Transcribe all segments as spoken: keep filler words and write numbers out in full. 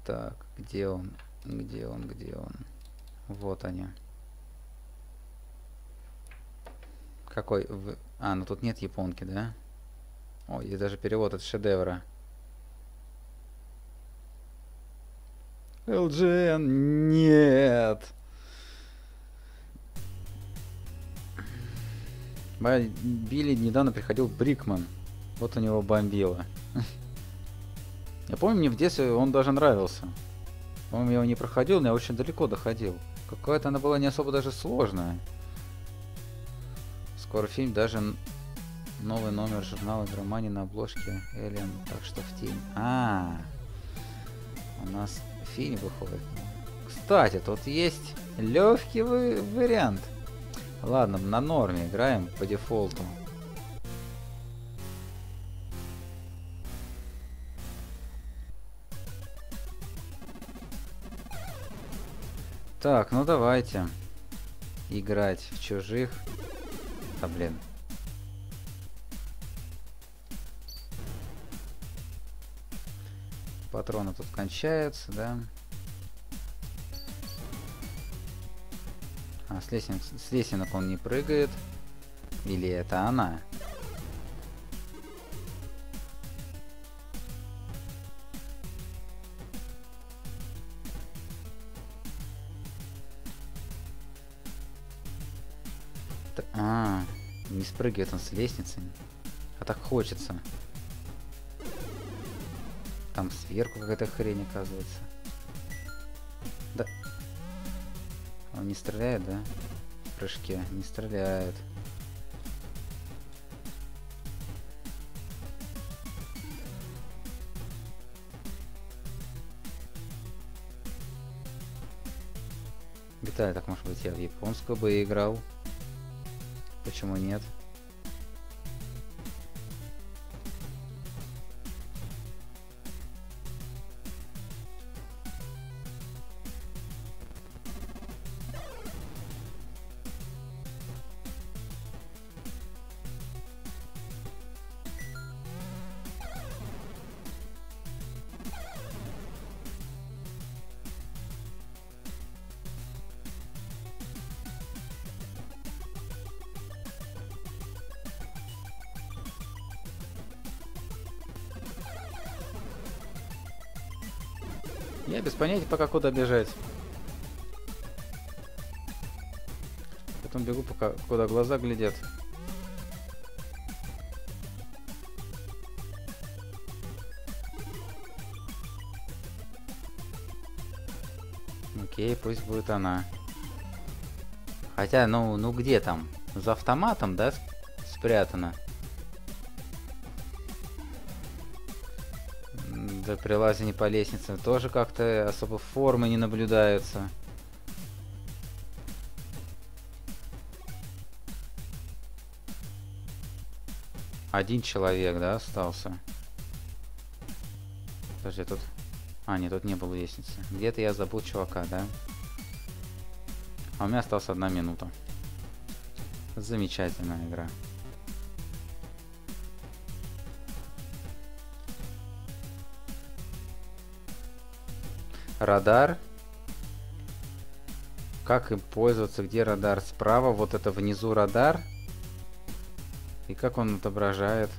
Так, где он? Где он? Где он? Вот они. Какой? В... А, ну тут нет японки, да? О, есть даже перевод от шедевра. эл джи эн, нет! Билли недавно приходил Брикман. Вот у него бомбило. Я помню, мне в детстве он даже нравился. По-моему, я его не проходил, но я очень далеко доходил. Какая-то она была не особо даже сложная. Скоро фильм, даже новый номер журнала Игромания на обложке Эллен, так что в тень. А, у нас фильм выходит. Кстати, тут есть легкий вариант. Ладно, на норме играем по дефолту. Так, ну давайте играть в чужих. А, блин. Патроны тут кончаются, да? А, с лесенок, с лесенок он не прыгает. Или это она? А, не спрыгивает он с лестницы. А так хочется. Там сверху какая-то хрень оказывается. Да. Он не стреляет, да? В прыжке. Не стреляет. Виталий, так может быть я в японскую бы играл? Почему нет? Я без понятия пока куда бежать. Потом бегу пока куда глаза глядят. Окей, пусть будет она. Хотя, ну, ну где там? За автоматом, да, спрятана? Да, при лазании по лестнице тоже как-то особо формы не наблюдаются. Один человек, да, остался? Подожди, тут... А, нет, тут не было лестницы. Где-то я забыл чувака, да? А у меня осталась одна минута. Замечательная игра. Радар. Как им пользоваться? Где радар? Справа, вот это внизу радар. И как он отображает?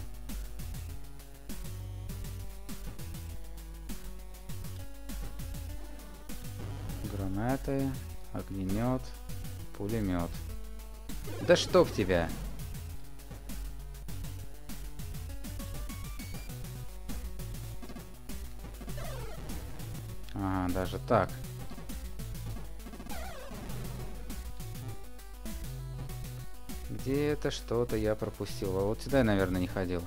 Гранаты, огнемет, пулемет. Да что в тебя? А, даже так. Где-то что-то я пропустил. А вот сюда я, наверное, не ходил.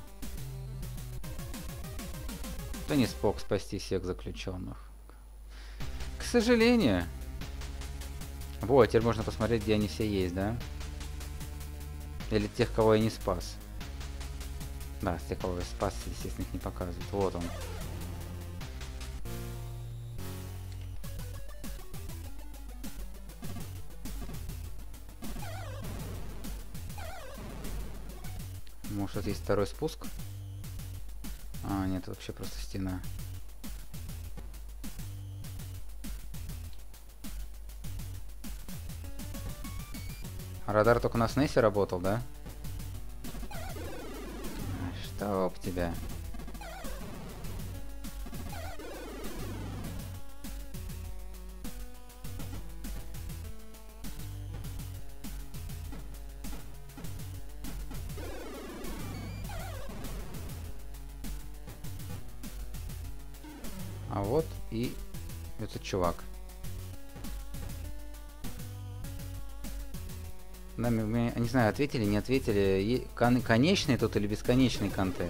Да не смог спасти всех заключенных. К сожалению. Вот, теперь можно посмотреть, где они все есть, да? Или тех, кого я не спас. Да, тех, кого я спас, естественно, их не показывают. Вот он. Может, тут есть второй спуск? А, нет, это вообще просто стена. Радар только на снейсе работал, да? Чтоб тебя. А вот и этот чувак. Да, мне, не знаю, ответили, не ответили. Кон конечный тут или бесконечный конте?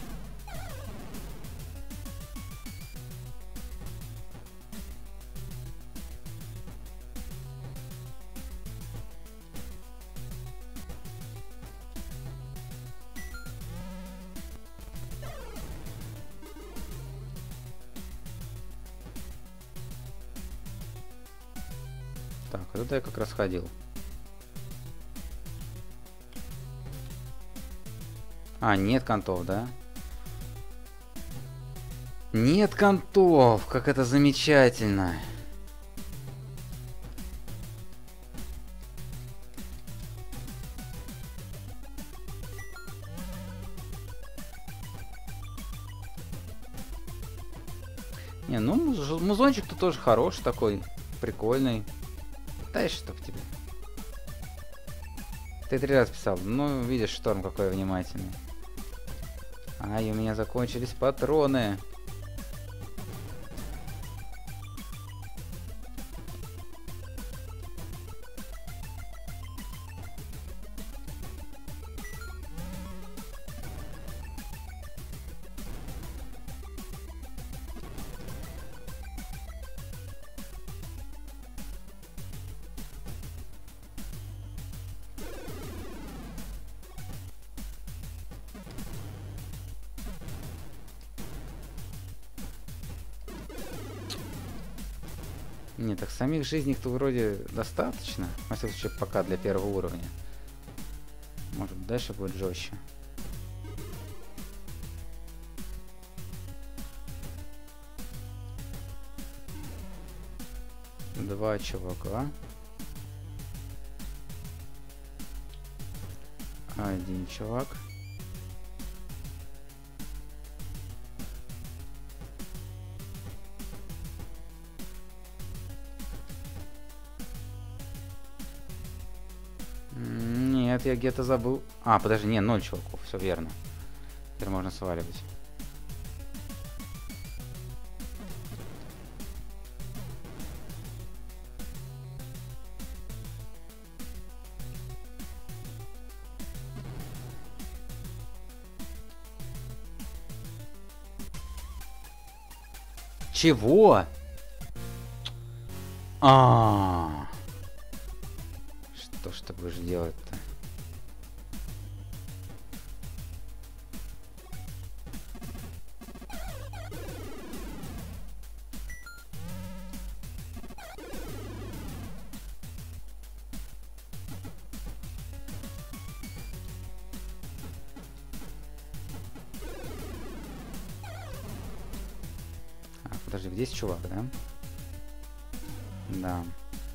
Так, а туда я как раз ходил. А, нет контов, да? Нет контов! Как это замечательно! Не, ну муз музончик-то тоже хороший такой, прикольный. Дай, чтоб тебе. Ты три раза писал. Ну, видишь, Шторм какой внимательный. Ай, у меня закончились патроны. Не, так самих жизней-то вроде достаточно. Во всяком случае, пока для первого уровня. Может быть, дальше будет жестче. Два чувака. Один чувак. Нет, я где-то забыл. А, подожди, не, ноль чуваков, все верно. Теперь можно сваливать. Чего? А, что ж ты будешь делать-то? А, подожди, где есть чувак, да? Да.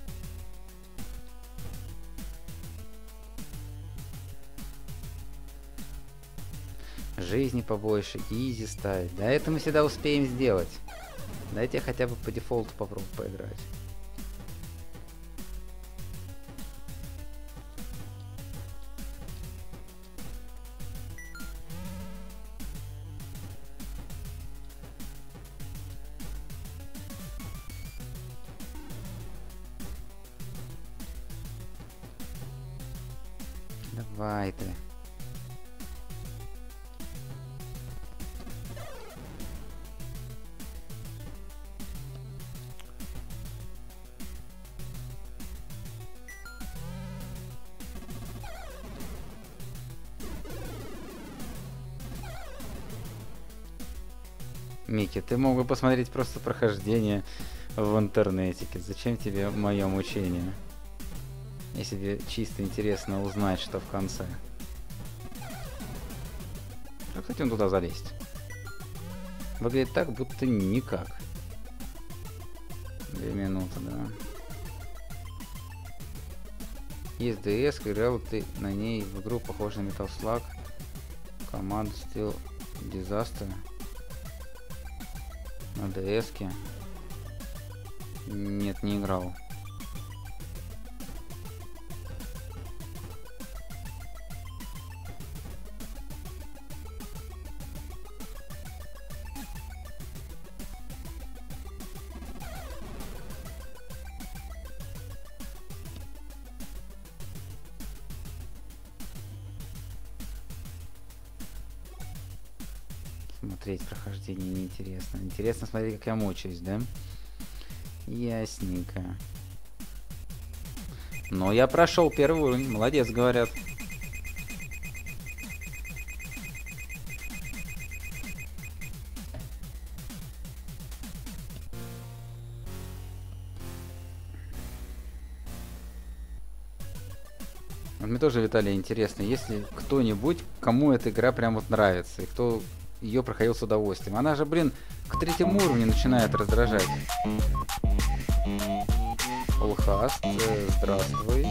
Жизни побольше, изи ставить. Да, это мы всегда успеем сделать. Дайте хотя бы по дефолту попробую поиграть. Давай ты. Микки, ты мог бы посмотреть просто прохождение в интернете. Зачем тебе мое мучение? Если тебе чисто интересно узнать, что в конце. Как хотим туда залезть? Выглядит так, будто никак. Две минуты, да. Есть ди эс, играл ты на ней в игру, похожую на Metal Slug, команду Steel Disaster на ди эс-ке. Нет, не играл. Смотреть прохождение неинтересно. Интересно смотреть, как я мучаюсь, да? Ясненько. Но я прошел первый уровень. Молодец, говорят. Вот мне тоже, Виталий, интересно, если кто-нибудь, кому эта игра прям вот нравится, и кто ее проходил с удовольствием. Она же, блин, к третьему уровню начинает раздражать. Олхаст, э, здравствуй.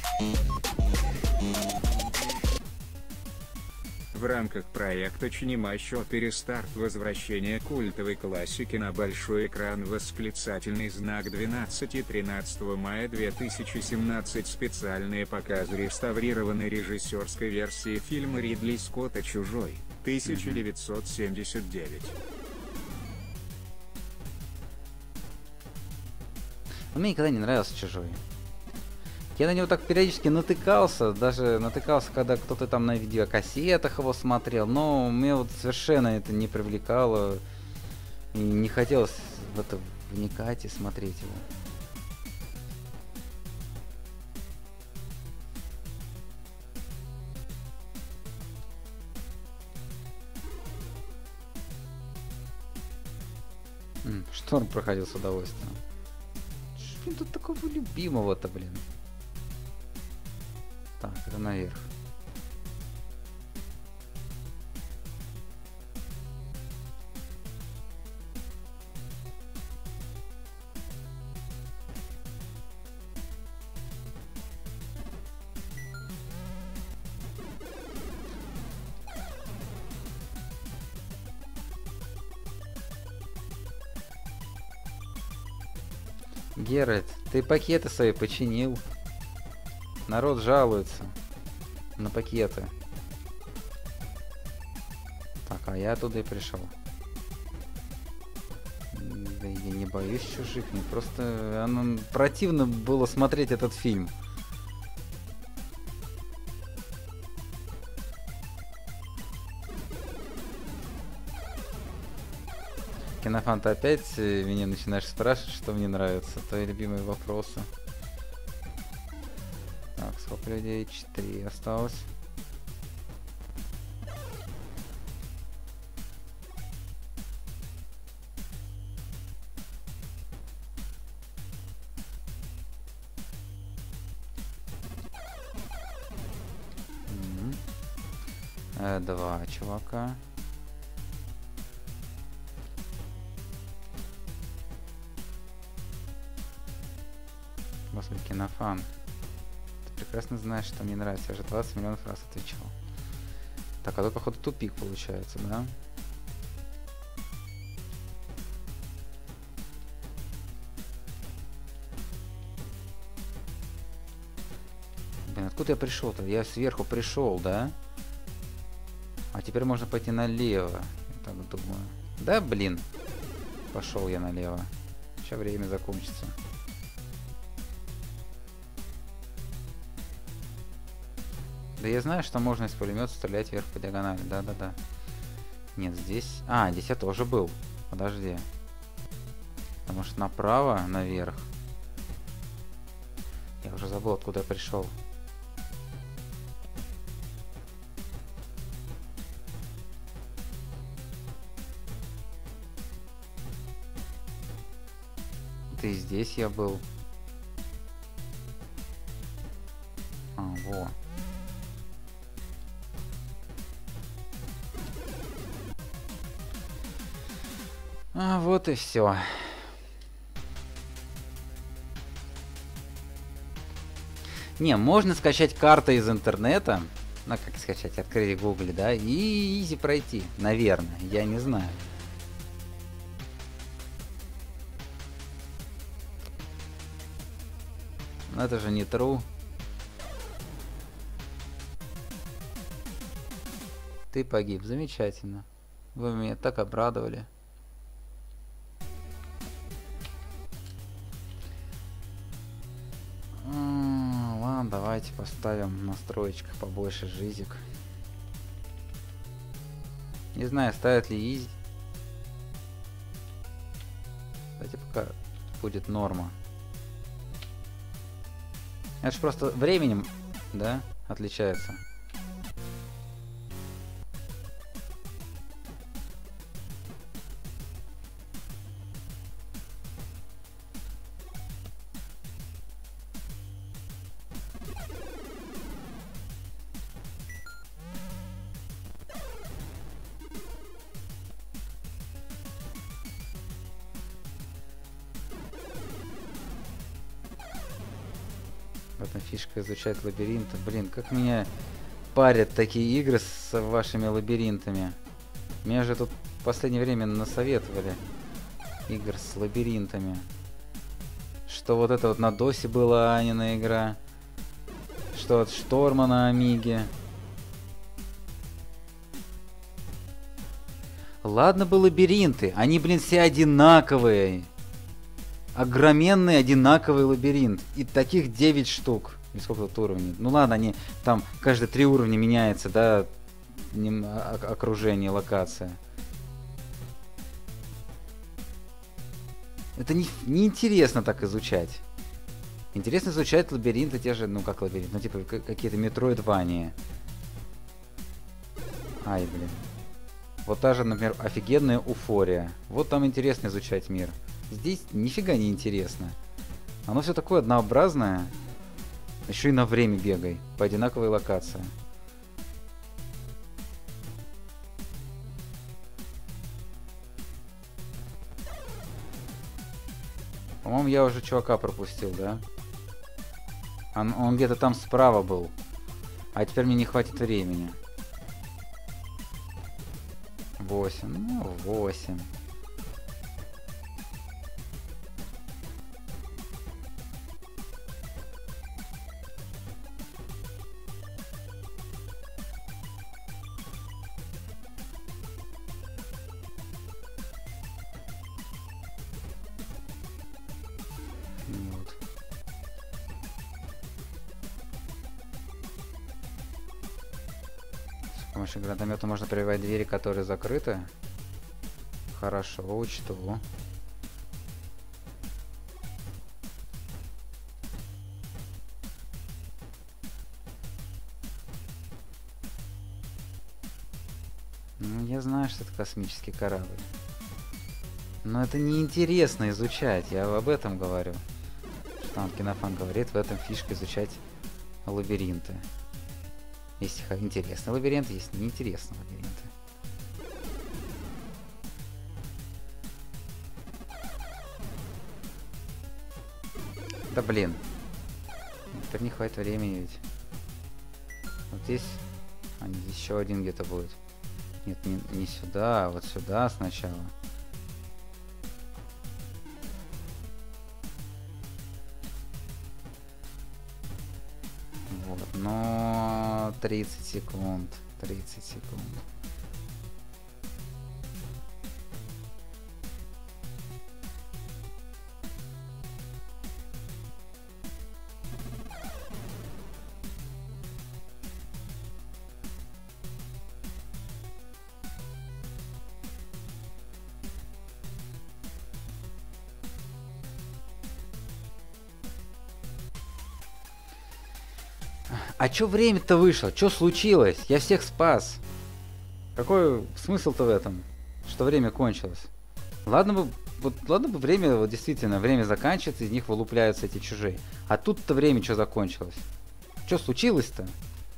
В рамках проекта Чинимащо перестарт возвращения культовой классики на большой экран восклицательный знак двенадцатого и тринадцатого мая две тысячи семнадцатого специальные показы реставрированной режиссерской версии фильма Ридли Скотта «Чужой» тысяча девятьсот семьдесят девять. Мне никогда не нравился «Чужой». Я на него так периодически натыкался, даже натыкался, когда кто-то там на видеокассетах его смотрел, но мне вот совершенно это не привлекало, и не хотелось в это вникать и смотреть его. М, Шторм проходил с удовольствием. Что тут такого любимого-то, блин? Так, это наверх. Геральт, ты пакеты свои починил? Народ жалуется на пакеты. Так, а я оттуда и пришел. Да я не боюсь чужих, мне просто оно противно было смотреть этот фильм. Кинофан, ты опять меня начинаешь спрашивать, что мне нравится, твои любимые вопросы. Так, сколько людей? Четыре осталось. М-м. Э, два чувака. Господи, Кинофан. Прекрасно знаешь, что мне нравится. Я же двадцать миллионов раз отвечал. Так, а тут, походу, тупик получается, да? Блин, откуда я пришел-то? Я сверху пришел, да? А теперь можно пойти налево. Я так думаю. Да, блин. Пошел я налево. Сейчас время закончится. Да я знаю, что можно из пулемета стрелять вверх по диагонали. Да-да-да. Нет, здесь... А, здесь я тоже был. Подожди. Потому что направо, наверх. Я уже забыл, откуда я пришел. Да и здесь я был. А, во. А, вот и все. Не, можно скачать карты из интернета. Ну, как скачать? Открыть в гугле, да? И изи пройти. Наверное. Я не знаю. Но это же не true. Ты погиб. Замечательно. Вы меня так обрадовали. М, Ладно, давайте поставим в настроечках побольше жизик. Не знаю, ставят ли изи. Кстати, пока будет норма. Это же просто временем, да, отличается. В этом фишка изучать лабиринты. Блин, как меня парят такие игры с вашими лабиринтами. Меня же тут в последнее время насоветовали игр с лабиринтами. Что вот это вот на досе была Анина игра. Что от Шторма на Амиге. Ладно бы лабиринты. Они, блин, все одинаковые. Огроменный одинаковый лабиринт. И таких девять штук. Или сколько тут уровней? Ну ладно, они там каждые три уровня меняется, да, окружение, локация. Это не, не интересно так изучать. Интересно изучать лабиринты, те же, ну как лабиринт, ну типа какие-то метроидвания. Ай, блин. Вот та же, например, офигенная Уфория. Вот там интересно изучать мир. Здесь нифига не интересно. Оно все такое однообразное. Еще и на время бегай. По одинаковой локации. По-моему, я уже чувака пропустил, да? Он, он где-то там справа был. А теперь мне не хватит времени. восемь. Ну, восемь. С помощью гранатомета можно пробивать двери, которые закрыты. Хорошо, учту. Ну, я знаю, что это космический корабль. Но это неинтересно изучать, я об этом говорю. Что там Кинофан говорит, в этом фишка изучать лабиринты. Есть интересные лабиринты, есть неинтересные лабиринты. Да блин. Теперь не хватит времени ведь. Вот здесь... А, нет, еще один где-то будет. Нет, не, не сюда, а вот сюда сначала. Вот, но... тридцать секунд. тридцать секунд. А чё время-то вышло? Чё случилось? Я всех спас. Какой смысл-то в этом? Что время кончилось? Ладно бы, вот, ладно бы время, вот действительно, время заканчивается, из них вылупляются эти чужие. А тут-то время что закончилось? Чё случилось-то?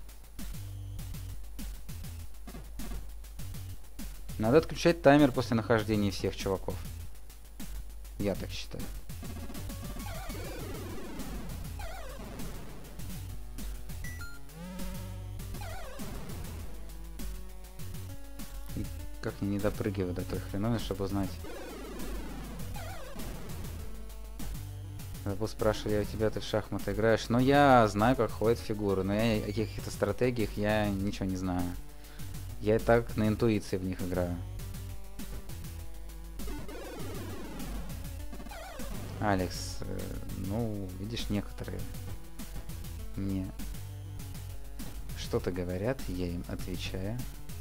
Надо отключать таймер после нахождения всех чуваков. Я так считаю. Как мне не допрыгиваю до той хреновой, чтобы узнать. Вы спрашивали, я у тебя ты в шахматы играешь. Но я знаю, как ходят фигуры. Но я о каких-то стратегиях я ничего не знаю. Я и так на интуиции в них играю. Алекс, э, ну, видишь, некоторые мне что-то говорят, я им отвечаю.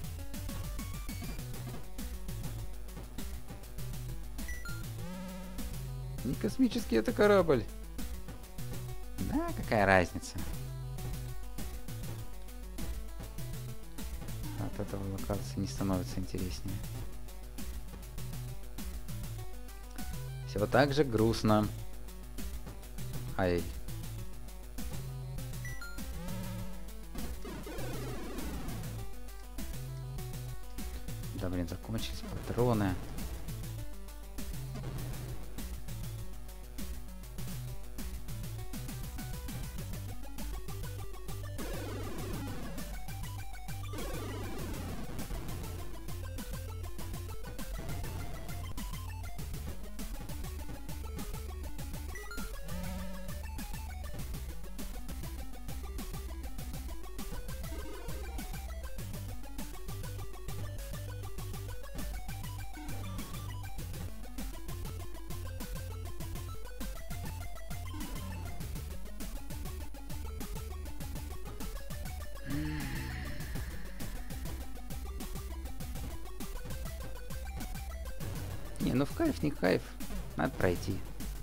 Не космический это корабль. Да, какая разница. От этого локация не становится интереснее. Все так же грустно. Ай. Да блин, закончились патроны. Не, ну в кайф, не кайф. Надо пройти.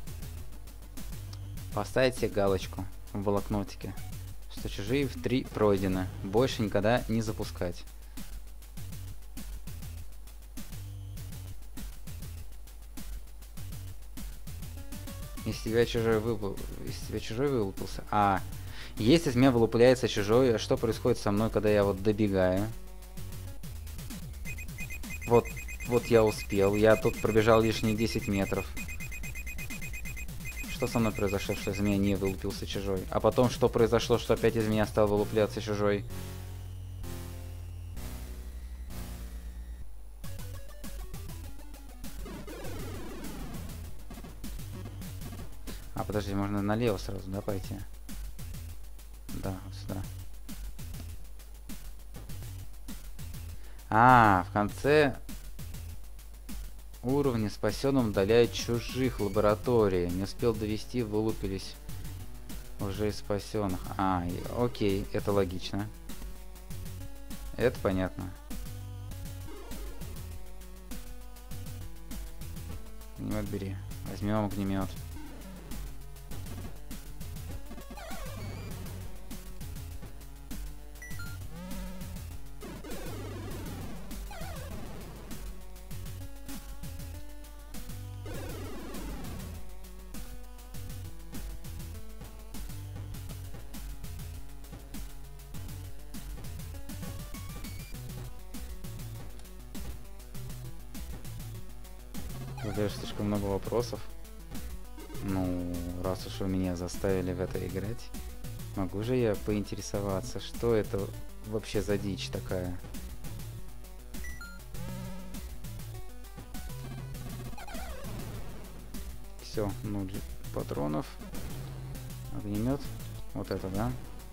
Поставить себе галочку в блокнотике, что чужие в три пройдены. Больше никогда не запускать. Если тебя чужой вылуп... Если тебя чужой вылупился. А, если из меня вылупляется чужой, что происходит со мной, когда я вот добегаю? Вот. Вот я успел. Я тут пробежал лишние десять метров. Что со мной произошло, что из меня не вылупился чужой? А потом, что произошло, что опять из меня стал вылупляться чужой? А, подожди, можно налево сразу, да, пойти? Да, вот сюда. А, в конце... Уровни спасенным удаляют чужих в лаборатории. Не успел довести, вылупились уже из спасенных. А, окей, это логично. Это понятно. Огнемет бери. Возьмем огнемет. Задаешь слишком много вопросов. Ну, раз уж вы меня заставили в это играть, могу же я поинтересоваться, что это вообще за дичь такая? Все, ноль патронов. Огнемет. Вот это, да?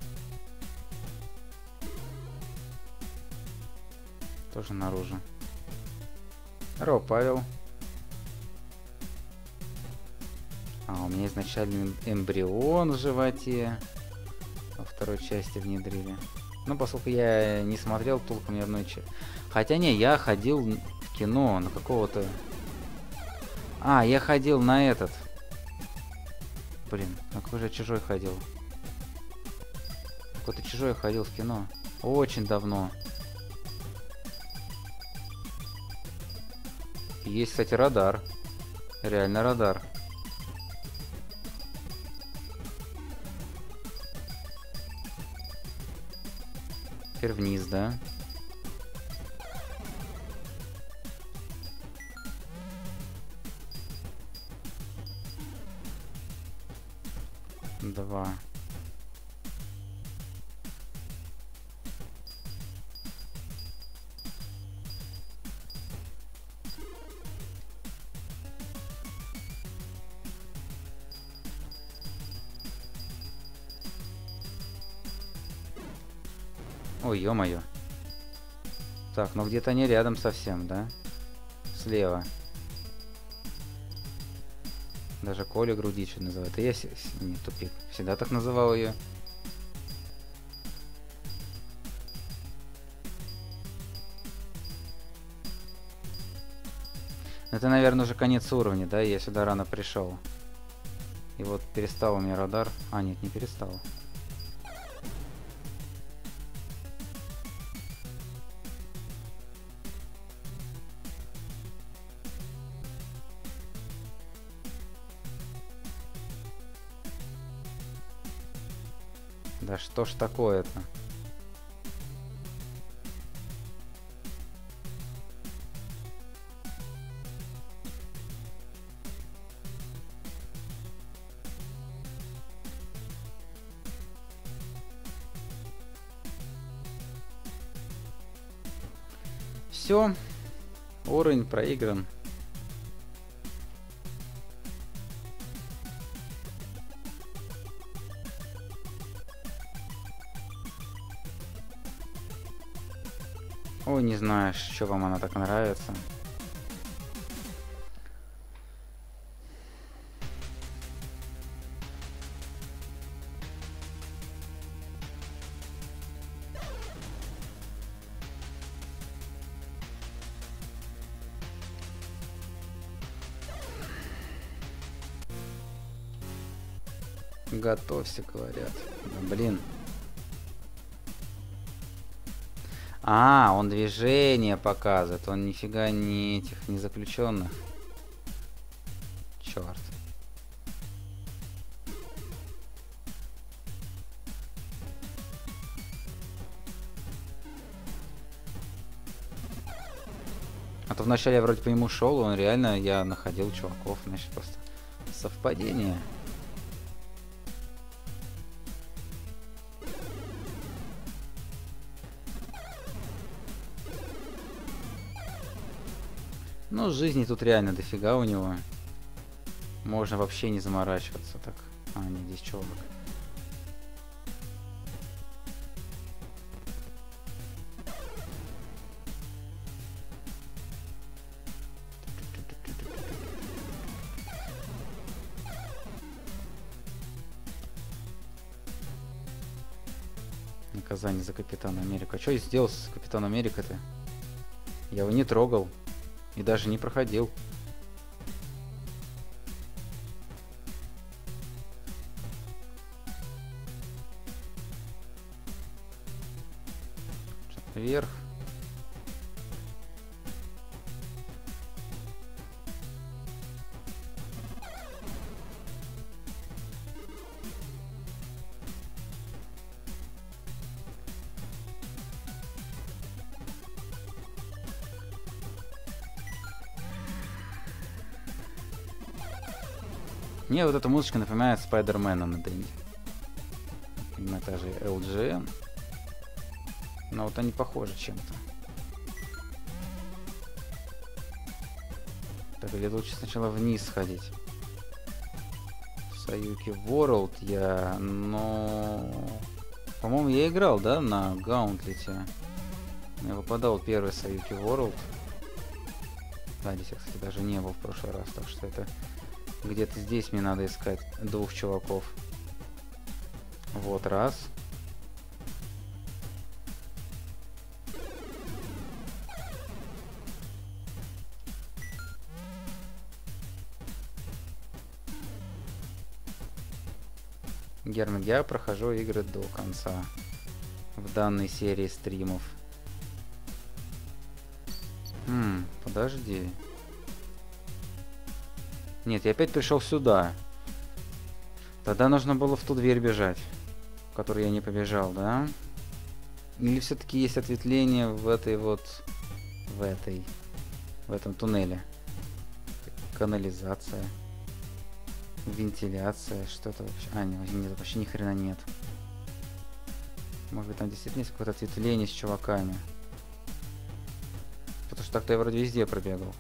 Тоже наружу. Здорово, Павел. А, у меня изначально эмбрион в животе. Во второй части внедрили. Ну, поскольку я не смотрел толком ни одной части. Хотя не, я ходил в кино на какого-то... А, я ходил на этот. Блин, на какой же чужой ходил? Какой-то чужой ходил в кино. Очень давно. Есть, кстати, радар. Реально радар. Теперь вниз, да? Два. Ой, ё-моё. Так, ну где-то не рядом совсем, да? Слева. Даже Коля Грудич называют. И я с... не тупик. Всегда так называл ее. Это, наверное, уже конец уровня, да? Я сюда рано пришел. И вот перестал у меня радар. А, нет, не перестал. Да что ж такое-то? Все, уровень проигран. Ой, не знаю, что вам она так нравится. Готовься, говорят. Да, блин. А, он движение показывает. Он нифига не этих, не заключенных. Черт. А то вначале я вроде по нему шел, он реально, я находил чуваков, значит, просто совпадение. Ну, жизни тут реально дофига у него. Можно вообще не заморачиваться. Так, а, нет, здесь чувак. Наказание за Капитана Америка. А что я сделал с Капитаном Америка-то? Я его не трогал. И даже не проходил. Вверх. Мне вот эта музычка напоминает Спайдермена на Денде. Это же эл джи эн. Но вот они похожи чем-то. Так, или лучше сначала вниз сходить. В Sayuki World я... Но... По-моему, я играл, да, на Гаунтлете. Мне выпадал первый Sayuki World. Да, здесь я, кстати, даже не был в прошлый раз, так что это... Где-то здесь мне надо искать двух чуваков. Вот раз. Герман, я прохожу игры до конца в данной серии стримов. Хм, подожди. Нет, я опять пришел сюда. Тогда нужно было в ту дверь бежать, в которую я не побежал, да? Или все-таки есть ответвление в этой вот... В этой... В этом туннеле. Канализация. Вентиляция. Что-то вообще... А, нет, нет, вообще ни хрена нет. Может быть, там действительно есть какое-то ответвление с чуваками. Потому что так-то я вроде везде пробегал.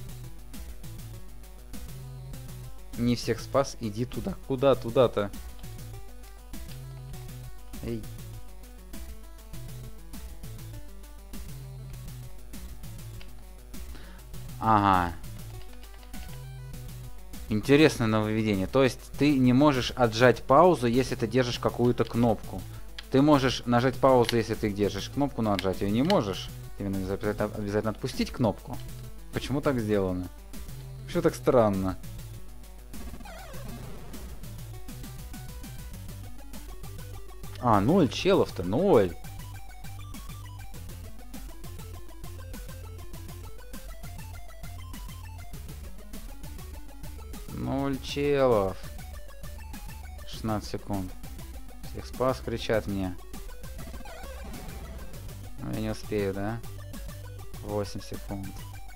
Не всех спас, иди туда. Куда туда-то? Эй. Ага. Интересное нововведение. То есть ты не можешь отжать паузу, если ты держишь какую-то кнопку. Ты можешь нажать паузу, если ты держишь кнопку, но отжать ее не можешь. Именно обязательно, обязательно отпустить кнопку. Почему так сделано? Почему так странно? А, ноль челов-то, ноль. Ноль челов. шестнадцать секунд. Всех спас, кричат мне. Но я не успею, да? восемь секунд.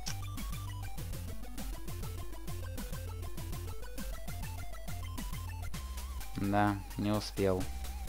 Да, не успел.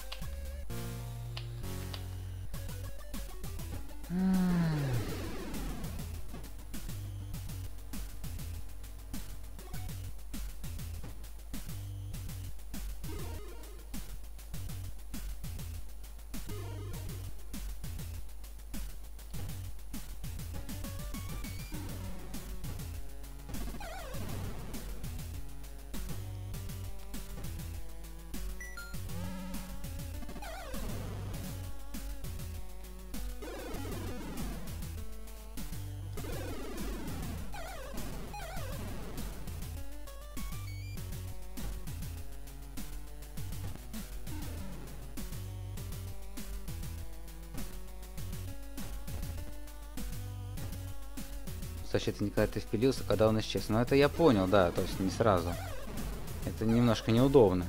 Значит, это не когда ты впилился, когда он исчез. Но это я понял, да, то есть не сразу. Это немножко неудобно.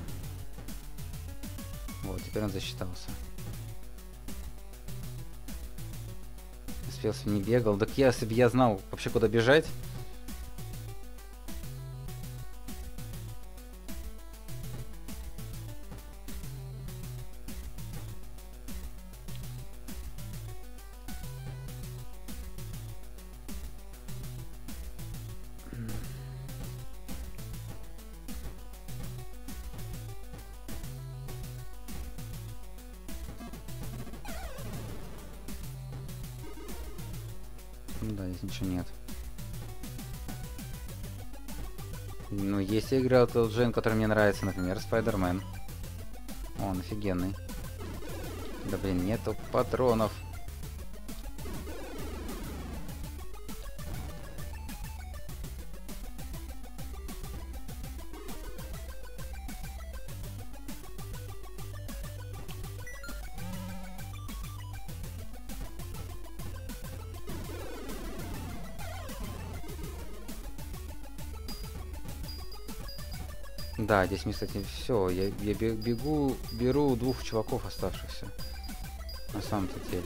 Вот, теперь он засчитался. Успелся, не бегал. Так я, если бы я знал вообще, куда бежать. Да, здесь ничего нет. Ну, есть игра от эл джи эн, которая мне нравится, например, Spider-Man. Он офигенный. Да блин, нету патронов. Да, здесь мне, кстати, все. Я, я бегу, беру двух чуваков оставшихся. На самом-то деле.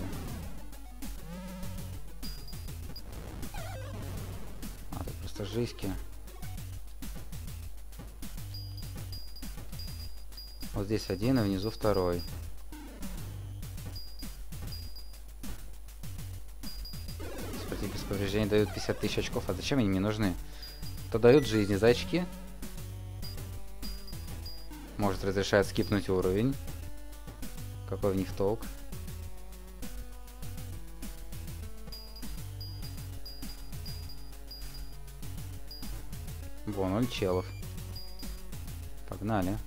А, тут просто жизньки. Вот здесь один, а внизу второй. Против без повреждений дают пятьдесят тысяч очков. А зачем они мне нужны? То дают жизни за очки. Может, разрешает скипнуть уровень. Какой в них толк? Во, ноль челов. Погнали.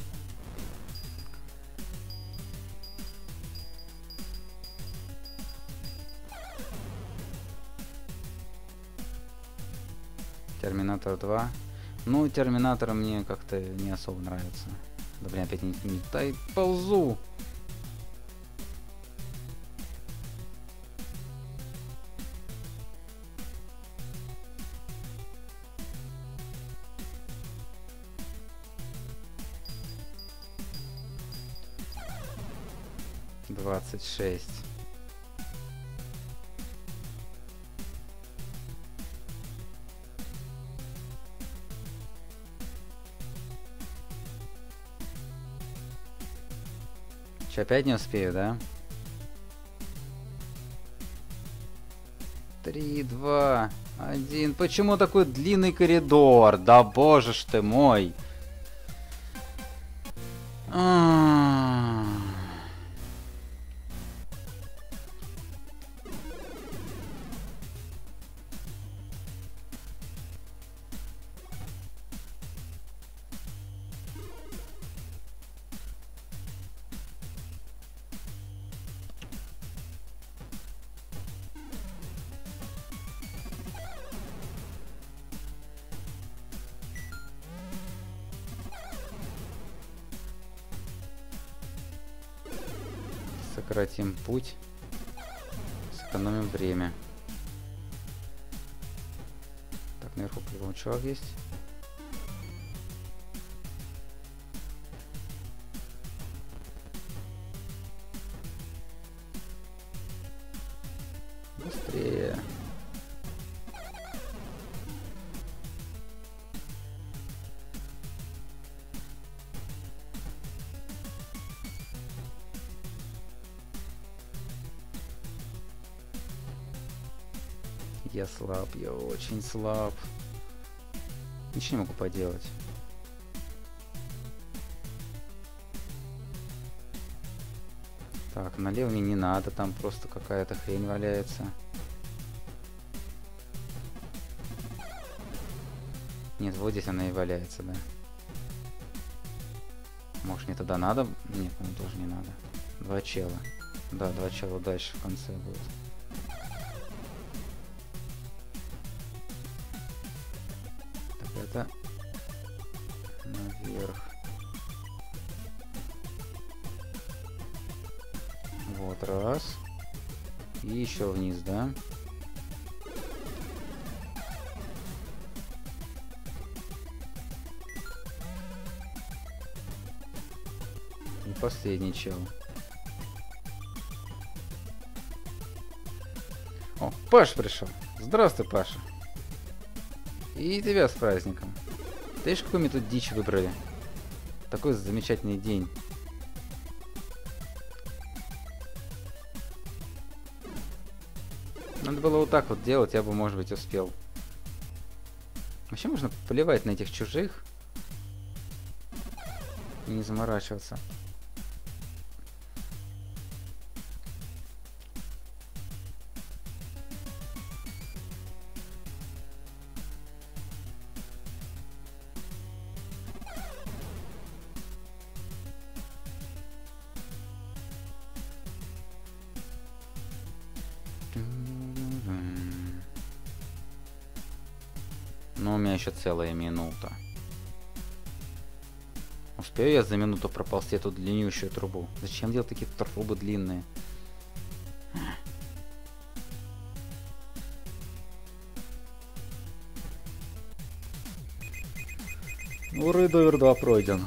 Терминатор два. Ну, Терминатор мне как-то не особо нравится. Да блин, опять не, не дай ползу. двадцать шесть. Че, опять не успею, да? Три, два, один. Почему такой длинный коридор? Да боже ж ты мой. А-а-а. Сократим путь. Сэкономим время. Так, наверху по-любому чувак есть. Быстрее. Я слаб, я очень слаб. Ничего не могу поделать. Так, налево мне не надо, там просто какая-то хрень валяется. Нет, вот здесь она и валяется, да. Может, мне тогда надо? Нет, мне тоже не надо. Два чела. Да, два чела дальше в конце будет. Так, это наверх. Вот, раз. И еще вниз, да? И последний чел. О, Паш пришел. Здравствуй, Паша. И тебя с праздником. Ты видишь, какую мы тут дичь выбрали? Такой замечательный день. Надо было вот так вот делать, я бы, может быть, успел. Вообще можно поливать на этих чужих и не заморачиваться. Но у меня еще целая минута. Успею я за минуту проползти эту длиннющую трубу? Зачем делать такие трубы длинные? Ну, Рейдовер два пройден.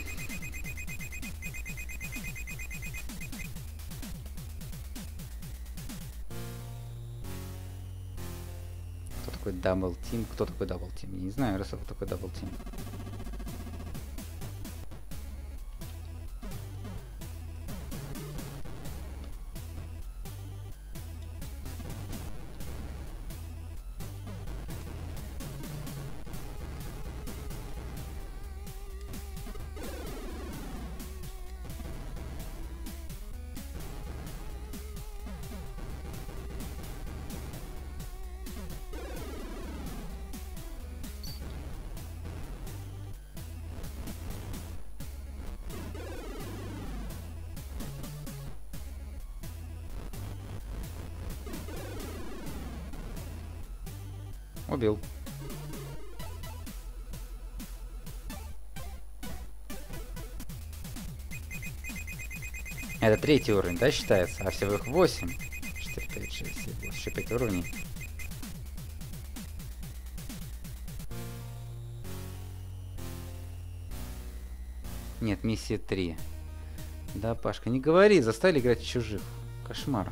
Такой дабл тим. Кто такой дабл тим? Я не знаю, раз это такой дабл тим. Убил. Это третий уровень, да, считается? А всего их восемь. четыре, пять, шесть, семь, восемь, еще пять уровней. Нет, миссия три. Да, Пашка, не говори, заставили играть в чужих. Кошмар.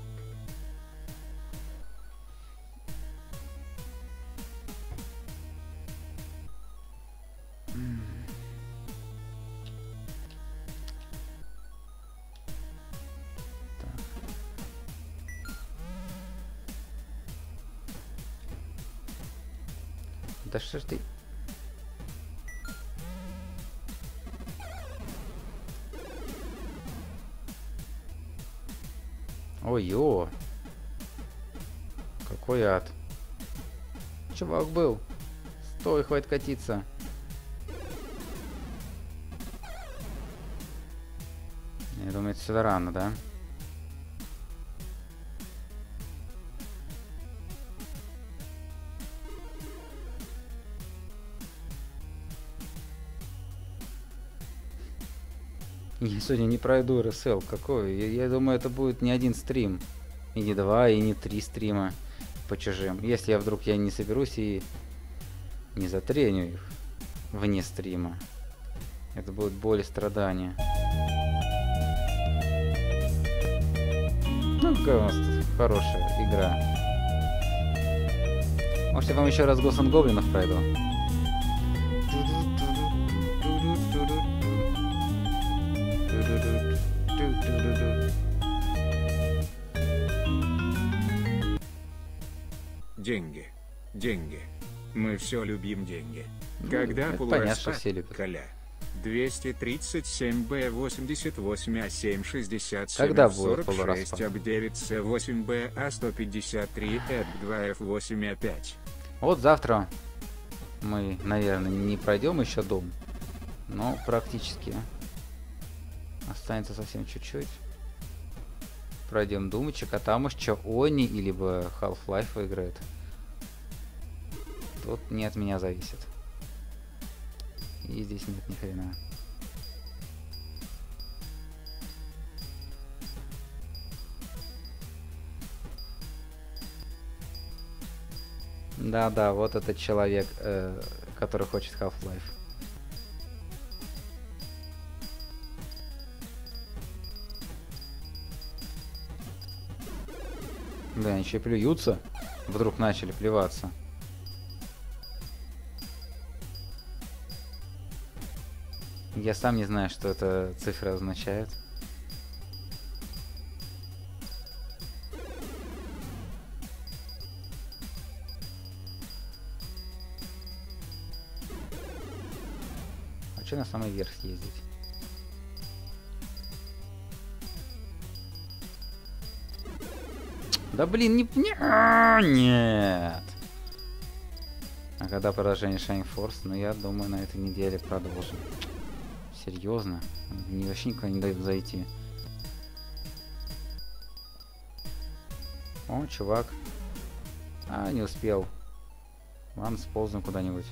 Да что ж ты? Ой-ё. Какой ад. Чувак был. Стой, хватит катиться. Я думаю, это сюда рано, да? Я сегодня не пройду эр эс эл. Какой? Я, я думаю, это будет не один стрим. И не два, и не три стрима по чужим. Если я вдруг я не соберусь и не затреню их вне стрима. Это будет боль и страдания. Ну, какая у нас тут хорошая игра. Может, я вам еще раз Ghosts and Goblins пройду? Деньги. Деньги. Мы все любим деньги. Ну, Когда это полураспад, понятно, что все любят. Коля. двести тридцать семь бэ восемьдесят восемь а семь шестьдесят семь Когда эф будет сорок шесть полураспад? об девять цэ восемь бэ а сто пятьдесят три эп два эф восемь а пять. Вот завтра мы, наверное, не пройдем еще дом, но практически останется совсем чуть-чуть. Пройдем думочек, а там уж что, Они или бы Half-Life выиграет. Тут не от меня зависит. И здесь нет ни хрена. Да-да, вот этот человек, э, который хочет Half-Life. Да, они еще плюются. Вдруг начали плеваться. Я сам не знаю, что эта цифра означает. А что на самый верх съездить? Да блин, не... не- а, нет. А когда продолжение Shining Force? Ну я думаю, на этой неделе продолжим. Серьезно? Ни вообще никуда не дают зайти. О, чувак. А, не успел. Ладно, сползем куда-нибудь.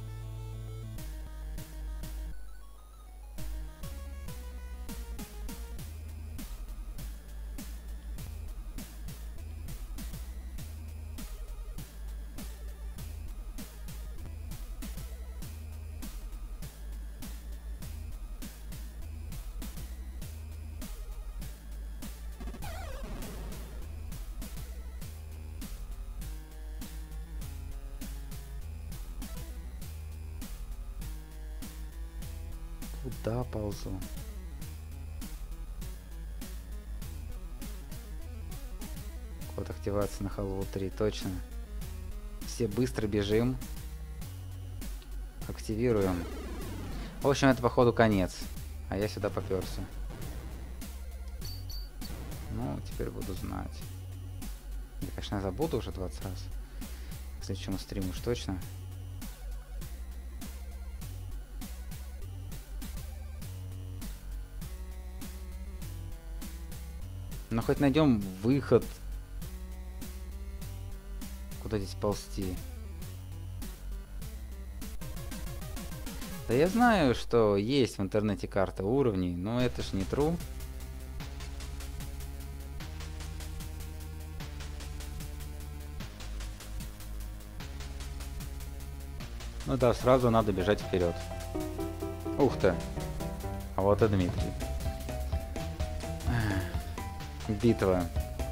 Куда ползу? Код активации на халву три, точно. Все быстро бежим. Активируем. В общем, это походу конец. А я сюда поперся. Ну, теперь буду знать. Я, конечно, забуду уже двадцать раз. К следующему стриму уж точно. Но хоть найдем выход. Куда здесь ползти? Да я знаю, что есть в интернете карта уровней, но это ж не true. Ну да, сразу надо бежать вперед. Ух ты. А вот и Дмитрий. Битва.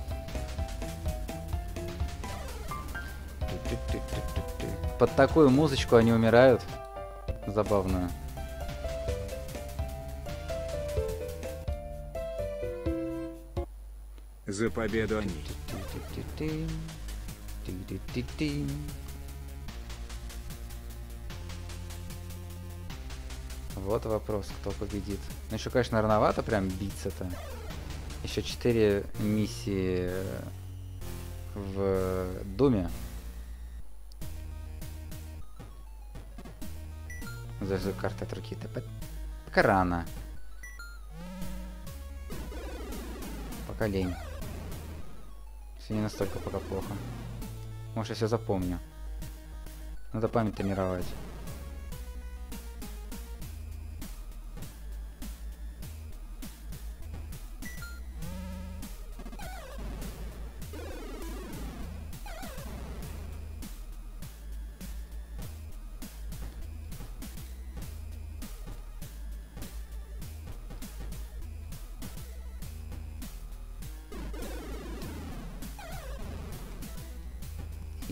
Под такую музычку они умирают. Забавную. За победу они. Вот вопрос, кто победит. Ну еще, конечно, рановато прям биться-то. Еще четыре миссии в Думе. Зажу карты от руки-то. Пока рано. Пока лень. Все не настолько пока плохо. Может, я все запомню. Надо память тренировать.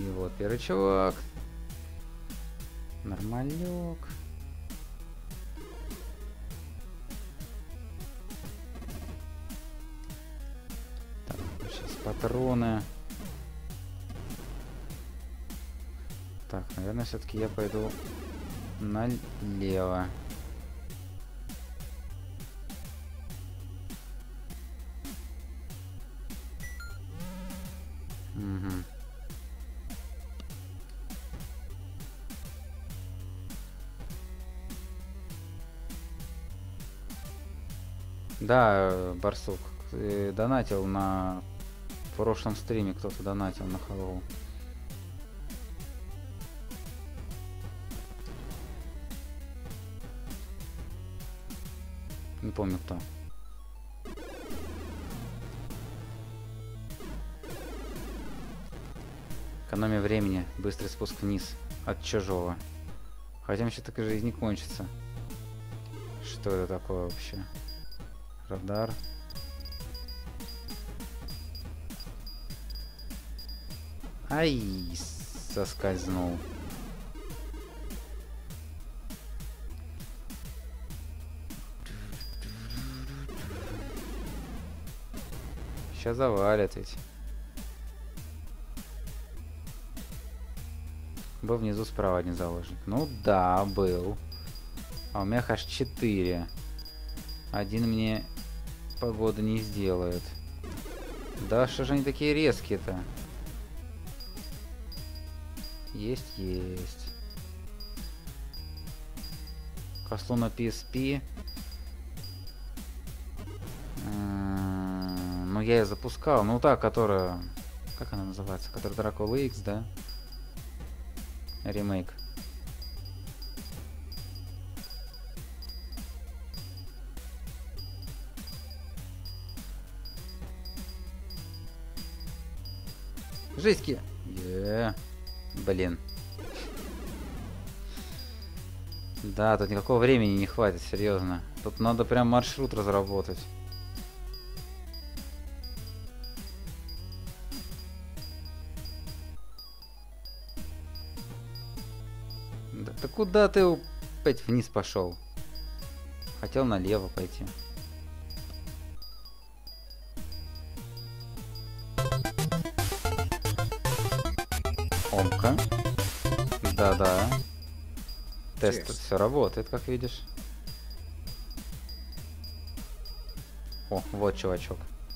И вот первый чувак. Нормалек. Так, сейчас патроны. Так, наверное, все-таки я пойду налево. Угу. Да, Барсук, ты донатил на в прошлом стриме, кто-то донатил на халву. Не помню кто. Экономия времени, быстрый спуск вниз от чужого. Хотя еще так и жизнь не кончится. Что это такое вообще? Радар. Ай, соскользнул. Сейчас завалят ведь. Был внизу справа один заложник. Ну да, был. А у меня аж четыре. Один мне погода не сделает. Да что же они такие резкие-то? Есть, есть. Кослу на пи эс пи. Ну я ее запускал. Ну та, которая... Как она называется? Которая Дракула Икс, да? Ремейк. Жесть-ки. Yeah. Блин. Да, тут никакого времени не хватит, серьезно. Тут надо прям маршрут разработать. Да ты куда ты опять вниз пошел? Хотел налево пойти. Омка. Да-да. Тест все работает, как видишь. О, вот чувачок.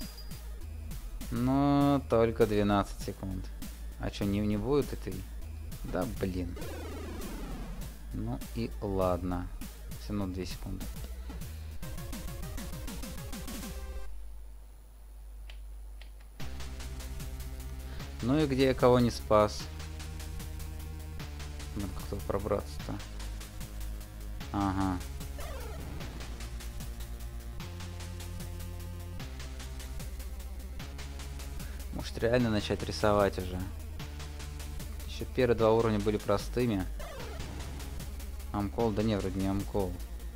Но только двенадцать секунд. А что, не, не будет этой? Да блин. Ну и ладно. Все равно две секунды. Ну и где я кого не спас? Надо как-то пробраться-то. Ага. Может реально начать рисовать уже. Еще первые два уровня были простыми. Амкол, да не, вроде не амкол.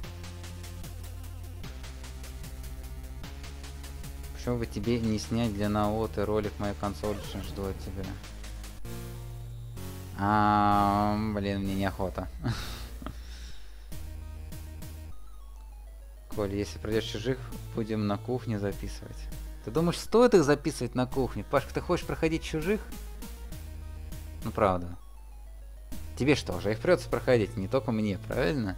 Почему бы тебе не снять для наоты ролик моей консоли, что жду от тебя? А, блин, мне неохота. Коль, если пройдешь чужих, будем на кухне записывать. Ты думаешь, стоит их записывать на кухне? Пашка, ты хочешь проходить чужих? Ну правда. Тебе что, уже их придется проходить, не только мне, правильно?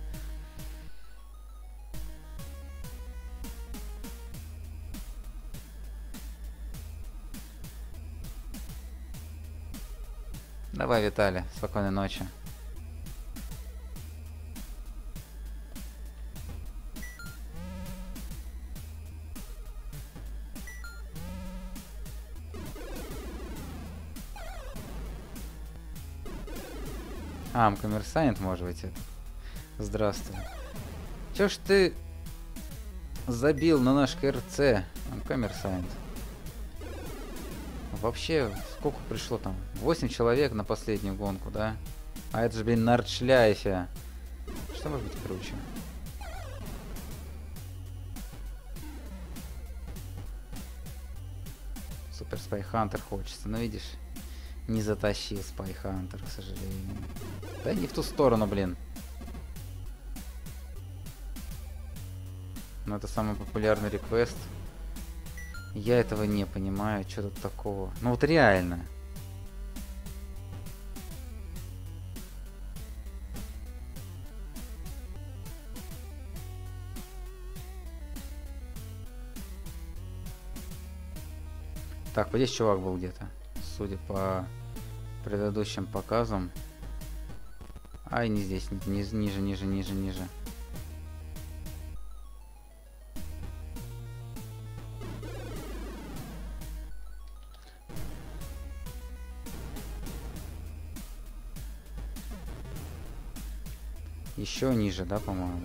Давай, Виталий, спокойной ночи. А, коммерсант, может быть, это. Здравствуй. Чё ж ты забил на наш КРЦ, коммерсант? Вообще, сколько пришло там? восемь человек на последнюю гонку, да? А это же, блин, Нордшляйфе. Что может быть круче? Супер Спай Хантер хочется, но видишь, Не затащил Spy Hunter, к сожалению. Да не в ту сторону, блин. Но это самый популярный реквест. Я этого не понимаю, что тут такого. Ну вот реально. Так, вот здесь чувак был где-то. Судя по предыдущим показам. Ай, не здесь, ниже, ниже, ниже, ниже, ниже. Еще ниже, да, по-моему.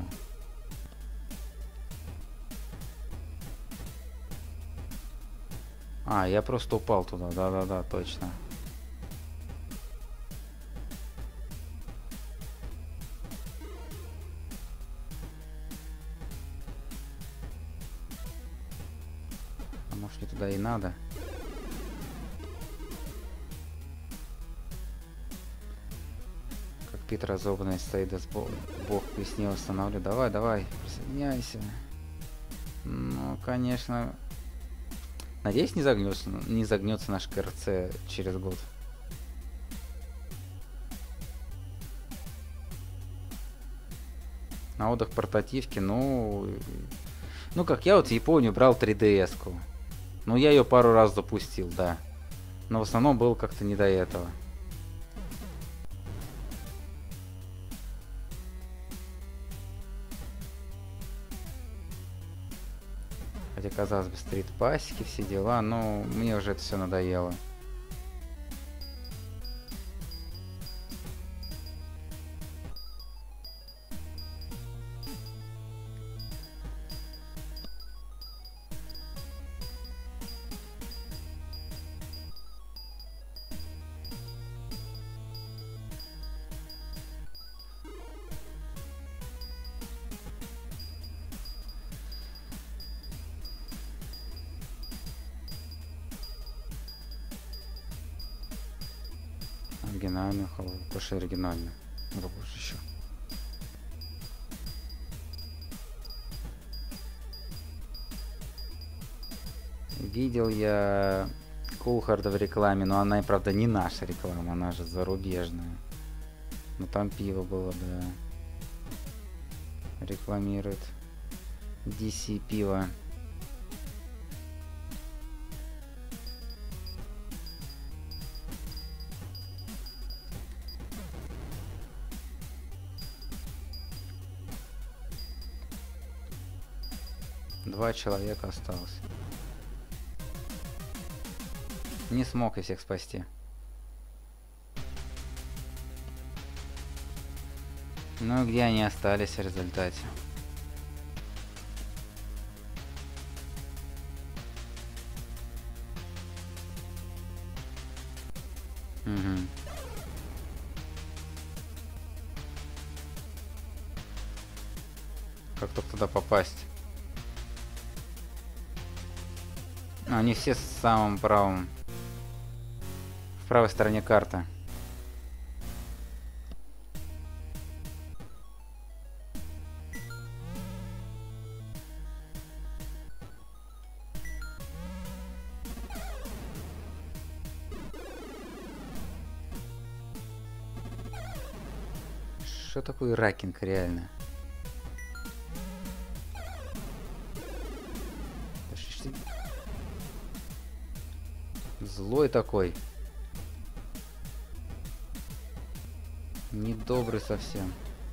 А, я просто упал туда, да-да-да, точно. А может, не туда и надо? Как Питер разобранный стоит, да бог, бог к весне восстанавливает. Давай, давай, присоединяйся. Ну, конечно... Надеюсь, не загнется, не загнется наш КРЦ через год. На отдых портативки, ну... Ну, как я вот в Японию брал три ди эс-ку. Ну, я ее пару раз запустил, да. Но в основном был как-то не до этого. Хотя, казалось бы, стрит-пасики, все дела, но мне уже это все надоело. Оригинальную халву, тоже оригинальную. Вот еще. Видел я Кулхарда в рекламе, но она, правда, не наша реклама, она же зарубежная. Но там пиво было, да. Рекламирует ди си пиво. Два человека осталось. Не смог я всех спасти. Ну где они остались в результате? Угу. Как только туда попасть? Они все в самом правом. В правой стороне карты. Что такое ракинг реально? Злой такой. Недобрый совсем.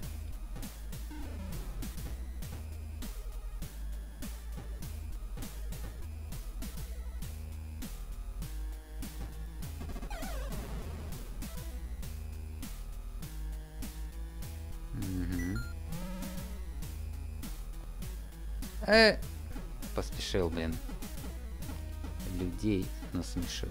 Угу. Э, поспешил, блин. Людей насмешил.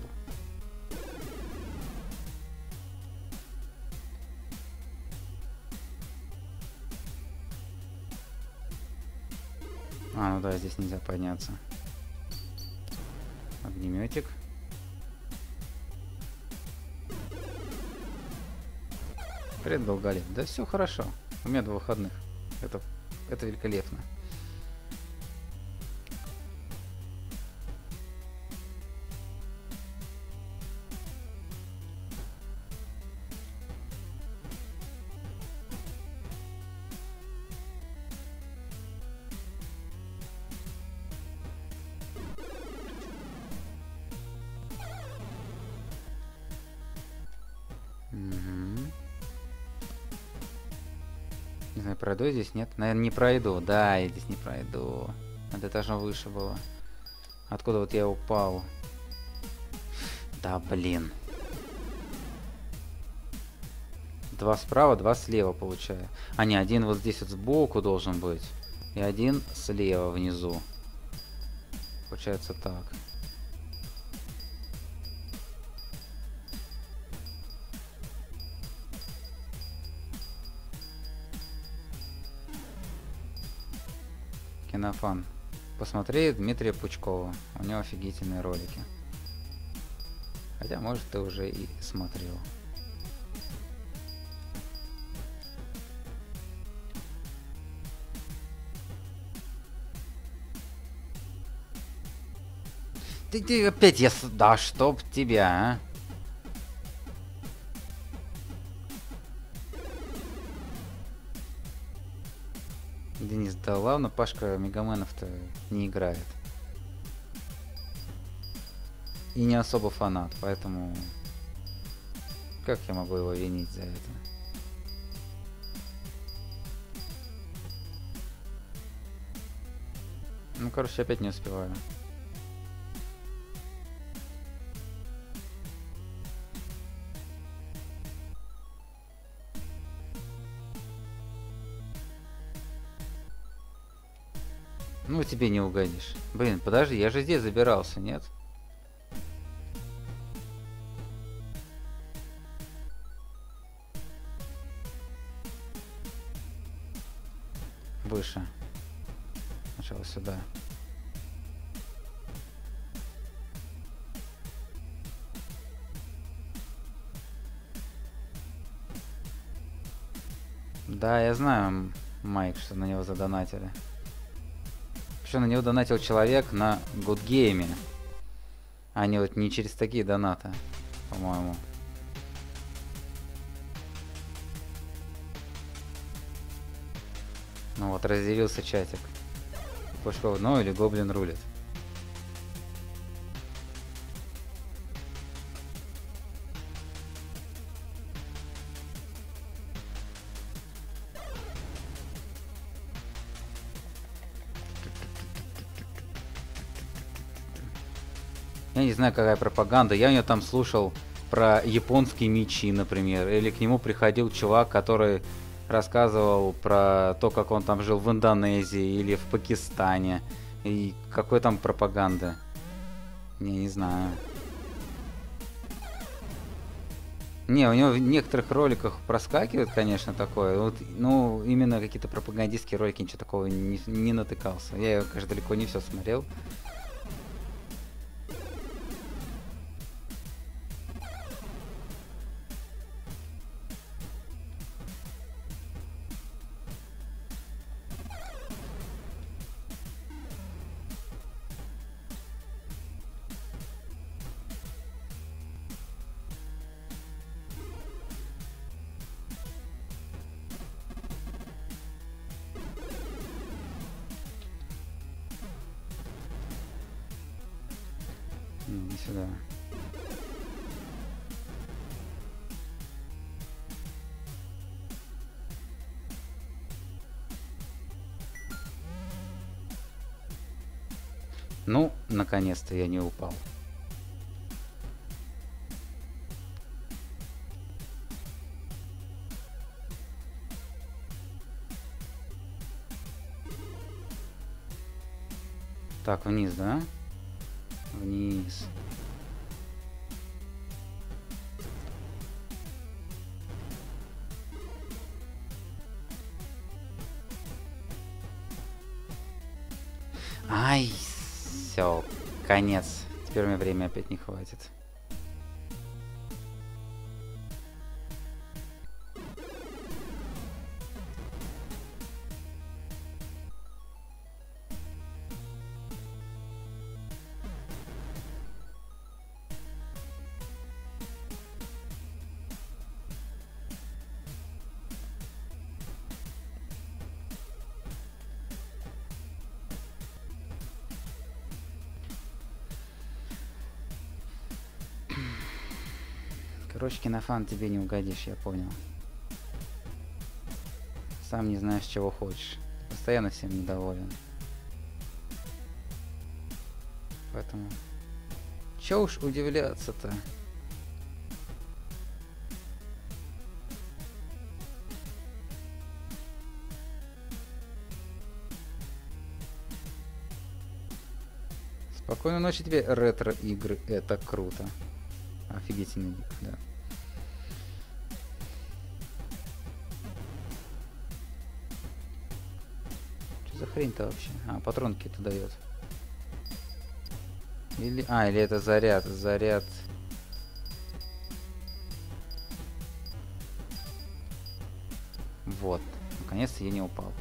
А, ну да, здесь нельзя подняться. Огнеметик. Привет, долголет. Да все хорошо. У меня два выходных. Это, это великолепно. Не знаю, пройду я здесь, нет? Наверное, не пройду. Да, я здесь не пройду. Над этажом выше было. Откуда вот я упал? Да, блин. Два справа, два слева получаю. А, не, один вот здесь вот сбоку должен быть. И один слева внизу. Получается так. Кинофан. Посмотри Дмитрия Пучкова. У него офигительные ролики. Хотя, может, ты уже и смотрел. Ты, ты опять я... Да, чтоб тебя, а? Денис, да ладно, Пашка Мегаменов-то не играет. И не особо фанат, поэтому... Как я могу его винить за это? Ну, короче, опять не успеваю. Ну, тебе не угодишь. Блин, подожди, я же здесь забирался, нет? Выше. Сначала сюда. Да, я знаю, Майк, что на него задонатили. Что на него донатил человек на Гудгейме. А не вот не через такие донаты, по-моему. Ну вот, разделился чатик. Пушков, ну или Гоблин рулит. Я не знаю, какая пропаганда. Я у нее там слушал про японские мечи, например. Или к нему приходил чувак, который рассказывал про то, как он там жил в Индонезии или в Пакистане. И какой там пропаганды. Я не знаю. Не, у него в некоторых роликах проскакивает, конечно, такое. Вот, ну, именно какие-то пропагандистские ролики, ничего такого не, не натыкался. Я, конечно, далеко не все смотрел. Не сюда. Ну, наконец-то я не упал. Так, вниз, да? Вниз. Ай, все, конец. Теперь мне время опять не хватит. Короче, Кинофан, тебе не угодишь, я понял. Сам не знаешь, чего хочешь. Постоянно всем недоволен. Поэтому... Чё уж удивляться-то? Спокойной ночи тебе, ретро-игры. Это круто. Офигительный ник, да. Что за хрень-то вообще? А, патронки это дает. Или... А, или это заряд. Заряд. Вот. Наконец-то я не упал.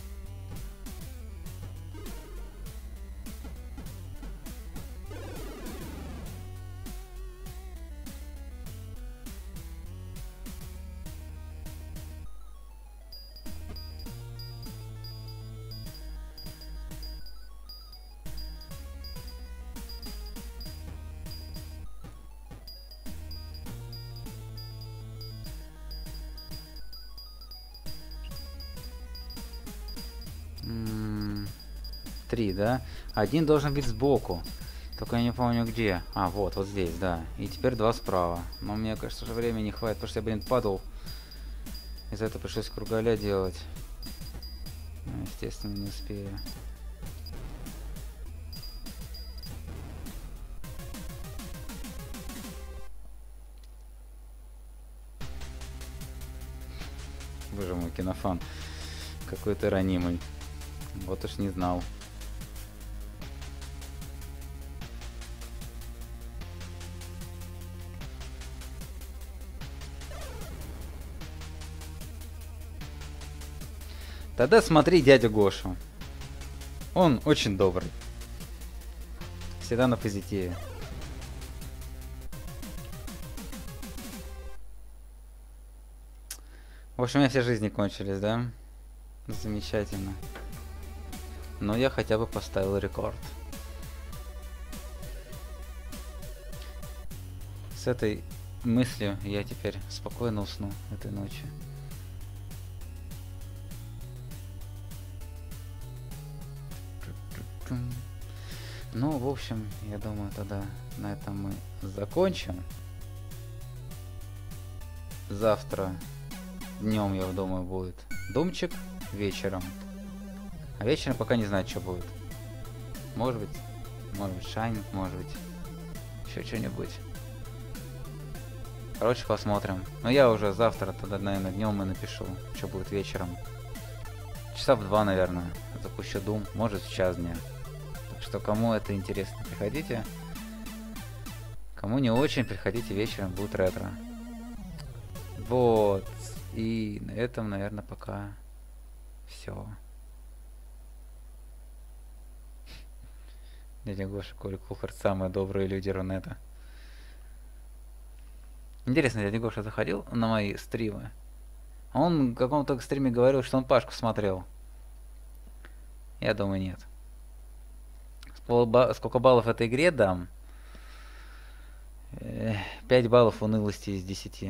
Три, да? Один должен быть сбоку. Только я не помню где. А, вот, вот здесь, да. И теперь два справа. Но мне кажется, уже времени не хватит, потому что я, блин, падал. Из-за этого пришлось кругаля делать. Ну, естественно, не успею. Боже мой, Кинофан. Какой ты ранимый. Вот уж не знал. Тогда смотри дядю Гошу. Он очень добрый. Всегда на позитиве. В общем, у меня все жизни кончились, да? Замечательно. Но я хотя бы поставил рекорд. С этой мыслью я теперь спокойно усну этой ночью. Ну, в общем, я думаю, тогда на этом мы закончим. Завтра днем, я думаю, будет Думчик, вечером. А вечером пока не знаю, что будет. Может быть, может быть, Шайн, может быть, еще что-нибудь. Короче, посмотрим. Но я уже завтра, тогда, наверное, днем и напишу, что будет вечером. Часа в два, наверное, запущу Doom, может, в час дня. Так что, кому это интересно, приходите. Кому не очень, приходите вечером, будет ретро. Вот. И на этом, наверное, пока все. Дядя Гоша, Коля Кухарт, самые добрые люди Рунета. Интересно, дядя Гоша заходил на мои стримы? Он в каком-то стриме говорил, что он Пашку смотрел. Я думаю, нет. Сколько баллов этой игре дам? пять баллов унылости из десяти.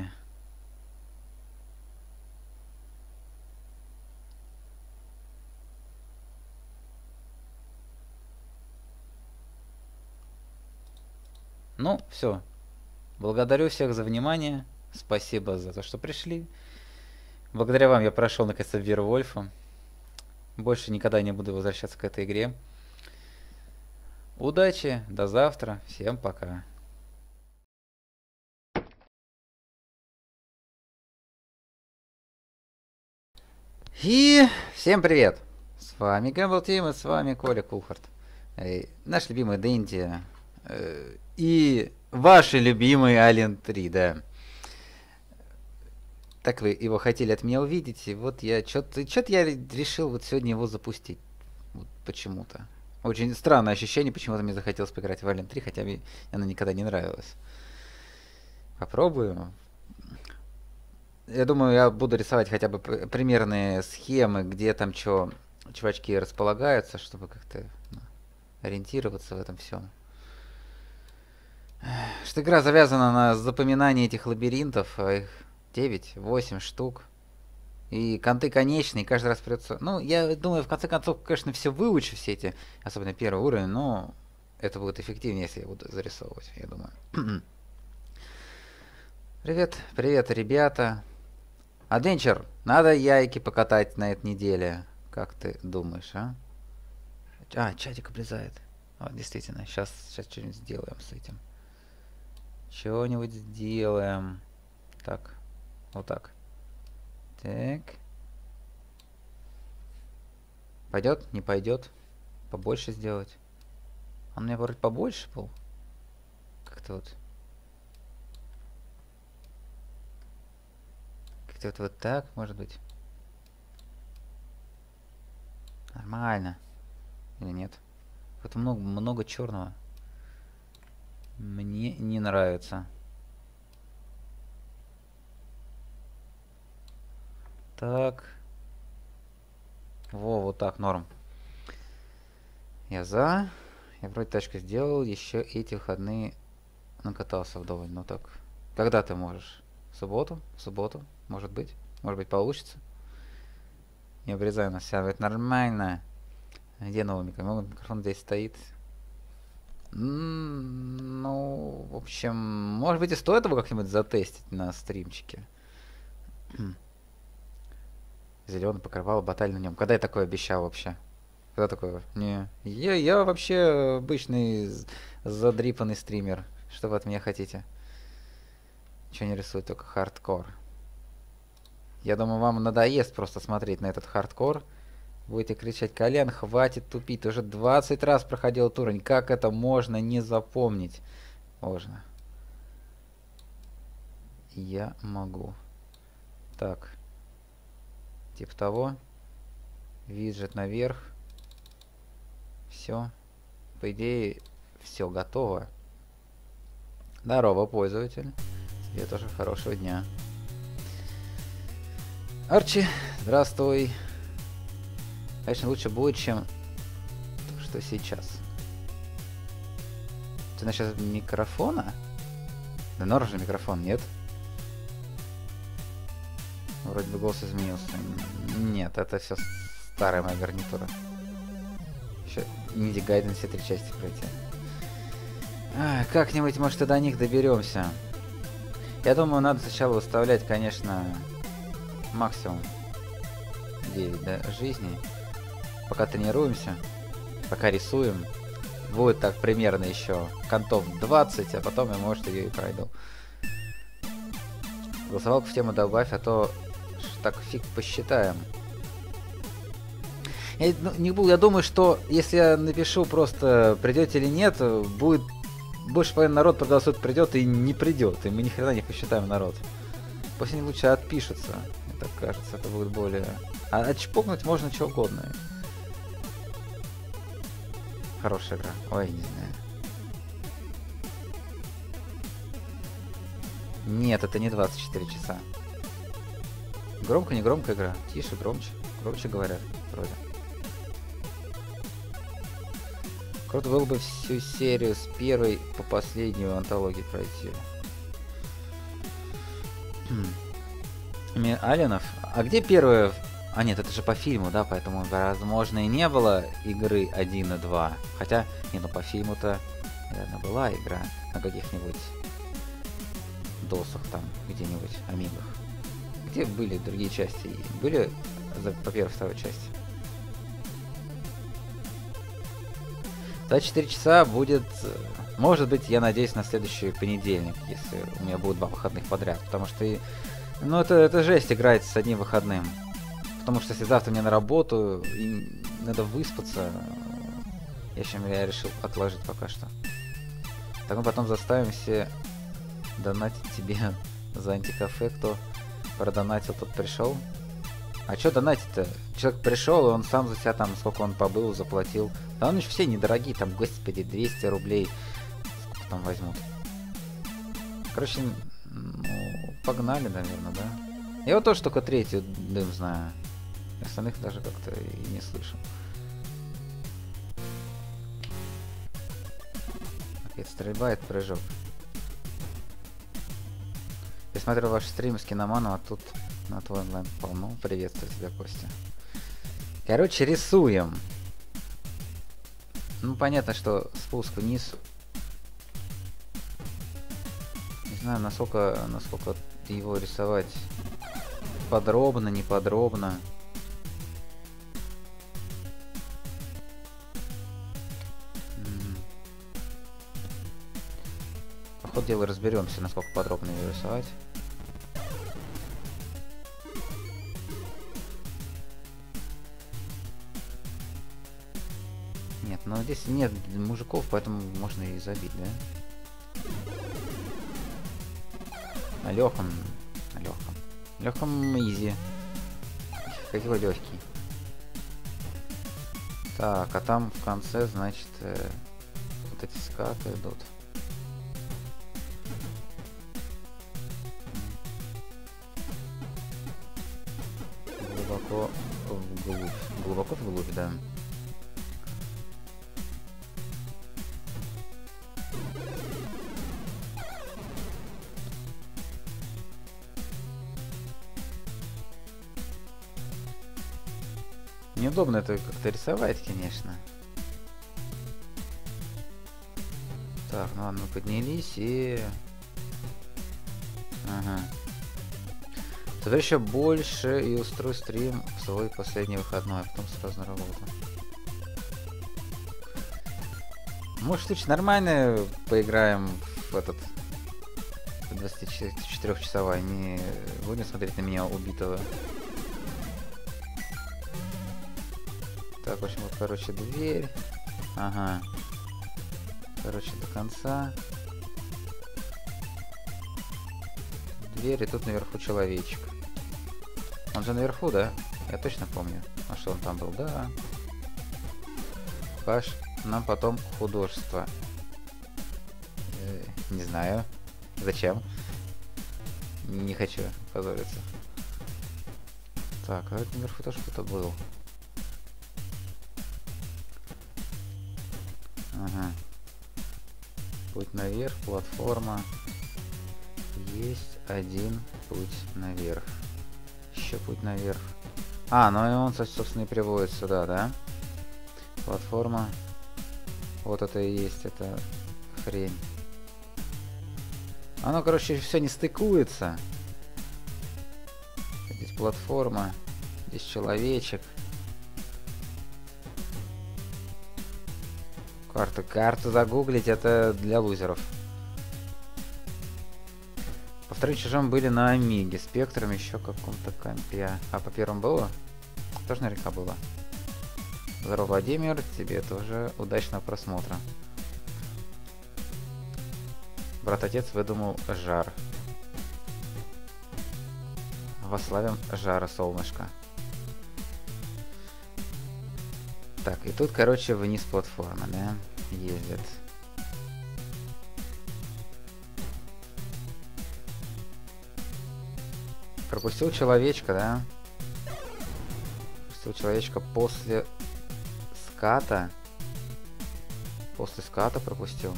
Ну, все. Благодарю всех за внимание. Спасибо за то, что пришли. Благодаря вам я прошел наконец-то Вервольфа. Больше никогда не буду возвращаться к этой игре. Удачи, до завтра. Всем пока. И всем привет. С вами Gamble Team и с вами Коля Кухарт. Э, наш любимый Дэнди. Э, и ваши любимые Alien три, да. Так вы его хотели от меня увидеть, и вот я что-то что-то я решил вот сегодня его запустить. Вот почему-то. Очень странное ощущение, почему-то мне захотелось поиграть в Alien три, хотя мне она никогда не нравилась. Попробую. Я думаю, я буду рисовать хотя бы примерные схемы, где там что чувачки располагаются, чтобы как-то ну, ориентироваться в этом всем. Что игра завязана на запоминании этих лабиринтов, а их девять восемь штук. И конты конечные, и каждый раз придется... Ну, я думаю, в конце концов, конечно, все выучу, все эти, особенно первый уровень, но это будет эффективнее, если я буду зарисовывать, я думаю. Привет, привет, ребята. Адвенчер, надо яйки покатать на этой неделе. Как ты думаешь, а? А, чатик облезает. А, действительно, сейчас, сейчас что-нибудь сделаем с этим. Что-нибудь сделаем. Так, вот так. Так. Пойдет? Не пойдет? Побольше сделать? Он у меня вроде побольше был. Как-то вот. Как-то вот, вот так, может быть. Нормально. Или нет? Вот много, много черного. Мне не нравится. Так. Во, вот так, норм. Я за. Я вроде тачку сделал. Еще эти выходные накатался вдоволь. Ну так. Когда ты можешь? В субботу? В субботу? Может быть. Может быть получится. Не обрезаю на себя. Это нормально. Где новый микрофон? Микрофон здесь стоит. М-м, ну, в общем, может быть и стоит его как-нибудь затестить на стримчике. Зеленый покрывало, баталь на нем. Когда я такое обещал вообще? Когда такое? Не. Я, я вообще обычный задрипанный стример. Что вы от меня хотите? Ничего не рисую, только хардкор. Я думаю, вам надоест просто смотреть на этот хардкор. Будете кричать: Колян, хватит тупить. Ты уже двадцать раз проходил этот уровень. Как это можно не запомнить? Можно. Я могу. Так. Типа того. Виджет наверх. Все. По идее, все готово. Здорово, пользователь. Тебе тоже хорошего дня. Арчи, здравствуй. Конечно, лучше будет, чем то, что сейчас. Ты насчет микрофона? Да норм же микрофон, нет? Вроде бы голос изменился. Нет, это все старая моя гарнитура. Еще Ниндзя Гайден все три части пройти. А, как-нибудь, может, и до них доберемся. Я думаю, надо сначала выставлять, конечно, максимум девять, да, жизней. Пока тренируемся, пока рисуем. Будет так примерно еще контов двадцать, а потом я, может, ее и пройду. Голосовалку в тему добавь, а то так фиг посчитаем. Я, ну, не буду, я думаю, что если я напишу просто придете или нет, будет больше половины народ проголосует, придет и не придет, и мы ни хрена не посчитаем народ. Пусть они лучше отпишутся, мне так кажется, это будет более... А отчпокнуть можно что угодно. Хорошая игра. Ой, не знаю. Нет, это не двадцать четыре часа. Громко, не громко игра. Тише, громче. Громче говорят, вроде. Круто было бы всю серию с первой по последнюю антологию пройти. Алинов? А где первая? А нет, это же по фильму, да, поэтому, возможно, и не было игры один и два. Хотя, не, ну по фильму-то, наверное, была игра на каких-нибудь досах там, где-нибудь, амигах. Где были другие части? Были за, по первой, второй части? двадцать четыре часа будет, может быть, я надеюсь, на следующий понедельник, если у меня будут два выходных подряд. Потому что, и, ну, это, это жесть играть с одним выходным. Потому что если завтра мне на работу, и надо выспаться, я, чем я решил отложить пока что. Так мы потом заставим все донатить тебе за антикафе, кто продонатил, тот пришел. А чё донатить-то? Человек пришел, и он сам за себя там, сколько он побыл, заплатил. Да он еще все недорогие, там, господи, двести рублей. Сколько там возьмут? Короче, ну, погнали, наверное, да? Я вот тоже только третью дым знаю. Остальных даже как-то и не слышу. Опять стрельба, это прыжок. смотрю ваши стримы с киноманом, а тут на твой онлайн полно. Приветствую тебя, Костя. Короче, рисуем. Ну, понятно, что спуск вниз. Не знаю, насколько, насколько его рисовать подробно, не подробно. По ходу дела разберемся, насколько подробно его рисовать. Нет, но здесь нет мужиков, поэтому можно и забить, да? На легком, на легком, легком изи. Какой легкий. Так, а там в конце, значит, э, вот эти скаты идут. Глубоко вглубь, глубоко вглубь, да. Неудобно это как-то рисовать, конечно. Так, ну ладно, мы поднялись и... Ага. Теперь еще больше и устрой стрим в свой последний выходной, а потом сразу на работу. Может, в случае нормально поиграем в этот двадцатичетырёхчасовой, не будем смотреть на меня убитого. Так, в общем, вот, короче, дверь. Ага. Короче, до конца. Дверь, и тут наверху человечек. Он же наверху, да? Я точно помню. А что он там был? Да. Паш, нам потом художество. Э, не знаю. Зачем? Не хочу позориться. Так, а это наверху тоже кто-то был. Ага. Путь наверх, платформа. Есть один путь наверх. Еще путь наверх. А, ну и он, собственно, и приводит сюда, да? Платформа. Вот это и есть эта хрень. Оно, короче, все не стыкуется. Здесь платформа. Здесь человечек. Карту, карту загуглить — это для лузеров. По вторым чужим были на Амиге, Спектром еще каком-то компе. А по первому было? Тоже наверняка было. Здорово, Владимир, тебе тоже удачного просмотра. Брат-отец выдумал жар. Вославим жара, солнышко. Так, и тут, короче, вниз платформа, да, ездит. Пропустил человечка, да? Пропустил человечка после ската. После ската пропустил.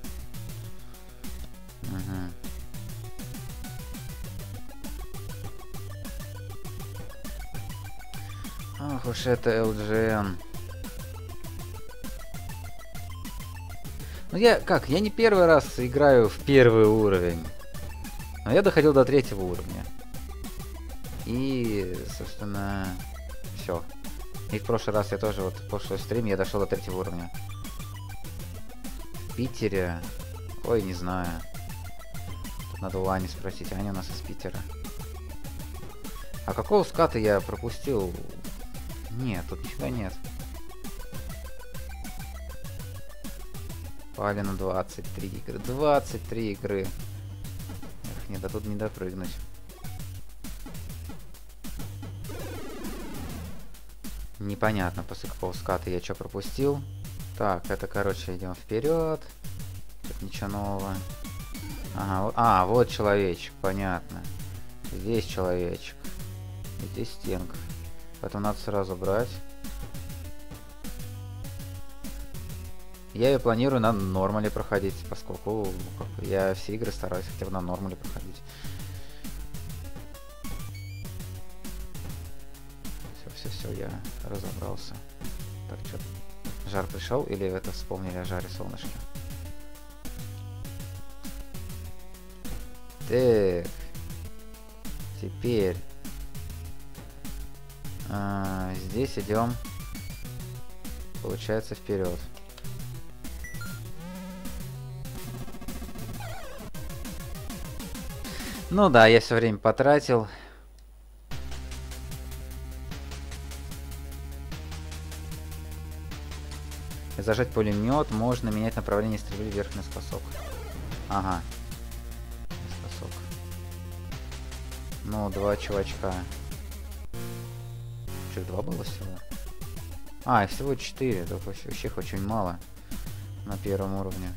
Угу. Ох уж это эл джи эн. Ну я как, я не первый раз играю в первый уровень. Но я доходил до третьего уровня. И, собственно, все. И в прошлый раз я тоже, вот в прошлый стрим я дошел до третьего уровня. В Питере. Ой, не знаю. Тут надо у Ани спросить. Аня у нас из Питера. А какого ската я пропустил? Нет, тут нифига нет. Пали на двадцать три игры. двадцать три игры. Эх, нет, а тут не допрыгнуть. Непонятно, после какого ската я что пропустил. Так, это, короче, идем вперед. Тут ничего нового. Ага, вот, а, вот человечек, понятно. Здесь человечек. И здесь стенка. Поэтому надо сразу брать. Я ее планирую на нормале проходить, поскольку как бы, я все игры стараюсь хотя бы на нормале проходить. все, все, я разобрался. Так, что, жар пришел или это вспомнили о жаре солнышки? Так. Теперь а, здесь идем, получается, вперед. Ну да, я все время потратил. Зажать пулемет, можно менять направление стрельбы вверх на способ. Ага. Способ. Ну, два чувачка. Что, два было всего? А, их всего четыре. Так вообще их очень мало на первом уровне.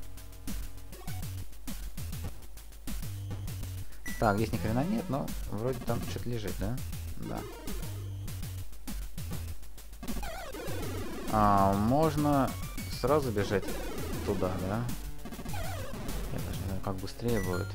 Так, здесь ни хрена нет, но вроде там что-то лежит, да? Да. А, можно сразу бежать туда, да? Я даже не знаю, как быстрее будет.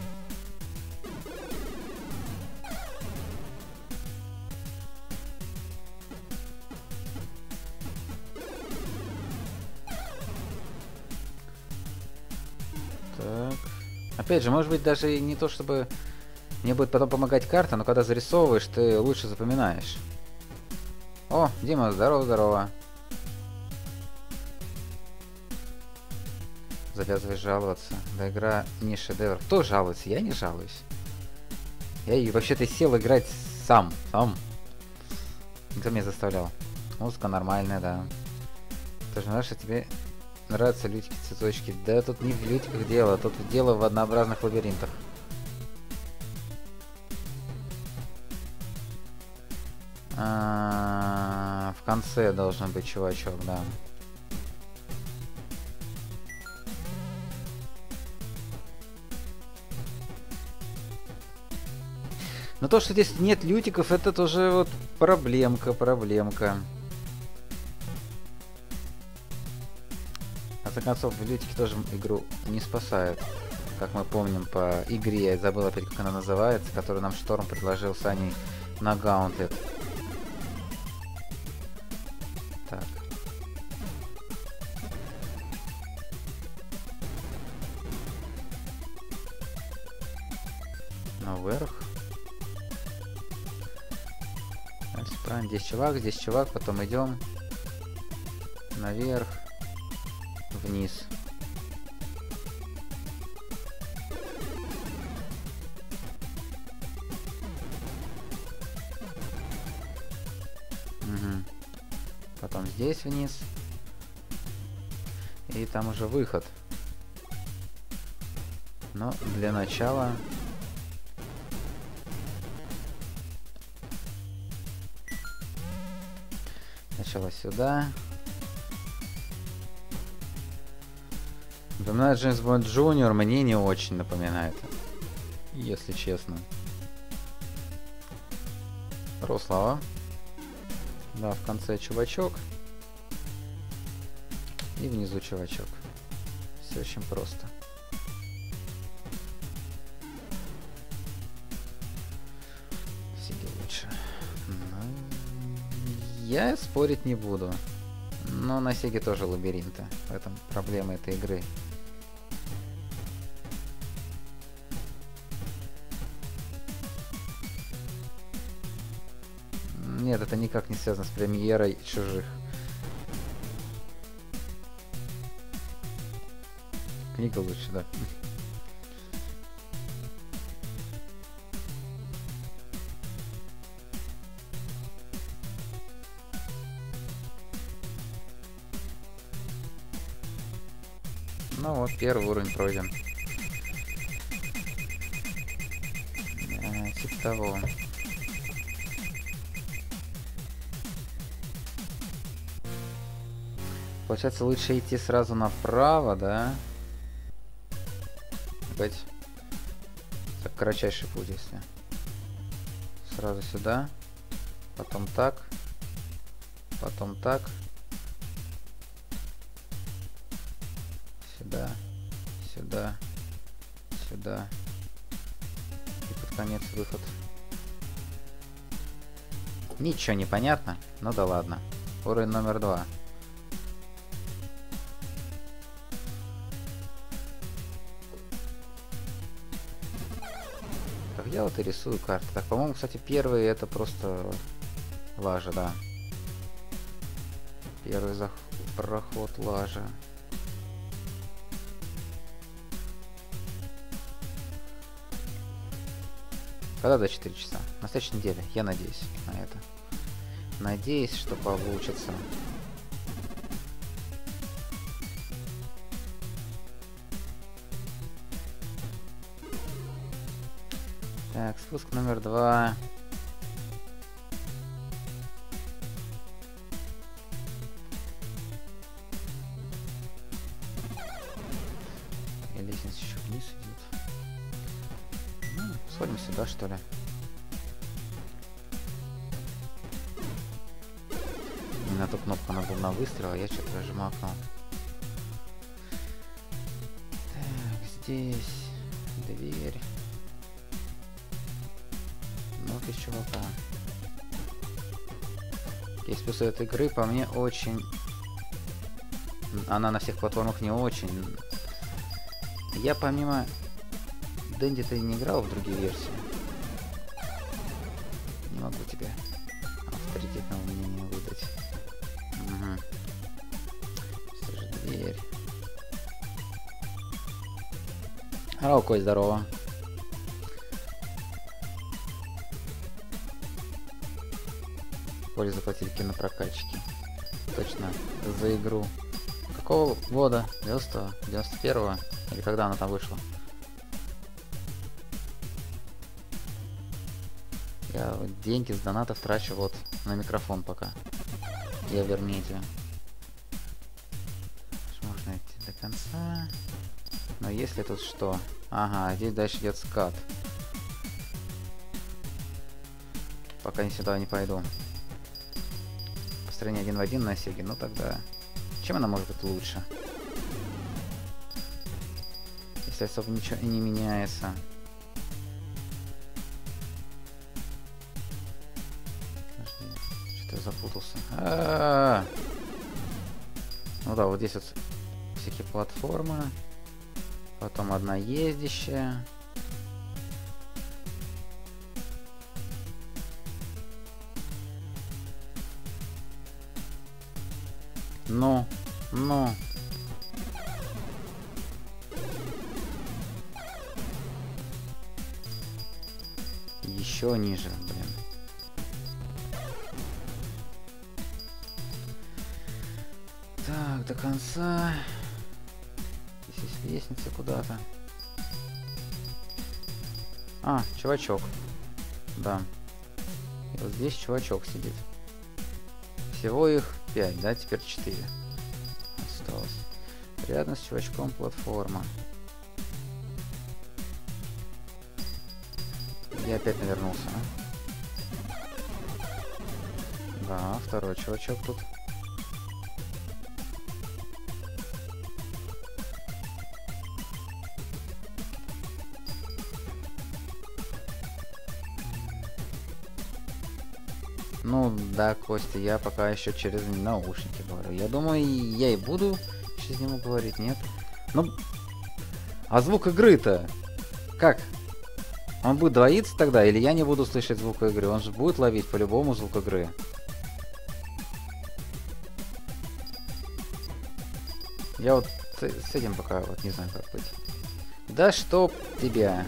Так. Опять же, может быть, даже не то, чтобы мне будет потом помогать карта, но когда зарисовываешь, ты лучше запоминаешь. О, Дима, здорово-здорово. Завязывай жаловаться. Да, игра не шедевр. Кто жалуется? Я не жалуюсь. Я и вообще-то сел играть сам. Сам. Никто меня заставлял. Музыка нормальная, да. Ты же знаешь, что тебе нравятся лютики, цветочки. Да тут не в лютиках дело, тут дело в однообразных лабиринтах. А-а-а, в конце должен быть чувачок, да. Но то, что здесь нет лютиков, это тоже вот проблемка, проблемка. В конце концов, лютики тоже игру не спасают. Как мы помним по игре, я забыл опять, как она называется, которую нам Шторм предложил с Аней на Gauntlet. Так. Наверх. Здесь чувак, здесь чувак, потом идем наверх, вниз. Угу. Потом здесь вниз. И там уже выход. Но для начала... Сначала сюда. Напоминает Джеймс Бонд Джуниор, мне не очень напоминает. Если честно. Рослава. Да, в конце чувачок. И внизу чувачок. Все очень просто. Сиди лучше. Я спорить не буду. Но на Сеге тоже лабиринты. В этом проблема этой игры. Нет, это никак не связано с премьерой Чужих. Книга лучше, да. Ну вот, первый уровень пройден. А, типа того. Получается, лучше идти сразу направо, да? Опять. Так, кратчайший путь, если. Сразу сюда. Потом так. Потом так. Сюда. Сюда. Сюда. И под конец выход. Ничего не понятно, ну да ладно. Уровень номер два. Так, я вот и рисую карты. Так, по-моему, кстати, первый это просто лажа, да. Первый зах... проход лажа. Когда до четыре часа? На следующей неделе. Я надеюсь на это. Надеюсь, что получится. Так, спуск номер два. И лестница еще вниз идет. Ну, сходим сюда, что ли. Не на ту кнопку нажал на выстрел, а я что-то даже макнул. Так, здесь дверь. Ну-ка, чувака. Есть плюсы этой игры, по мне очень... Она на всех платформах не очень. Я помимо Дэнди-то и не играл в другие версии. Не могу тебе авторитетного мнения выдать. Угу. Что же дверь? Ралкой, здорово. Поле заплатили кинопрокатчики. Точно, за игру. Какого года? девяностого? девяносто первого? Или когда она там вышла? Я вот деньги с донатов трачу вот на микрофон пока. Я в Вермите. Можно идти до конца. Но если тут что? Ага, здесь дальше идет скат. Пока не сюда не пойду. Построение один в один на Сеге, ну тогда... Чем она может быть лучше? Если особо ничего и не меняется. Что-то я запутался. А-а-а! Ну да, вот здесь вот всякие платформы. Потом одна ездящая. Ну, ну. Еще ниже, блин. Так, до конца. Здесь есть лестница куда-то. А, чувачок. Да. И вот здесь чувачок сидит. Всего их пять, да, теперь четыре осталось. Рядом с чувачком платформа. Я опять навернулся, а? Да, второй чувачок тут. Ну да, Костя, я пока еще через наушники говорю. Я думаю, я и буду через него говорить, нет? Ну, а звук игры-то как? Он будет двоиться тогда, или я не буду слышать звук игры? Он же будет ловить по-любому звук игры. Я вот с, с этим пока вот не знаю, как быть. Да чтоб тебя.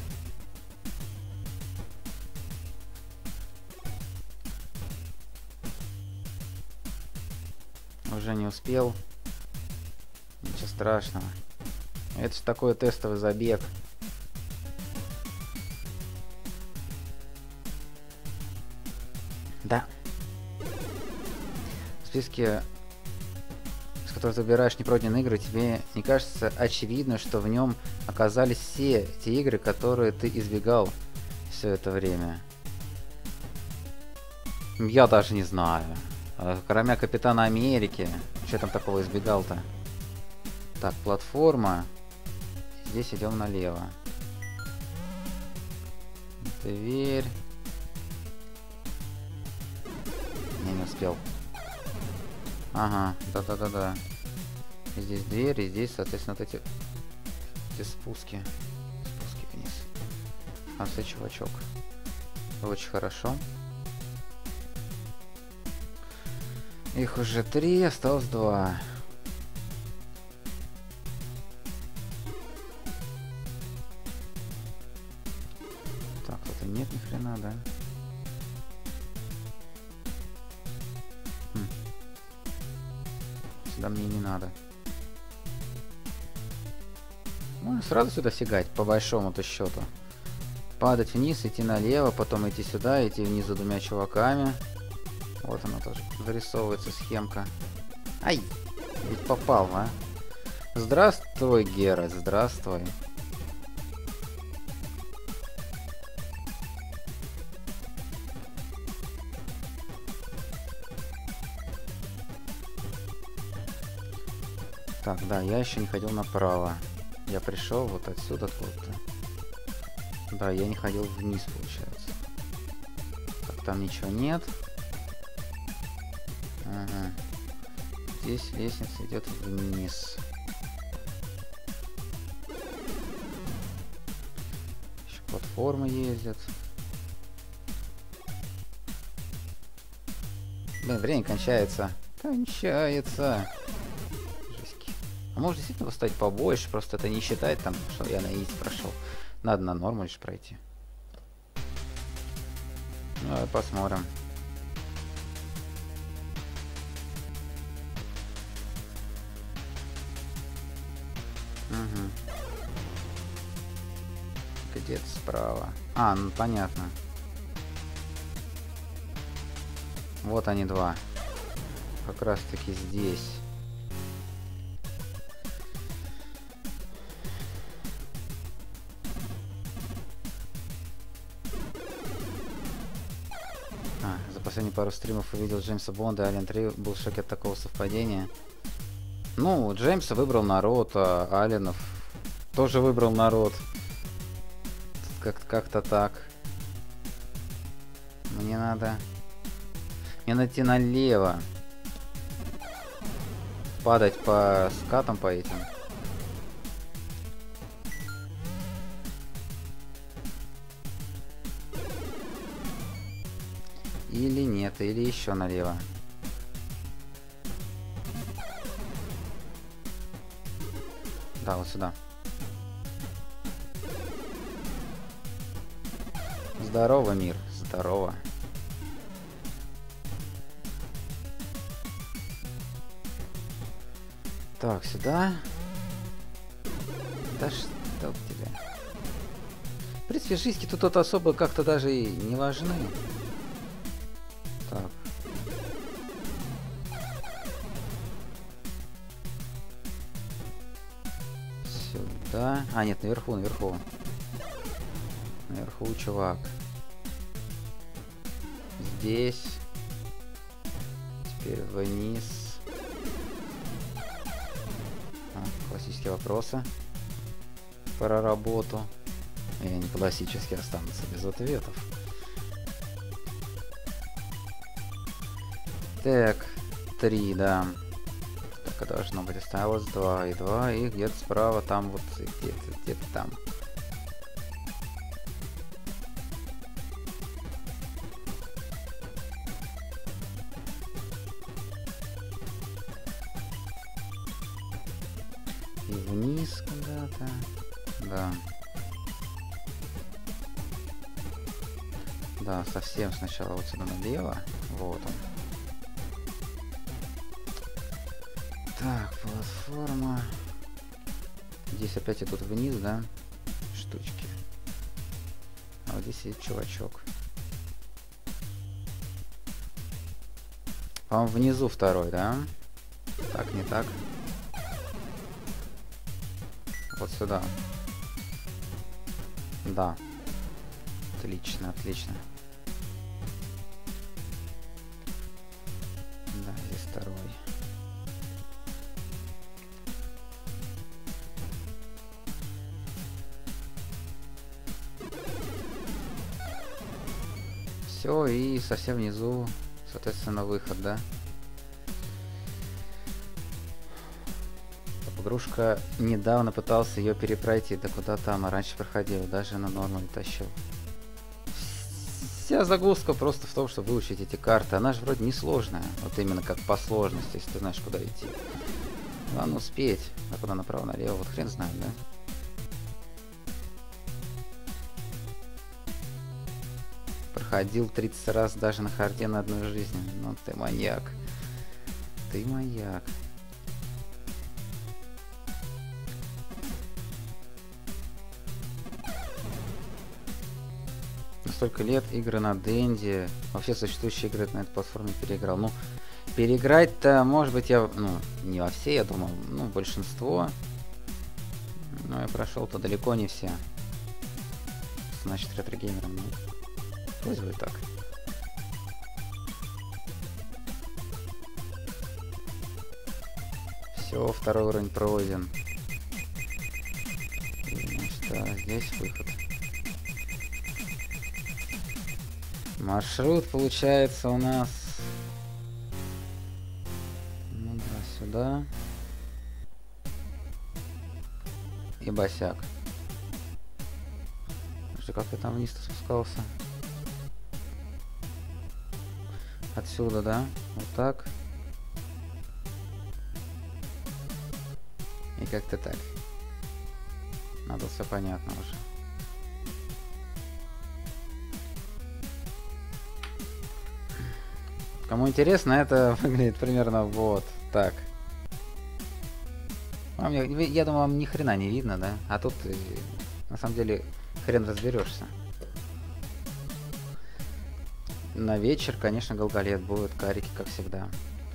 Уже не успел. Ничего страшного. Это же такой тестовый забег. Да. В списке, с которого ты выбираешь непройденные игры, тебе не кажется очевидно, что в нем оказались все те игры, которые ты избегал все это время? Я даже не знаю. Кроме Капитана Америки. Что там такого избегал-то? Так, платформа. Здесь идем налево. Дверь. успел. Ага, да-да-да-да. Здесь дверь, и здесь, соответственно, вот эти, эти спуски. Спуски вниз. А все, чувачок. Очень хорошо. Их уже три, осталось два. Так, тут и нет ни хрена, да? Хм. Сюда мне не надо. Ну, сразу сюда сигать, по большому-то счету. Падать вниз, идти налево, потом идти сюда, идти вниз за двумя чуваками. Вот она тоже вырисовывается схемка. Ай! Ведь попал, а? Здравствуй, Геральт, здравствуй. Так, да, я еще не ходил направо. Я пришел вот отсюда откуда-то. Да, я не ходил вниз, получается. Так, там ничего нет. Ага. Здесь лестница идет вниз. Еще платформы ездят. Блин, время кончается. Кончается. Жесть. А может действительно поставить побольше, просто это не считает там, что я на изи прошел. Надо на норму лишь пройти. Ну, давай посмотрим. Угу. Где-то справа. А, ну понятно. Вот они два. Как раз таки здесь. А, за последние пару стримов увидел Джеймса Бонда и Alien три, был в шоке от такого совпадения. Ну, Джеймса выбрал народ, а Алленов тоже выбрал народ. Как- как-то так. Мне надо... Мне надо идти налево. Падать по скатам по этим. Или нет, или еще налево. Да, вот сюда. Здорово, мир. Здорово. Так, сюда. Да что тебя. В принципе, жизни тут, тут особо как-то даже и не важны. Так. Сюда. А, нет, наверху, наверху. Наверху чувак. Здесь. Теперь вниз. А, классические вопросы про работу. И они классически останутся без ответов. Так, три, да. Так, а должно быть осталось два и два, и где-то справа там вот, где-то, где-то там. И вниз куда-то. Да. Да, совсем сначала вот сюда налево. Вот он. Так, платформа. Здесь опять идут вниз, да? Штучки. А вот здесь есть чувачок. По-моему, внизу второй, да? Так, не так. Вот сюда. Да. Отлично, отлично. Да, здесь второй. Все, и совсем внизу, Соответственно, выход, да? Игрушка недавно пытался ее перепройти, да куда там, а раньше проходил, даже на норму не тащил. Вся загвоздка просто в том, чтобы выучить эти карты. Она же вроде несложная, вот именно как по сложности, если ты знаешь, куда идти. Главное успеть, а куда направо-налево, вот хрен знает, да? Проходил тридцать раз даже на харде на одной жизни. Ну ты маньяк. Ты маньяк. Столько лет игры на Денди, вообще существующие игры на этой платформе переиграл. Ну, переиграть-то, может быть, я, ну, не во все, я думал, ну, большинство. Но я прошел-то далеко не все. Значит, ретро-геймером, ну, пусть будет так. Все, второй уровень пройден. Значит, а здесь выход. Маршрут получается у нас, ну да, сюда и босяк. Что, как я там вниз-то спускался? Отсюда, да? Вот так. И как-то так. Надо все понятно уже. Кому интересно, это выглядит примерно вот так. Вам, я, я думаю, вам ни хрена не видно, да? А тут на самом деле хрен разберешься. На вечер, конечно, Голголед будет, карики, как всегда.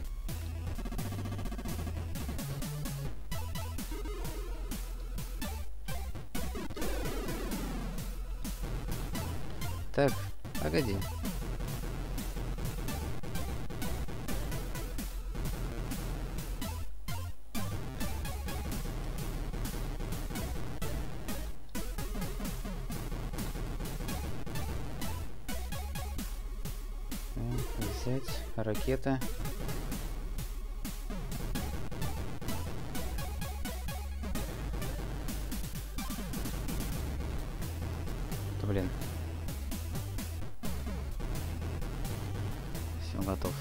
Так, погоди. Взять ракеты. Да, блин. Все, готов.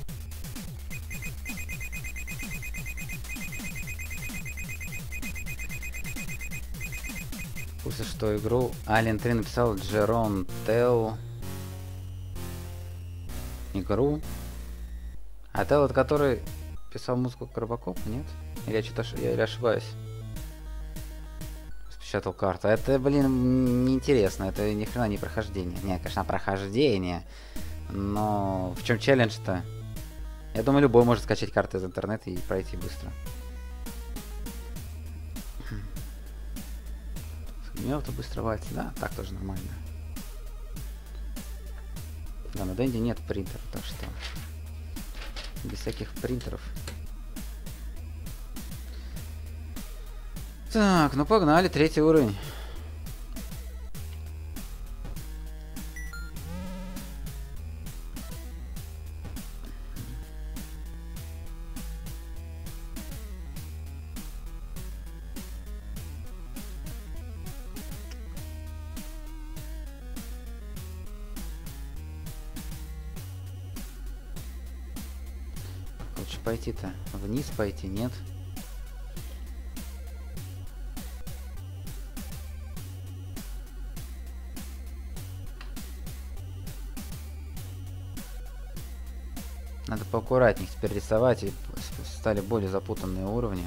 Пусть что игру Alien три написал Джерон Телл. Игру. А Телл, это который писал музыку к Робокопу, нет? Или я что-то я или ошибаюсь? Распечатал карту. Это, блин, неинтересно. Это ни хрена не прохождение. Не, конечно, прохождение. Но в чем челлендж-то? Я думаю, любой может скачать карты из интернета и пройти быстро. Мёртво быстро валится. Да, так тоже нормально. Да, на Денди нет принтеров, так что без всяких принтеров. Так, ну погнали, третий уровень. Лучше пойти-то вниз пойти, нет? Надо поаккуратнее теперь рисовать, и стали более запутанные уровни.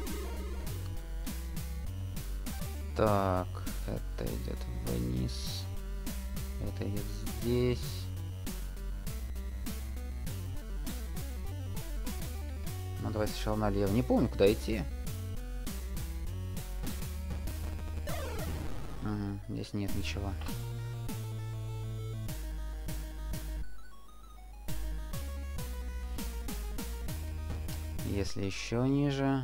Так, это идет вниз, это идет здесь. Ну давай сначала налево. Не помню, куда идти. Угу, здесь нет ничего. Если еще ниже.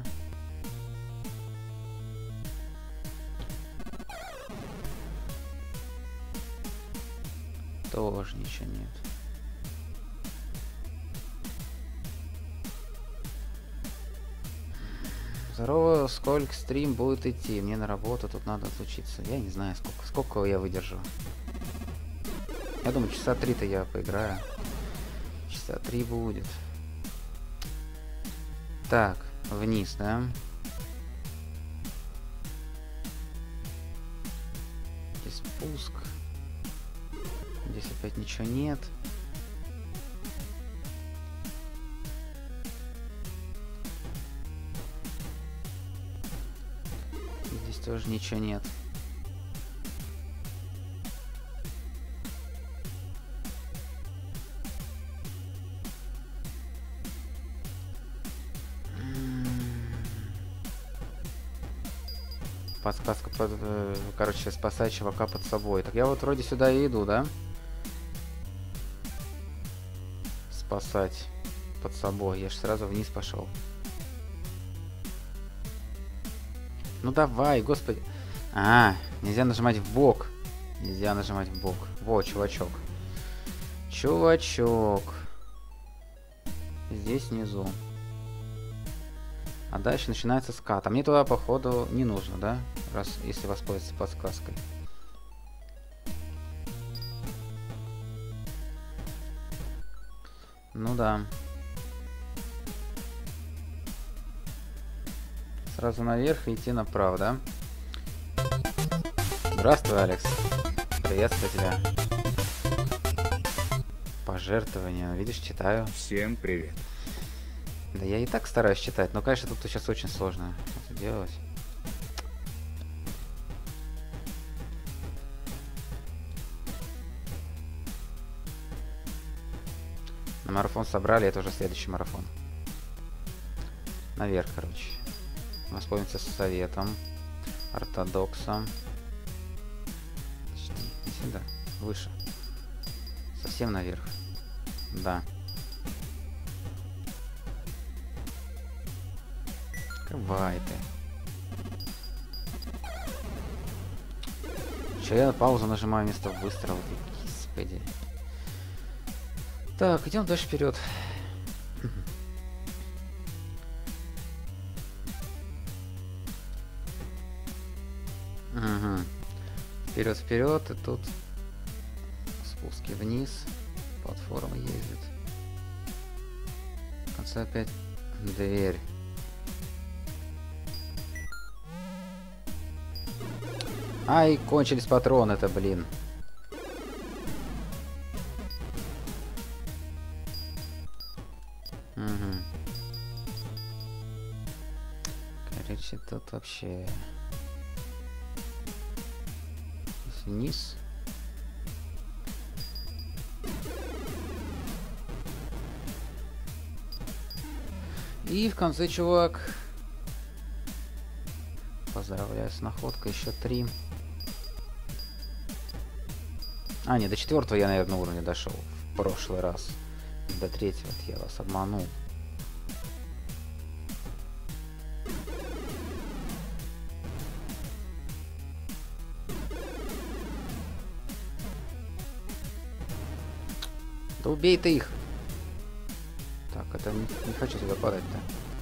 Тоже ничего нет. Здорово, сколько стрим будет идти? Мне на работу, тут надо отлучиться. Я не знаю, сколько, сколько я выдержу. Я думаю, часа три-то я поиграю. Часа три будет. Так, вниз, да? Здесь спуск. Здесь опять ничего нет. Здесь тоже ничего нет. Подсказка, под, э, короче, спасать чувака под собой. Так я вот вроде сюда и иду, да? Спасать под собой. Я же сразу вниз пошел. Ну давай, господи. А, нельзя нажимать в бок. Нельзя нажимать в бок. Во, чувачок. Чувачок. Здесь внизу. А дальше начинается скат. А мне туда, походу, не нужно, да? Раз, если воспользоваться подсказкой. Ну да. Сразу наверх и идти направо, да? Здравствуй, Алекс. Приветствую тебя. Пожертвования. Видишь, читаю. Всем привет. Да я и так стараюсь читать, но, конечно, тут сейчас очень сложно это делать. На марафон собрали, это уже следующий марафон. Наверх, короче. Воспользуемся советом. Ортодоксом. Не сюда, выше. Совсем наверх. Да. Открывай ты. Че я на паузу нажимаю вместо выстрела? Господи. Так, идем дальше вперед. Угу. Вперед, вперед, и тут спуски вниз. Платформа ездит. В конце опять дверь. Ай, кончились патроны-то, блин. Угу. Короче, тут вообще... Вниз. И в конце, чувак... Поздравляю с находкой, еще три. А, не, до четвертого я, наверное, уровня дошел в прошлый раз. До третьего я вас обманул. Да убей ты их! Так, это не, не хочу туда падать-то.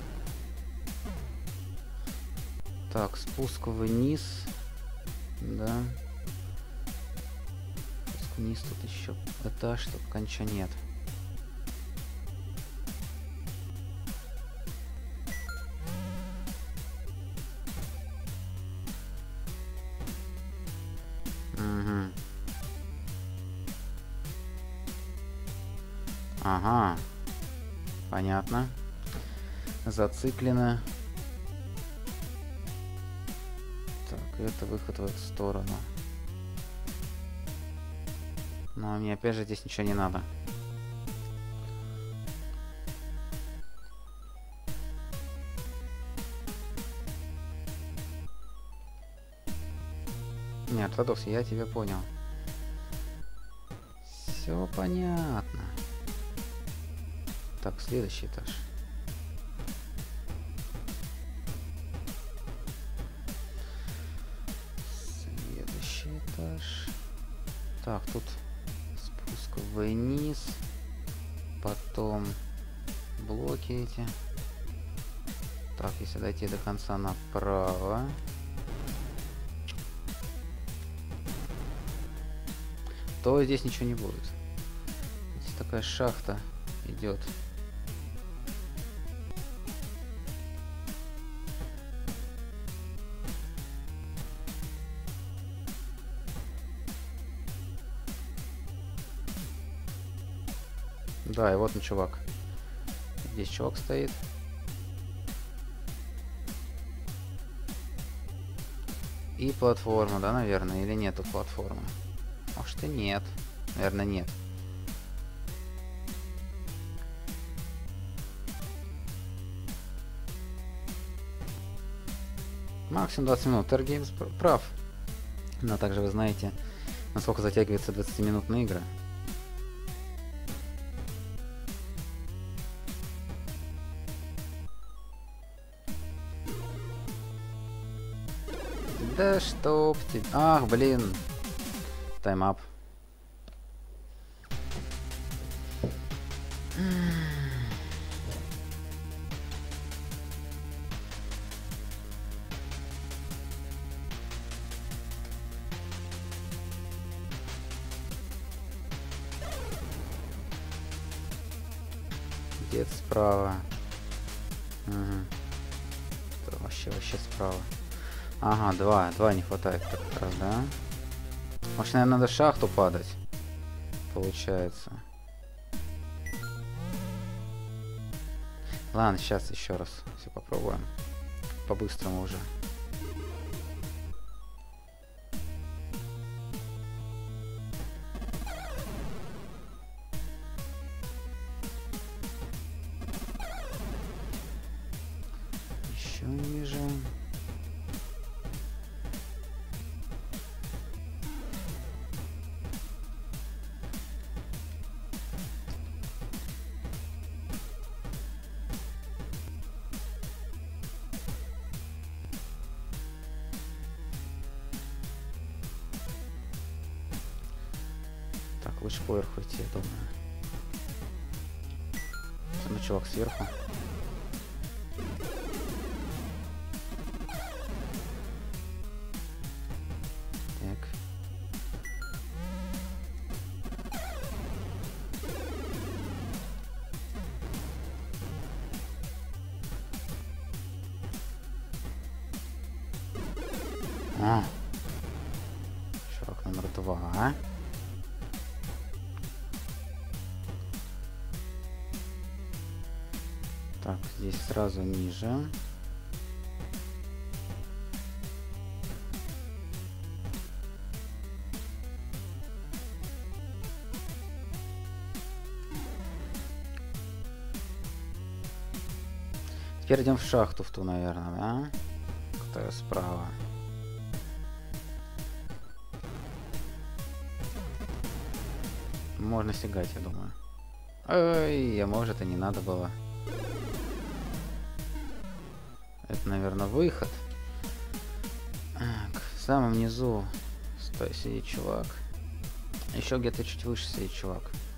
Так, спуск вниз. Да. Спуск вниз, тут еще этаж, тут конча нет. Угу. Ага. Понятно. Зациклено. Так, это выход в эту сторону. Но мне опять же здесь ничего не надо. Нет, Ортодокс, я тебя понял. Все понятно. Так, следующий этаж. Следующий этаж. Так, тут спуск вниз. Потом блоки эти. Так, если дойти до конца направо. То здесь ничего не будет. Здесь такая шахта идет. Да, и вот он, чувак. Здесь чувак стоит. И платформа, да, наверное? Или нету платформы? Может и нет. Наверное, нет. Максимум двадцать минут. Teragames прав. Но также вы знаете, насколько затягиваются двадцатиминутные игры. Да чтоб тебе... Ах, блин. Тайм-ап. Где-то справа. Угу. Это вообще, вообще справа. Ага, два. Два не хватает как раз, да? Может, наверное, надо в шахту падать. Получается. Ладно, сейчас еще раз все попробуем. По-быстрому уже. Еще ниже. Так, лучше поверху идти, я думаю. Ну, чувак сверху. Так. А. Чувак номер два. Так, здесь сразу ниже. Теперь идем в шахту, в ту, наверное, да? Которая справа. Можно сигать, я думаю. Ой, а может и не надо было. Это, наверное, выход. Так, в самом низу стой, сидит чувак. Еще где-то чуть выше сидит чувак.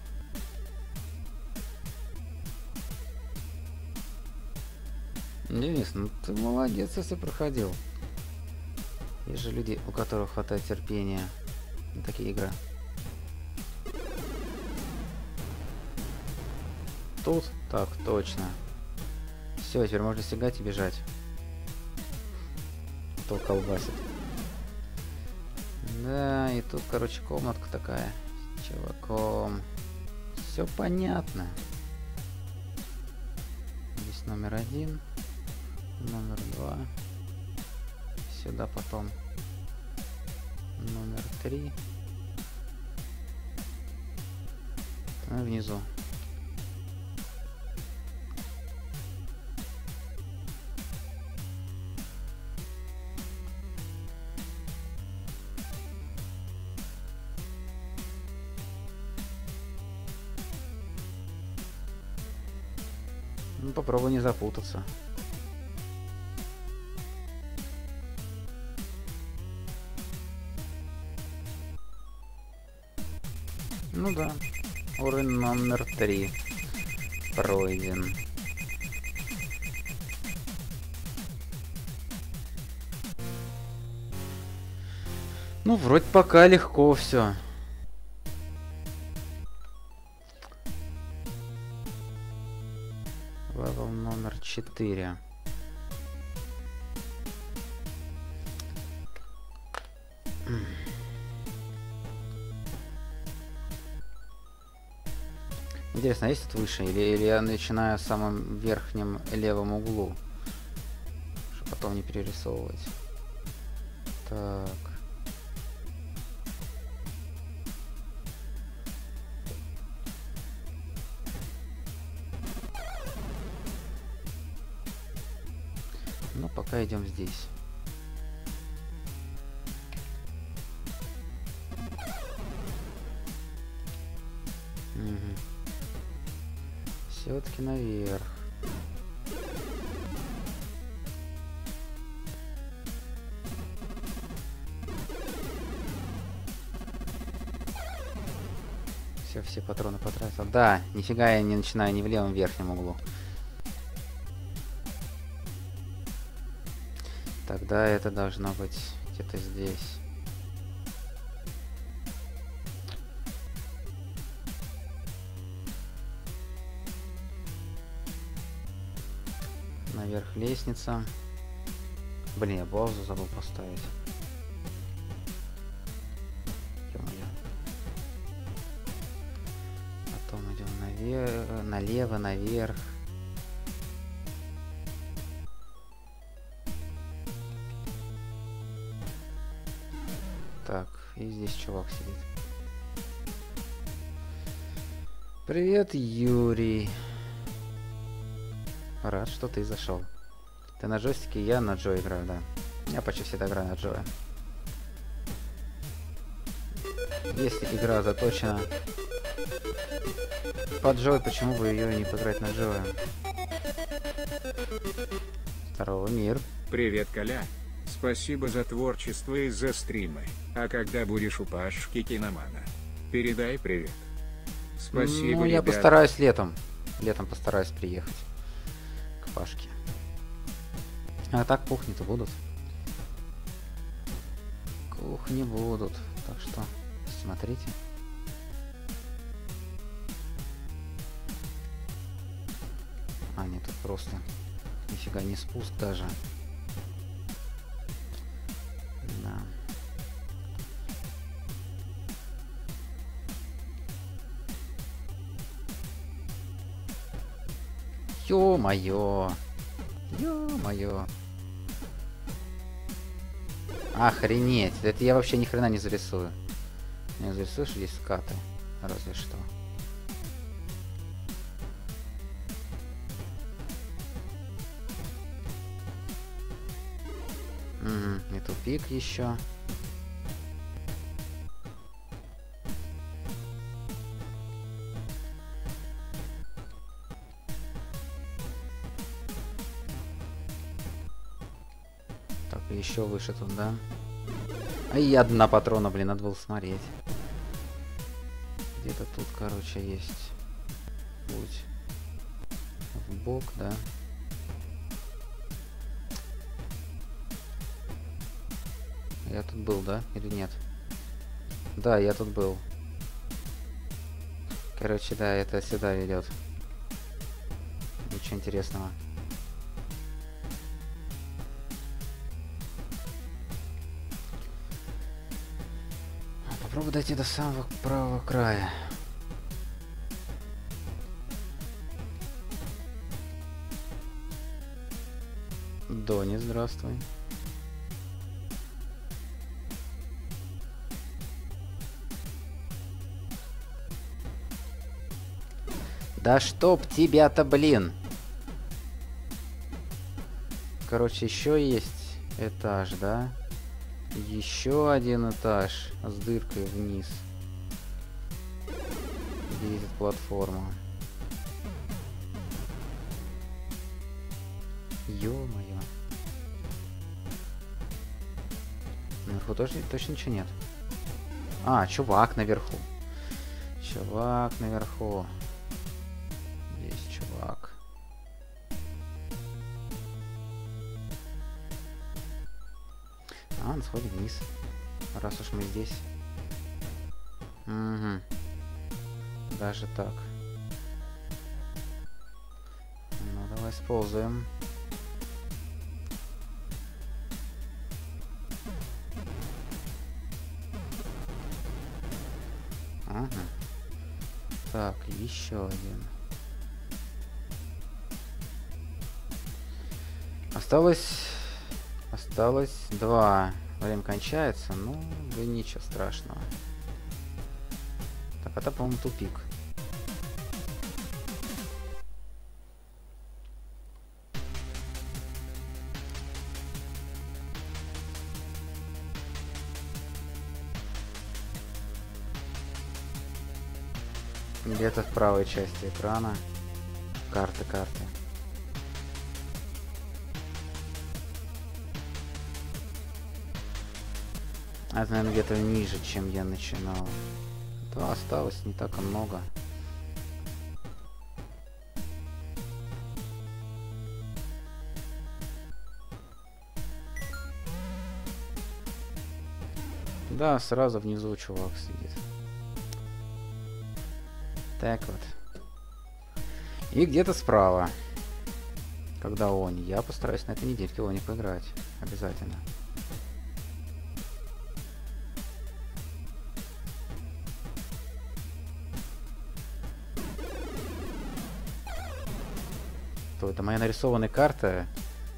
Денис, ну ты молодец, если проходил. Есть же люди, у которых хватает терпения на такие игры. Тут? Так, точно. Все, теперь можно сигать и бежать. То колбасит. Да, и тут, короче, комнатка такая. С чуваком. Все понятно. Здесь номер один. Номер два. Сюда потом. Номер три. Ну и внизу. Ну, попробуй не запутаться. Ну да, уровень номер три пройден. Ну, вроде пока легко все. Левел номер четыре. Интересно, а есть тут выше? Или, или я начинаю в самом верхнем левом углу? Чтобы потом не перерисовывать. Так. Ну, пока идем здесь. Угу. Все-таки наверх. Все, все патроны потратил. Да, нифига я не начинаю ни в левом верхнем углу. Тогда это должно быть где-то здесь. Наверх лестница. Блин, я паузу забыл поставить. Ё-моё. Потом идем наверх, налево, наверх. Так, и здесь чувак сидит. Привет, Юрий. Рад, что ты зашел. Ты на джойстике, я на Джо играю, да. Я почти всегда играю на Джоя. Если игра заточена под Джой, почему бы ее не поиграть на Джоя? Здорово, мир. Привет, Коля. Спасибо за творчество и за стримы. А когда будешь у Пашки Киномана, передай привет. Спасибо, Ну, я ребят. постараюсь летом. Летом постараюсь приехать к Пашке. А так кухни-то будут. Кухни будут. Так что смотрите. А, нет, тут просто нифига не спуск даже. Да. Ё-моё. Ё-моё. Охренеть. Это я вообще ни хрена не зарисую. Не зарисую, что здесь скаты. Разве что. Угу. И тупик еще. Еще выше тут, да? А и одна патрона, блин, надо было смотреть. Где-то тут, короче, есть путь в бок, да? Я тут был, да? Или нет? Да, я тут был. Короче, да, это сюда ведет. Ничего интересного. Попробую дойти до самого правого края. Дони, здравствуй. Да чтоб тебя-то, блин. Короче, еще есть этаж, да? Еще один этаж с дыркой вниз. Где едет платформа. Ё-моё. Наверху тоже точно ничего нет. А, чувак наверху. Чувак наверху. Здесь чувак. А, он сходит вниз. Раз уж мы здесь. Угу. Даже так. Ну, давай сползаем. Ага. Так, еще один. Осталось... Осталось два. Время кончается, ну, да ничего страшного. Так, это, по-моему, тупик. Где-то в правой части экрана. Карты, карты. А это, наверное, где-то ниже, чем я начинал. Да, осталось не так и много. Да, сразу внизу чувак сидит. Так вот. И где-то справа. Когда он, я постараюсь на этой недельке его не поиграть. Обязательно. То это моя нарисованная карта.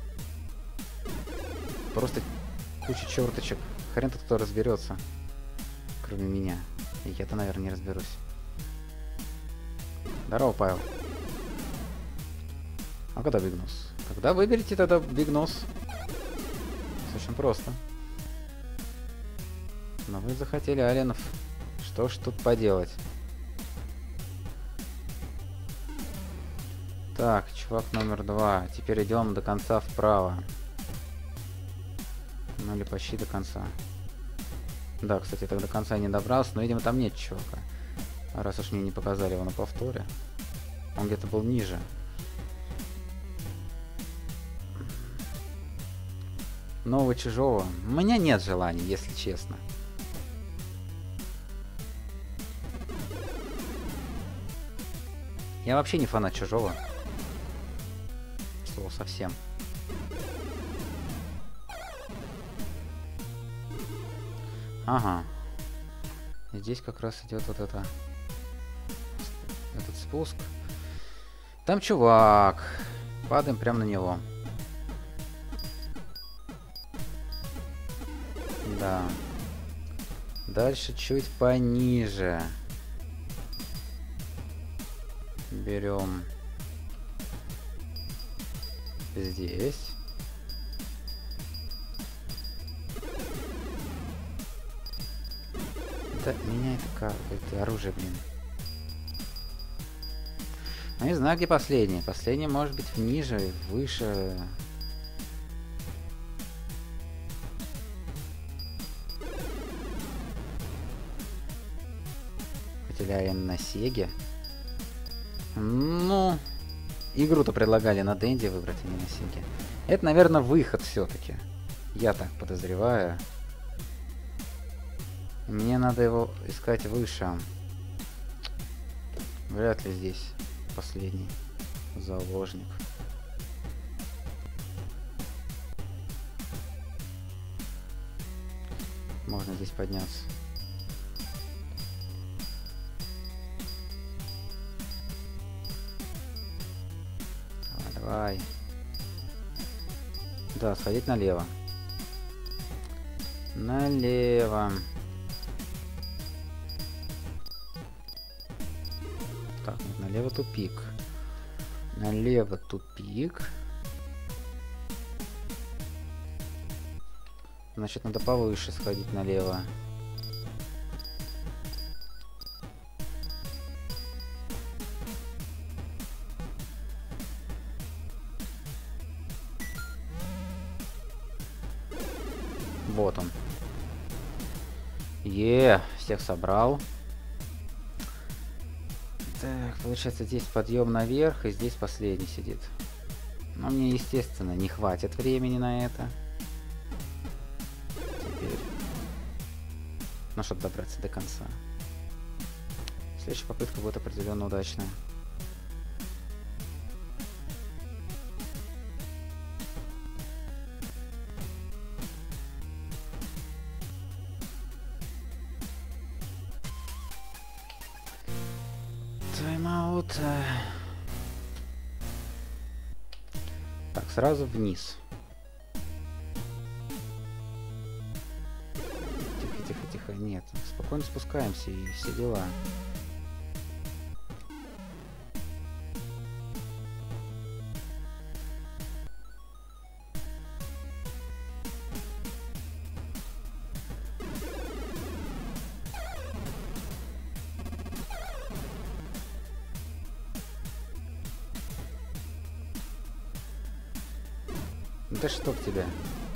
Просто куча черточек. Хрен тут кто разберется. Кроме меня. И я-то, наверное, не разберусь. Здорово, Павел. А когда Бигнус? Когда выберете тогда Бигнус? Очень просто. Но вы захотели алиенов. Что ж тут поделать? Так, чувак номер два. Теперь идем до конца вправо. Ну или почти до конца. Да, кстати, я так до конца не добрался, но, видимо, там нет чувака. Раз уж мне не показали его на повторе. Он где-то был ниже. Нового чужого. У меня нет желаний, если честно. Я вообще не фанат чужого. Слово совсем. Ага. И здесь как раз идет вот это. Этот спуск. Там чувак. Падаем прямо на него. Да. Дальше чуть пониже. Берем здесь. Да, меня это как? Это оружие, блин. Ну, не знаю, где последний. Последний может быть ниже, выше. Хотели я на Сеге. Ну, игру-то предлагали на Денди выбрать, а не на Сеге. Это, наверное, выход все-таки. Я так подозреваю. Мне надо его искать выше. Вряд ли здесь последний заложник. Можно здесь подняться. Давай, давай. Да, сходить налево. Налево. Так, налево тупик. Налево тупик. Значит, надо повыше сходить налево. Вот он. Е, всех собрал. Так, получается, здесь подъем наверх, и здесь последний сидит. Но мне, естественно, не хватит времени на это. Теперь Ну, чтобы добраться до конца. Следующая попытка будет определенно удачная. Тайм-аут. Так, сразу вниз. Тихо, тихо, тихо. Нет, спокойно спускаемся и все дела. Да что к тебя?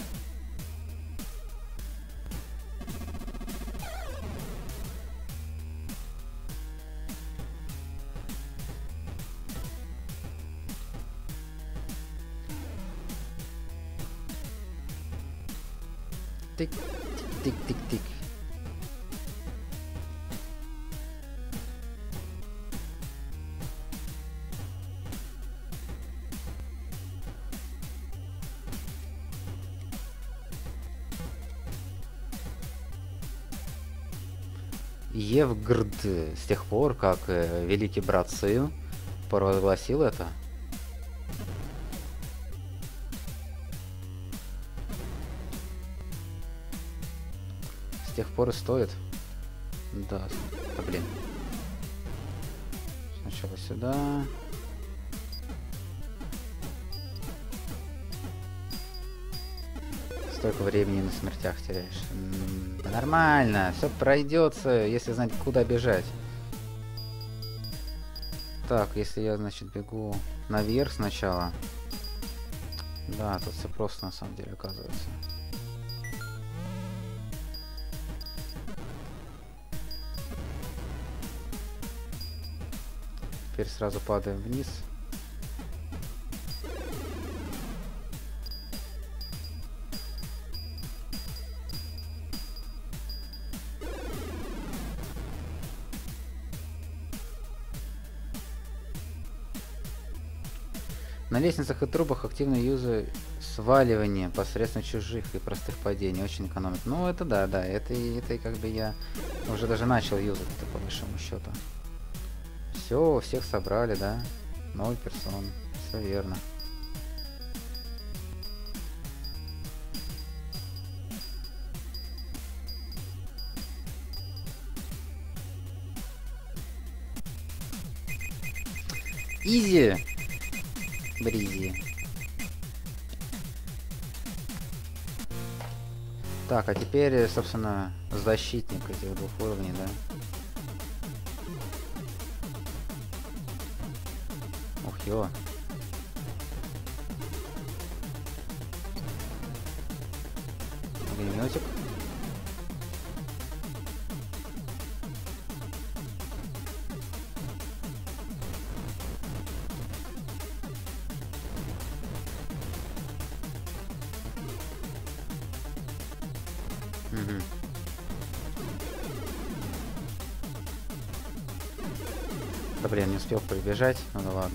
Тик-тик-тик-тик-тик. Евгрд с тех пор, как э, великий брат Сын провозгласил это, с тех пор и стоит. Да, да блин. Сначала сюда. Столько времени на смертях теряешь. М-м, нормально, все пройдется, если знать, куда бежать. Так, если я, значит, бегу наверх сначала. Да, тут все просто на самом деле оказывается. Теперь сразу падаем вниз. На лестницах и трубах активно юзаю сваливание посредством чужих и простых падений. Очень экономит. Ну, это да, да. Это, это как бы я уже даже начал юзать, это по большому счету. Все, всех собрали, да? Ноль персон. Все верно. Изи! Бризи. Так, а теперь, собственно, защитник этих двух уровней, да? Ух, ё. Огнеметик. Угу. Да блин, не успел прибежать, ну да ладно.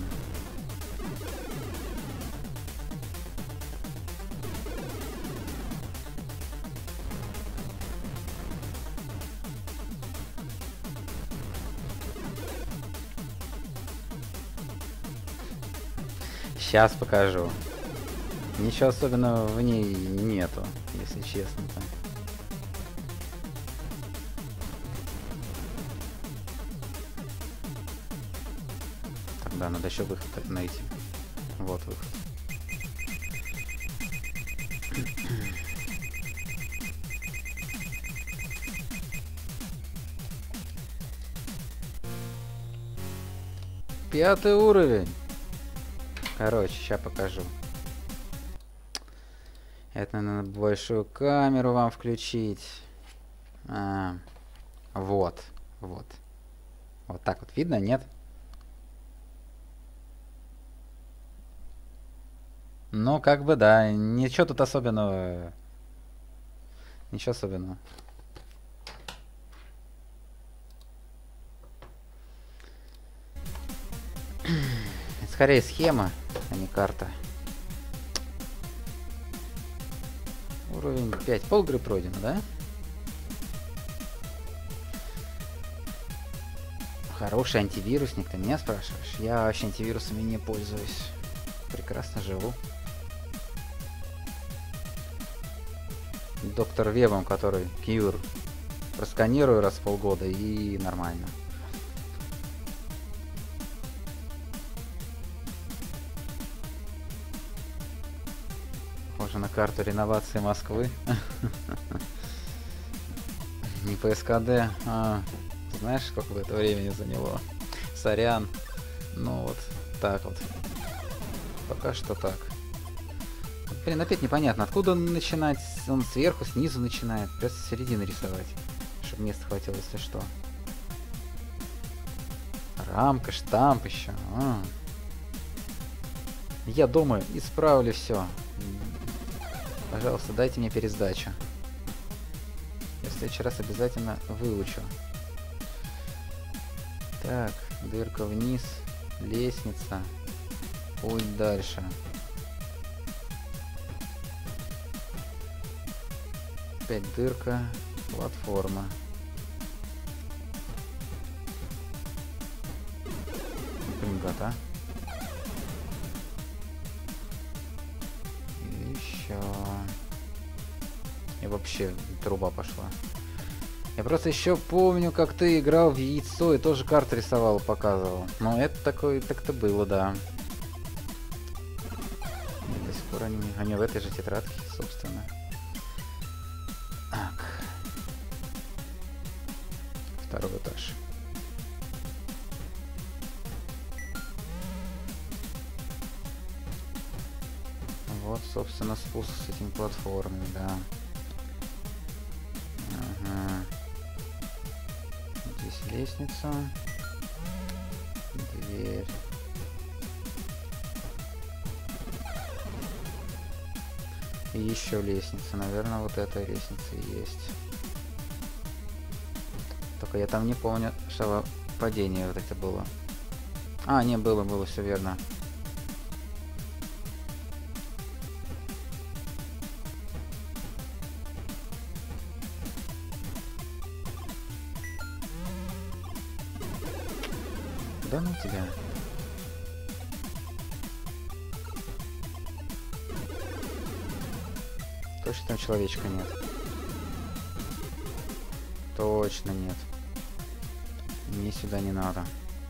Сейчас покажу. Ничего особенного в ней нету, если честно-то. Да, надо еще выход найти. Вот выход. Пятый уровень. Короче, сейчас покажу. Это надо большую камеру вам включить. А, вот, вот. Вот так вот видно, нет? Ну, как бы, да, ничего тут особенного. Ничего особенного. скорее схема, а не карта. Уровень пять. Полгры пройдено, да? Хороший антивирусник, ты меня спрашиваешь? Я вообще антивирусами не пользуюсь. Прекрасно живу. Доктор Вебом, который Кьюр, просканирую раз в полгода и нормально. Похоже на карту реновации Москвы. Не по эс ка дэ. А, знаешь, сколько бы это времени заняло? Сорян. Ну вот так вот. Пока что так. Блин, опять непонятно, откуда он начинать. Он сверху, снизу начинает. Придется с середины рисовать, чтобы места хватило, если что. Рамка, штамп еще. А. Я думаю, исправлю все. Пожалуйста, дайте мне пересдачу. Я в следующий раз обязательно выучу. Так, дырка вниз, лестница. Путь дальше. Опять дырка, платформа. Блин, гад, а? И еще. И вообще труба пошла. Я просто еще помню, как ты играл в яйцо и тоже карты рисовал, показывал. Но это такое, так-то было, да. И до сих пор они, они в этой же тетрадке, собственно. Так. Второй этаж. Вот, собственно, спуск с этими платформами, да. Ага. Здесь лестница. Дверь. И еще лестница. Наверное, вот эта лестница и есть. Только я там не помню, что падение вот это было. А, не, было, было, все верно. Да ну тебя. Точно там человечка нет. Точно нет. Мне сюда не надо.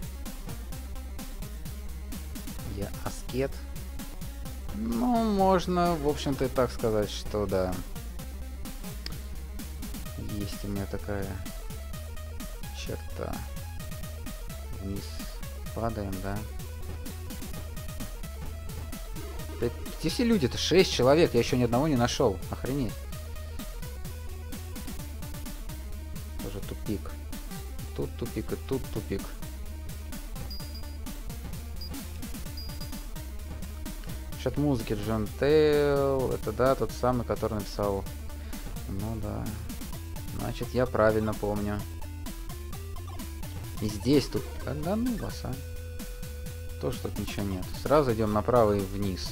Я аскет. Ну, можно, в общем-то, и так сказать, что да. Есть у меня такая черта. Вниз падаем, да. Где все люди-то? Шесть человек, я еще ни одного не нашел. Охренеть. Тоже тупик. Тут тупик и тут тупик. Счет музыки Джон Тейл. Это да, тот самый, который написал. Ну да. Значит, я правильно помню. И здесь тут... Да ну вас, а. Тоже тут ничего нет. Сразу идем направо и вниз.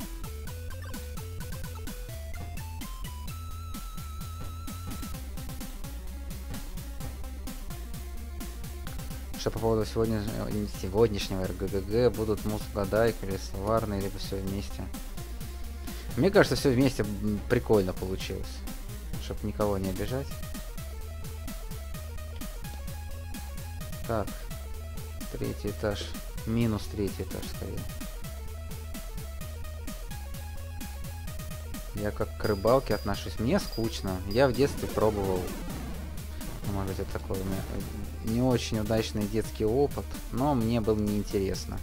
Что по поводу сегодняшнего, сегодняшнего эр гэ гэ гэ, будут музгадайка или словарные, либо все вместе. Мне кажется, все вместе прикольно получилось. Чтоб никого не обижать. Так, третий этаж, минус третий этаж скорее. Я как к рыбалке отношусь. Мне скучно. Я в детстве пробовал. Может быть, это такой у меня не очень удачный детский опыт, но мне было неинтересно.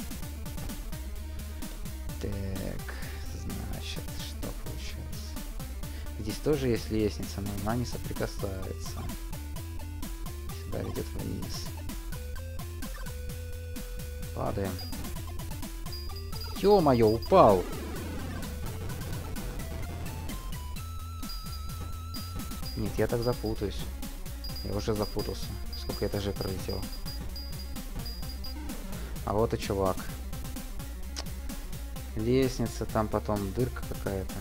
Так, значит, что получается? Здесь тоже есть лестница, но она не соприкасается. Сюда ведет вниз. Падаем. Ё-моё, упал! Нет, я так запутаюсь. Я уже запутался. Сколько этажей пролетел. А вот и чувак. Лестница, там потом дырка какая-то.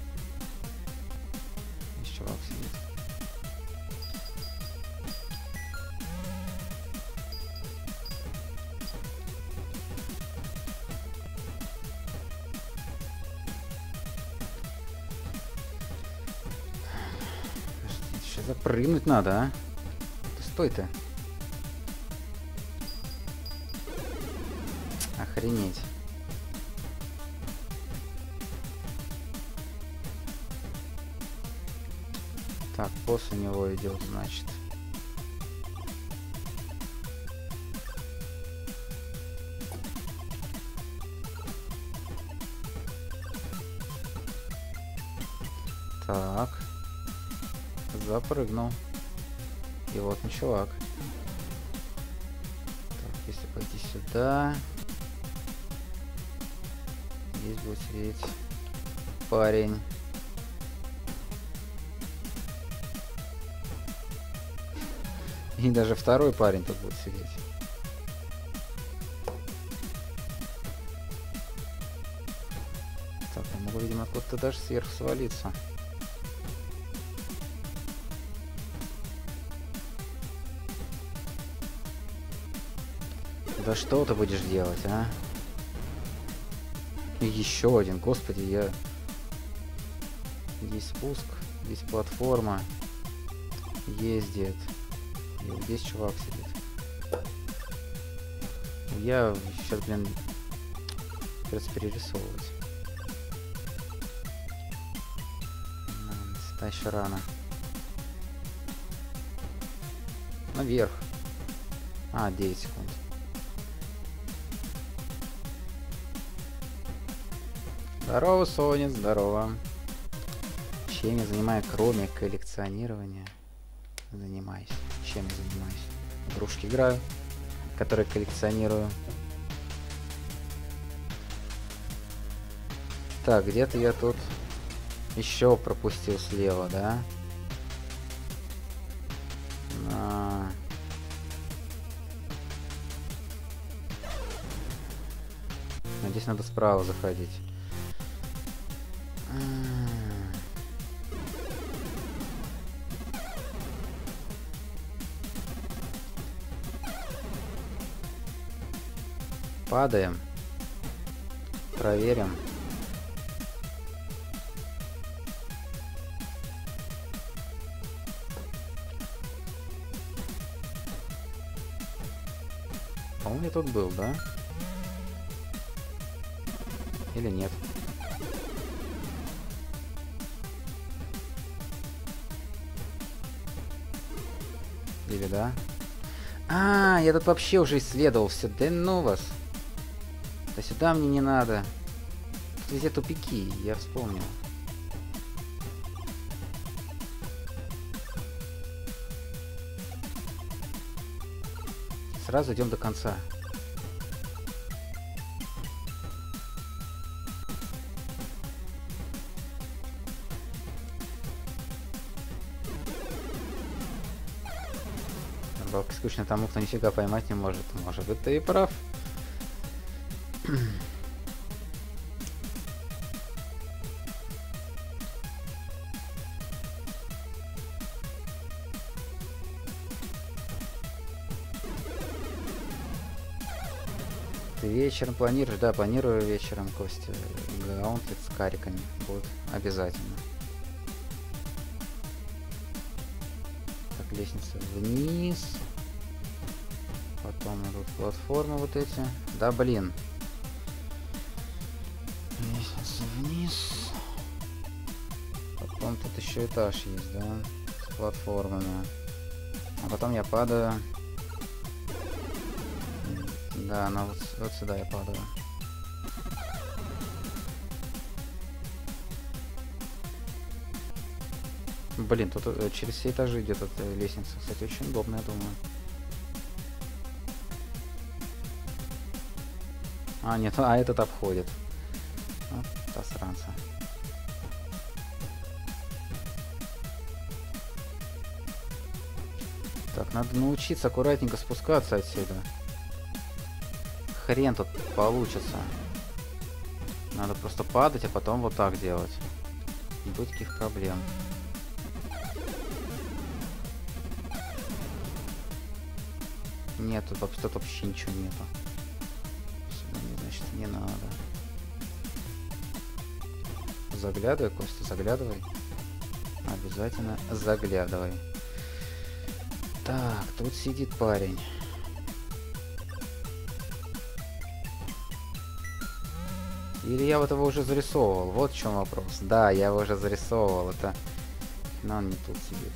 Здесь чувак сидит. Сейчас запрыгнуть надо, а? Ты стой ты. Охренеть. Так, после него идет, значит. Так. Запрыгнул. И вот он, чувак. Так, если пойти сюда. Здесь будет сидеть парень. И даже второй парень тут будет сидеть. Так, я могу, видимо, откуда-то даже сверху свалиться. Да что ты будешь делать, а? И еще один, господи, я... Здесь спуск, здесь платформа. Ездит. И вот здесь чувак сидит. Я сейчас, блин, придется перерисовывать. Да, еще рано. Наверх. А, девять секунд. Здорово, Соня, здорово. Чем я занимаюсь, кроме коллекционирования? Занимаюсь. Чем я занимаюсь? Игрушки играю, которые коллекционирую. Так, где-то я тут еще пропустил слева, да? А... Надеюсь, надо справа заходить. Падаем. Проверим. По-моему, я тут был, да? Или нет? Или да? А, я тут вообще уже исследовал все. Да ну вас. Да сюда мне не надо. Тут везде тупики, я вспомнил. Сразу идем до конца. Рыбалка скучно тому, кто нифига поймать не может. Может быть, ты и прав. Ты вечером планируешь? Да, планирую вечером, Костя. Гаунтлет с кариками будет обязательно. Так, лестница вниз. Потом идут платформы вот эти. Да, блин. Лестница вниз. Потом тут еще этаж есть, да? С платформами. А потом я падаю. Да, ну вот, вот сюда я падаю. Блин, тут э, через все этажи идет эта лестница. Кстати, очень удобно, я думаю. А, нет, а этот обходит. Вот, засранца. Так, надо научиться аккуратненько спускаться отсюда. Хрен тут получится. Надо просто падать, а потом вот так делать. Не будет таких проблем. Нет, тут, тут вообще ничего нету. Сюда, значит, не надо. Заглядывай, Костя, заглядывай. Обязательно заглядывай. Так, тут сидит парень. Или я вот его уже зарисовывал? Вот в чем вопрос. Да, я его уже зарисовывал. Это... Но он не тут сидит.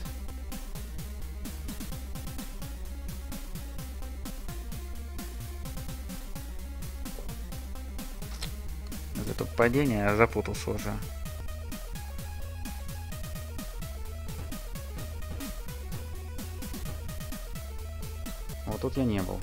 Это падение, я запутался уже. Вот тут я не был.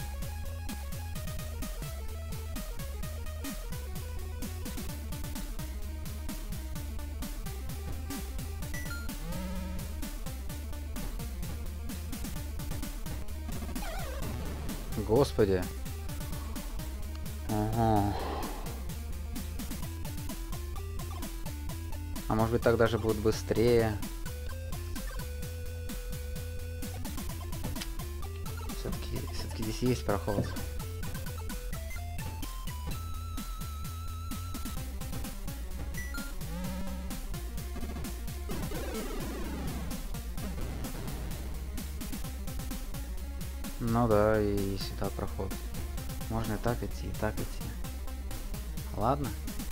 Господи. Ага. А может быть так даже будет быстрее. Все-таки, все-таки здесь есть проход. Ну да, и сюда проход. Можно и так идти, и так идти. Ладно.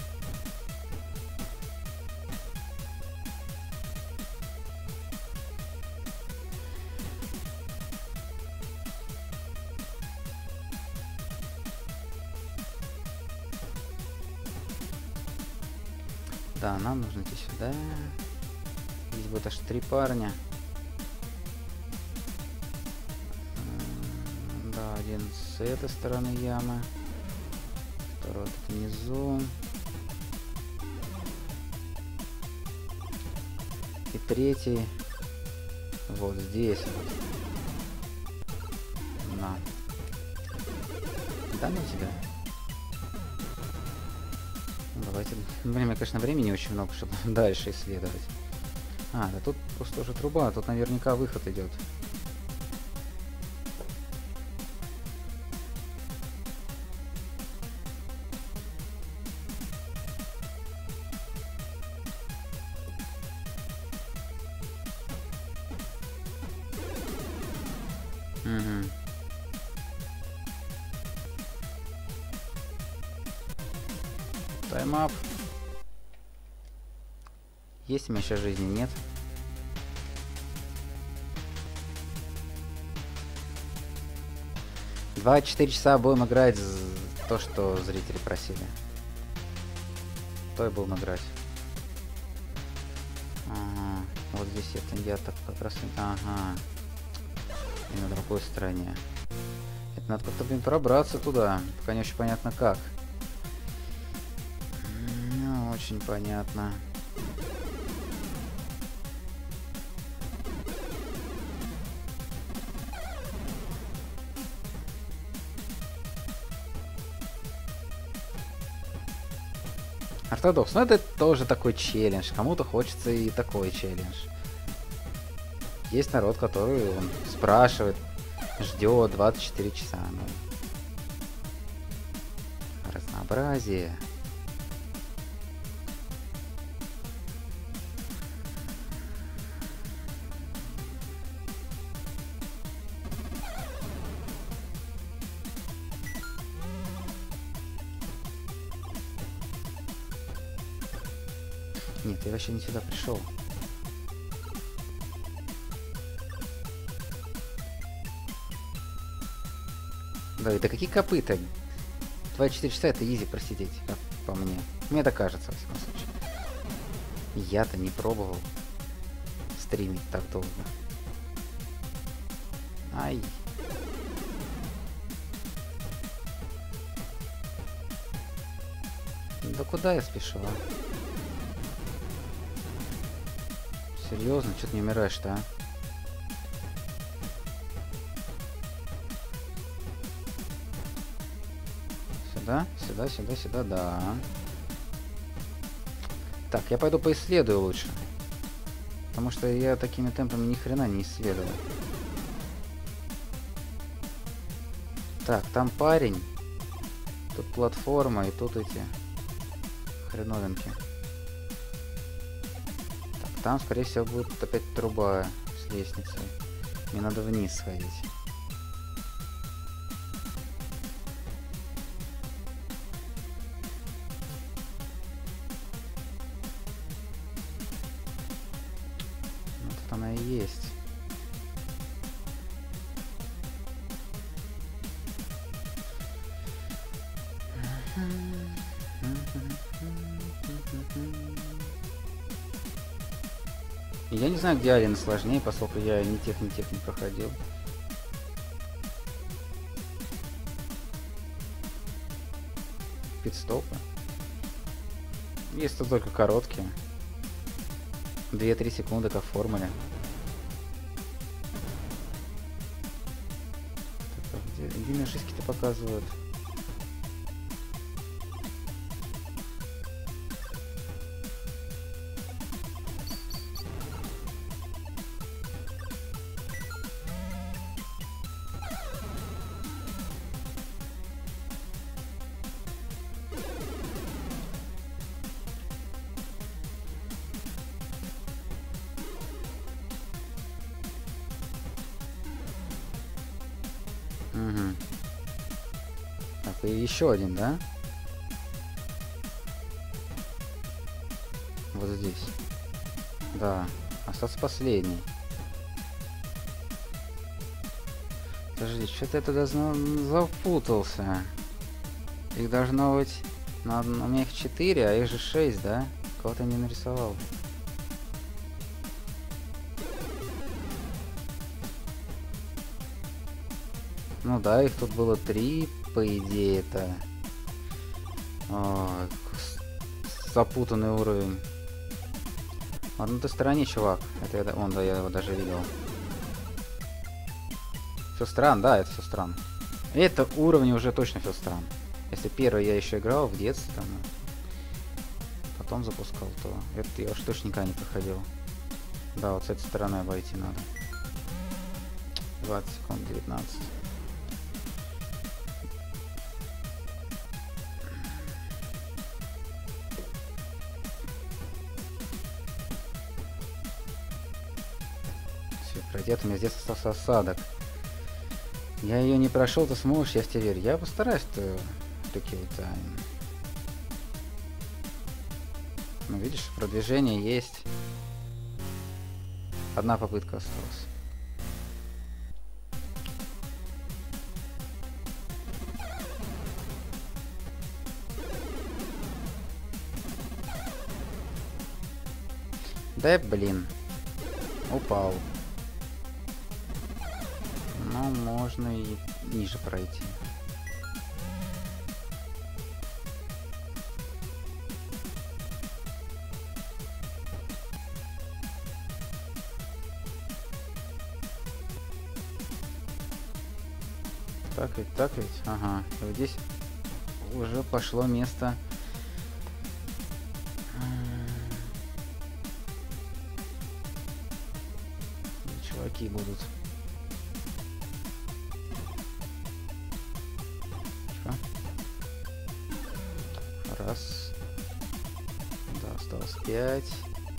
Да, нам нужно идти сюда. Здесь будет аж три парня. Да, один с этой стороны ямы. Второй тут внизу. И третий вот здесь вот. На. Да, ну тебя. Давайте. Блин, конечно, времени очень много, чтобы дальше исследовать. А, да тут просто уже труба, тут наверняка выход идет. Угу. Тайм-ап. Есть у меня сейчас жизни? Нет. двадцать четыре часа будем играть то, что зрители просили. То и будем играть. Ага. Вот здесь это я так как раз... Ага. И на другой стороне. Это надо как-то, блин, пробраться туда. Пока не очень понятно как. Ну, очень понятно. Ортодокс, ну это тоже такой челлендж. Кому-то хочется и такой челлендж. Есть народ, который он спрашивает, ждет двадцать четыре часа. Ну, разнообразие. Нет, я вообще не сюда пришел. Да, это какие копыта? двадцать четыре часа это изи просидеть, как по мне. Мне так кажется, во всяком случае. Я-то не пробовал стримить так долго. Ай. Да куда я спешу, а? Серьезно, что ты не умираешь-то, а? Сюда, сюда, сюда, сюда, да. Так, я пойду поисследую лучше. Потому что я такими темпами ни хрена не исследовал. Так, там парень. Тут платформа и тут эти хреновинки. Так, там, скорее всего, будет опять труба с лестницей. Мне надо вниз сходить. Вот тут она и есть. Я не знаю, где Алien сложнее, поскольку я ни тех, ни тех не проходил. Пит-стопы. Есть тут только короткие. две-три секунды, как в формуле. Так, а где, где шишки-то показывают? Угу. Так, и еще один, да? Вот здесь. Да, остался последний. Подожди, что-то я туда запутался. Их должно быть... На, у меня их четыре, а их же шесть, да? Кого-то не нарисовал. Ну да, их тут было три, по идее, это... О, запутанный уровень. Ладно, ты стороне, чувак. Это я, он, да, я его даже видел. Все странно, да, это все странно. Это уровни уже точно все странно. Если первый я еще играл в детстве, там, потом запускал, то это я уж точно никогда не проходил. Да, вот с этой стороны обойти надо. двадцать секунд, девятнадцать. Где-то у меня здесь остался осадок. Я ее не прошел, ты сможешь, я в тебя верю. Я постараюсь-то такие вот. Ну, видишь, продвижение есть. Одна попытка осталась. Да, блин. Упал. Но можно и ниже пройти. Так ведь, так ведь. Ага. И вот здесь уже пошло место. Чуваки будут. Раз. Да, осталось пять.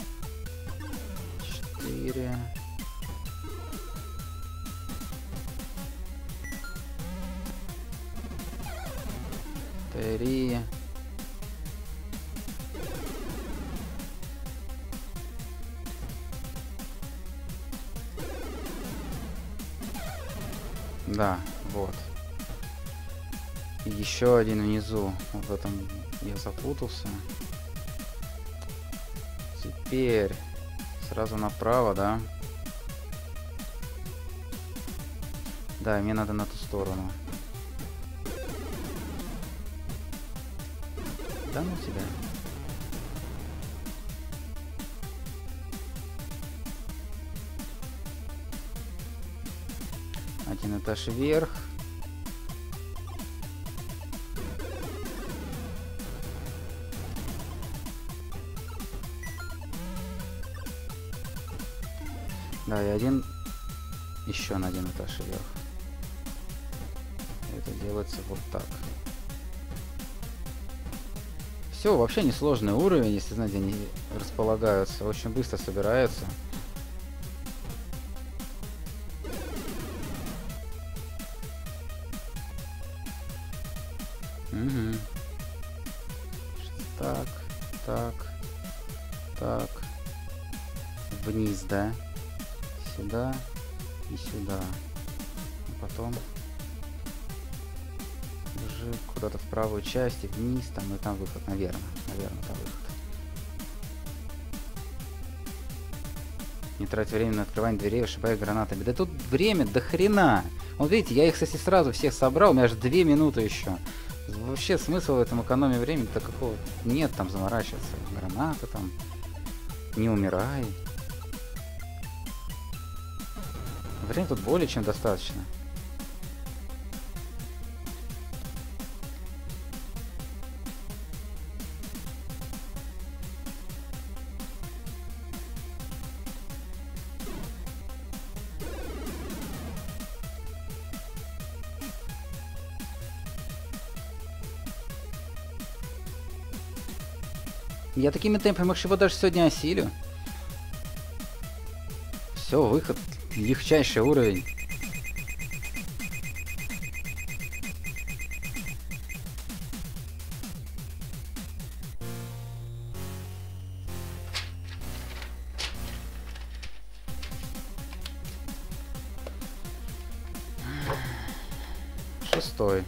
Четыре. Три. Да, вот. И еще один внизу. Вот в этом я запутался. Теперь сразу направо, да? Да, мне надо на ту сторону. Да ну тебя. Один этаж вверх. Да, и один еще на один этаж вверх. Это делается вот так. Все, вообще несложный уровень, если знаете, они располагаются, очень быстро собираются. Угу. Так, так, так. Вниз, да? Сюда и сюда. А потом уже куда-то в правую часть и вниз, там и там выход, наверное. Наверное, там выход. Не трать время на открывание дверей, ошибая гранатами. Да тут время до хрена. Вот видите, я их, кстати, сразу всех собрал, у меня аж две минуты еще. Вообще смысл в этом экономии времени-то какого нет, там заморачиваться. Гранаты там. Не умирай. Время тут более чем достаточно. Я такими темпами его даже сегодня осилю. Все, выход. Легчайший уровень. Шестой.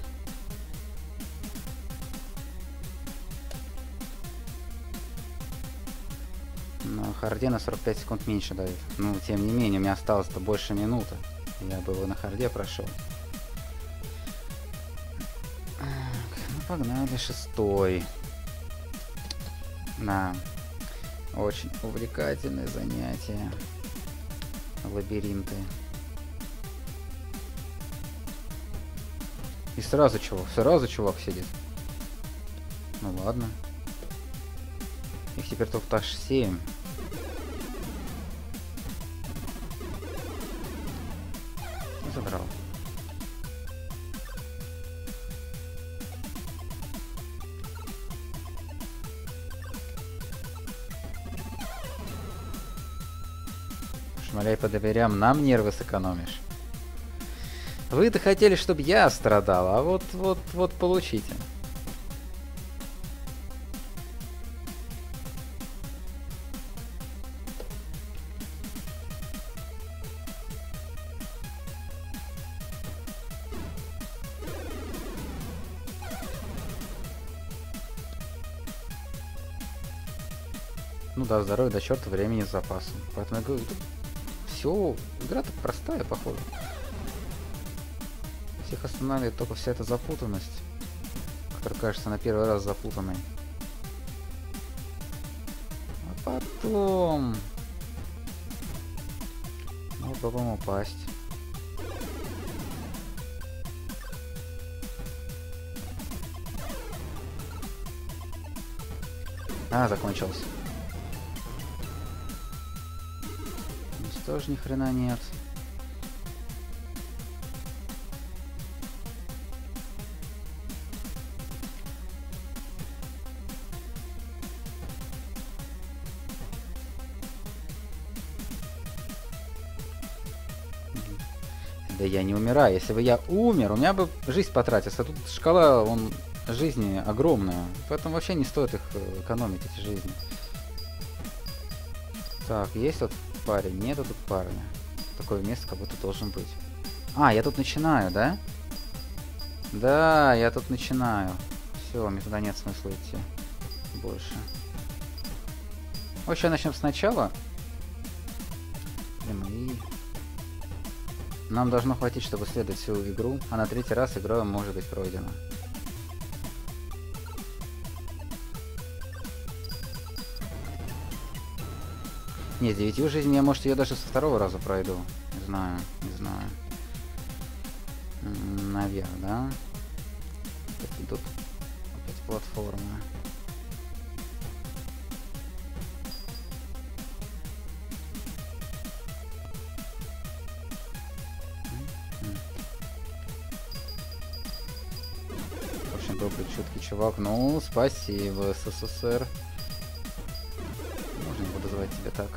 Но харде на сорок пять секунд меньше дают. Ну, тем не менее, у меня осталось-то больше минуты. Я бы его на харде прошел. Ну, погнали, шестой. Да. Очень увлекательное занятие. Лабиринты. И сразу чувак, сразу чувак сидит. Ну ладно. Их теперь только аж семь. Забрал. Шмаляй по дверям, нам нервы сэкономишь. Вы-то хотели, чтобы я страдал, а вот, вот, вот получите. Ну да, здоровье до черта, времени с запасом. Поэтому я говорю, все, игра-то простая, походу. Всех останавливает только вся эта запутанность, которая кажется на первый раз запутанной. А потом... Ну, попробуем упасть. А, закончился. Здесь тоже ни хрена нет. Да я не умираю. Если бы я умер, у меня бы жизнь потратилась. А тут шкала он, жизни огромная. Поэтому вообще не стоит их экономить, эти жизни. Так, есть тут парень? Нету тут парня. Такое место как будто должен быть. А, я тут начинаю, да? Да, я тут начинаю. Все, мне туда нет смысла идти. Больше. Вообще начнем сначала. И... Нам должно хватить, чтобы следовать всю игру, а на третий раз игра может быть пройдена. Нет, девятью жизней я, может, ее даже со второго раза пройду. Не знаю, не знаю. Наверх, да? Опять идут опять платформы. Очень добрый, чуткий чувак. Ну, спасибо, СССР. Можно не буду звать тебя так.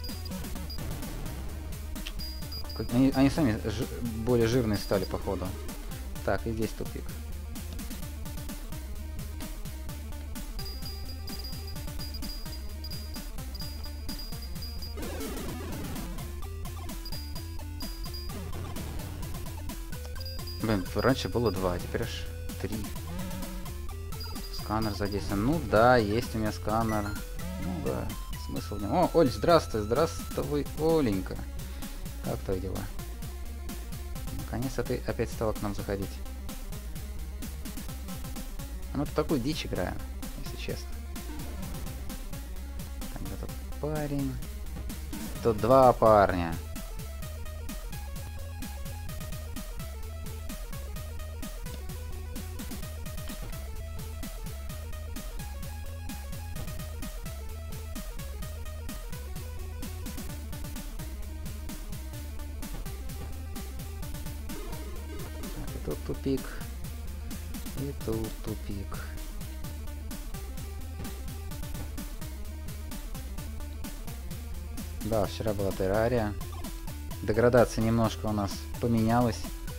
Они, они сами жи более жирные стали, походу. Так, и здесь тупик. Блин, раньше было два, а теперь аж три. Сканер задействован. Ну да, есть у меня сканер. Ну да, смысл в нем. О, Оль, здравствуй, здравствуй, Оленька. Как твои дела? Наконец-то ты опять стала к нам заходить. А мы тут такую дичь играем, если честно. Там этот парень. Тут два парня. Тут тупик. И тут тупик. Да, вчера была террария. Деградация немножко у нас поменялась.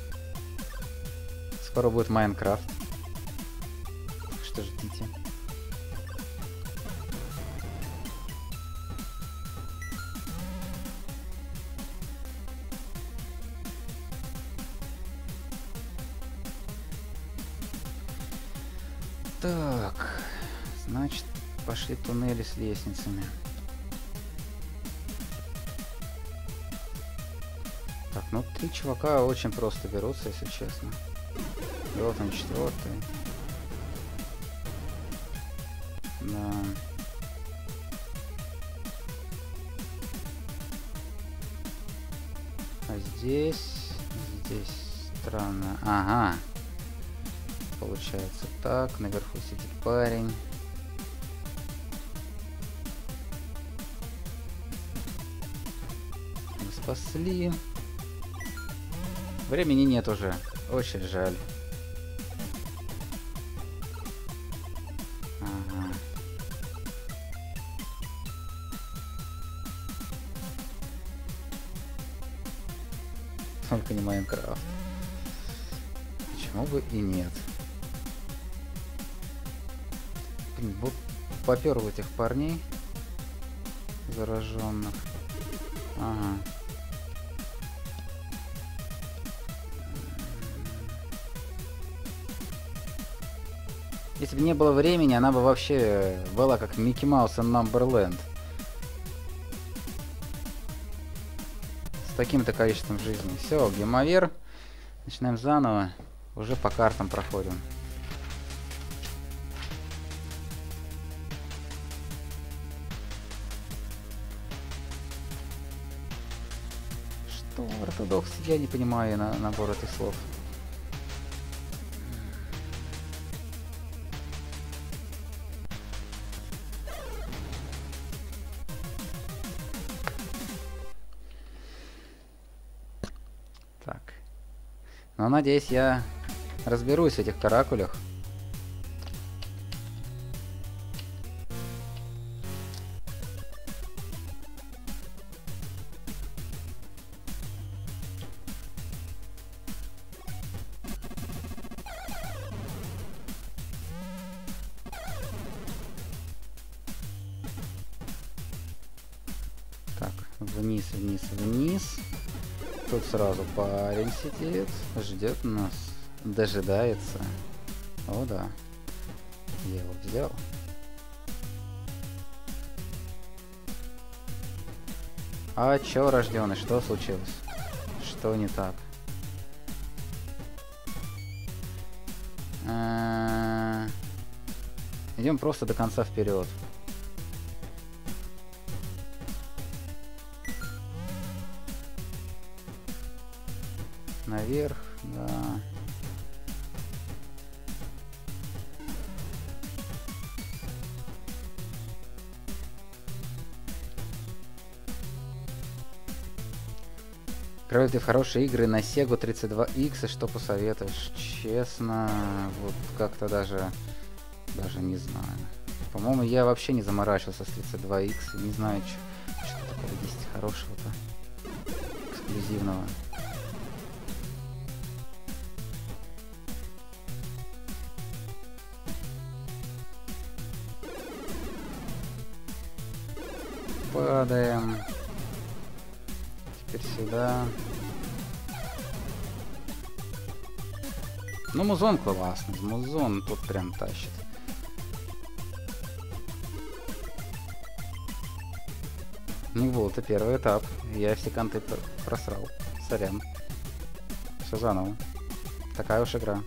Скоро будет Майнкрафт. Так что ждите. Так, значит, пошли туннели с лестницами. Так, ну три чувака очень просто берутся, если честно. И вот он, четвертый. Да. А здесь, здесь странно. Ага. Получается так, наверху сидит парень. Мы спасли. Времени нет уже. Очень жаль. Ага. Только не Майнкрафт. Почему бы и нет? Вот попер в этих парней зараженных. Ага. Если бы не было времени, она бы вообще была как Микки Маус и Numberland. С таким-то количеством жизни. Все, геймовер. Начинаем заново. Уже по картам проходим. Что, ортодокс? Я не понимаю на набор этих слов. Так. Но надеюсь, я разберусь в этих каракулях. Так, вниз, вниз, вниз. Тут сразу парень сидит, ждет нас, дожидается. О да, я его взял. А чё, рождённый, что случилось? Что не так? Идем просто до конца вперед. Наверх, да. Играю ты в хорошие игры на Сегу тридцать два икс, и что посоветуешь? Честно, вот как-то даже, даже не знаю. По-моему, я вообще не заморачивался с тридцать два икс, не знаю, что, что такого есть хорошего-то, эксклюзивного. Падаем. Теперь сюда. Ну, музон классный. Музон тут прям тащит. Ну вот, это первый этап. Я все канты просрал. Сорян. Все заново. Такая уж игра.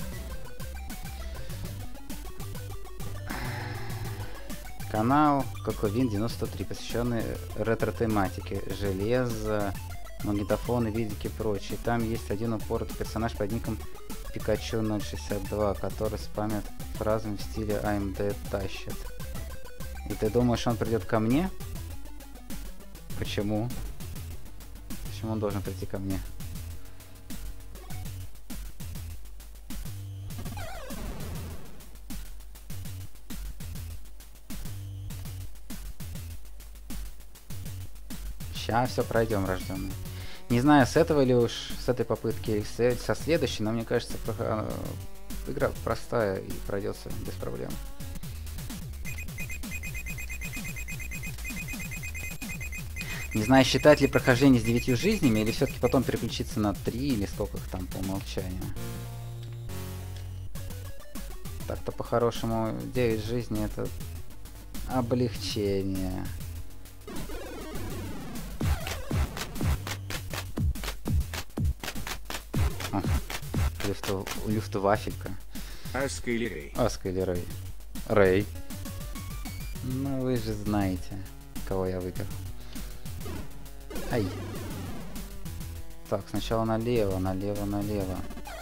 Канал Коковин девяносто три, посвященный ретро-тематике. Железо, магнитофоны, видики и прочее. Там есть один упоротый персонаж под ником Пикачу ноль шестьдесят два, который спамит фразами в стиле эй эм ди тащит. И ты думаешь, он придет ко мне? Почему? Почему он должен прийти ко мне? Сейчас все пройдем, рожденный. Не знаю, с этого или уж с этой попытки, или со следующей, но мне кажется, про... игра простая и пройдется без проблем. Не знаю, считать ли прохождение с девятью жизнями, или все-таки потом переключиться на три, или сколько их там по умолчанию. Так-то по-хорошему девять жизней это облегчение. Люфту, люфтвафелька. Аска или Рэй? Аска или Рэй? Рэй. Ну вы же знаете, кого я выберу. Ай. Так, сначала налево, налево, налево.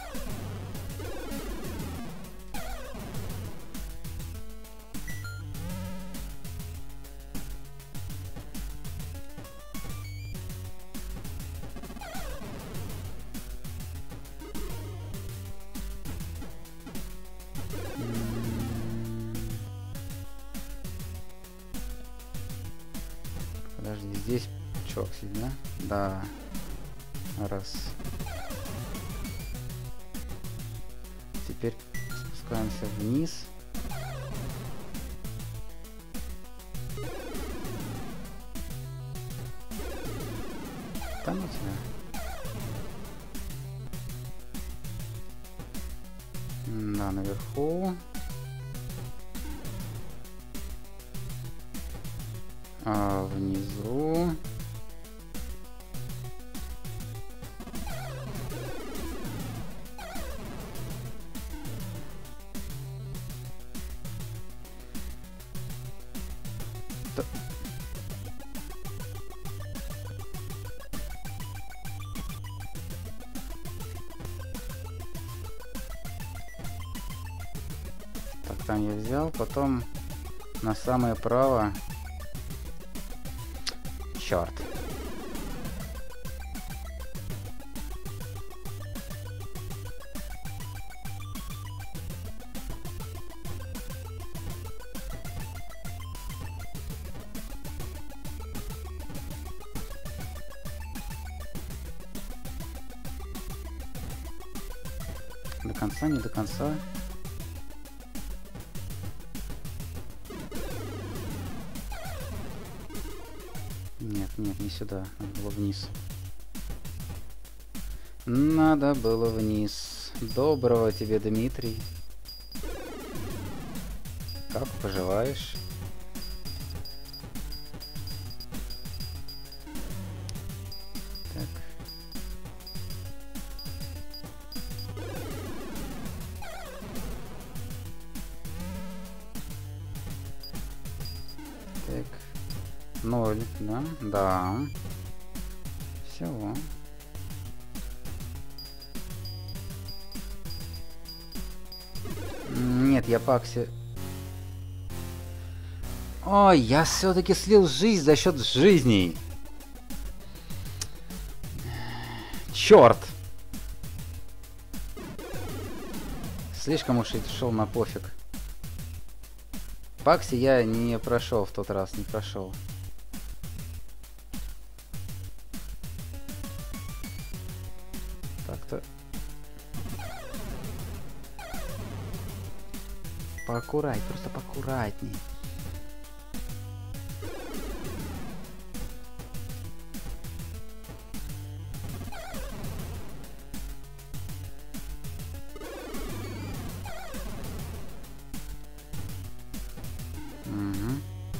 Подожди, здесь чувак сидит, да? Да. Раз. Теперь спускаемся вниз. Там у тебя? Да, наверху. А внизу. Т... Так, там я взял, потом на самое право. Черт. До конца, не до конца. Нет, нет, не сюда. Надо было вниз. Надо было вниз. Доброго тебе, Дмитрий. Как поживаешь? Так. Так. Ноль, да? Да. Всего. Нет, я пакси. Ой, я все-таки слил жизнь за счет жизней. Черт! Слишком уж и шел на пофиг. Пакси я не прошел в тот раз, не прошел. Так-то. Поаккуратней, просто поаккуратней. Угу.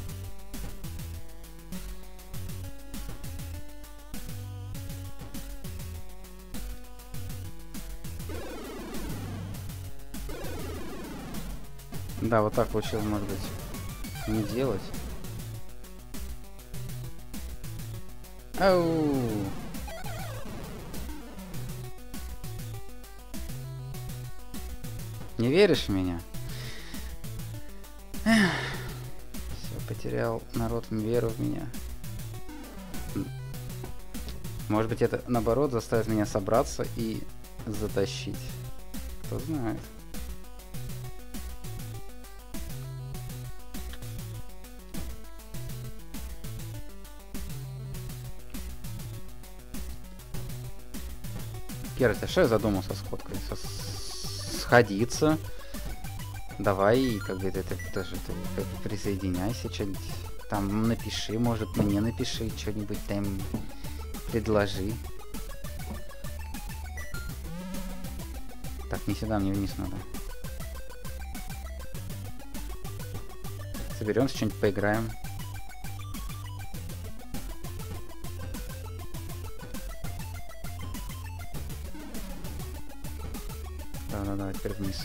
Да, вот так лучше, может быть, не делать. Ау! Не веришь в меня? Все, потерял народ веру в меня. Может быть, это наоборот заставит меня собраться и затащить. Кто знает. Геральт, а что я задумался с ходкой? Со- Сходиться. Давай, как бы, это, это тоже ты, как бы, присоединяйся, что-нибудь там напиши, может, мне напиши, что-нибудь там предложи. Так, не сюда, мне вниз надо. Соберемся, что-нибудь поиграем. Да-да-да, теперь вниз.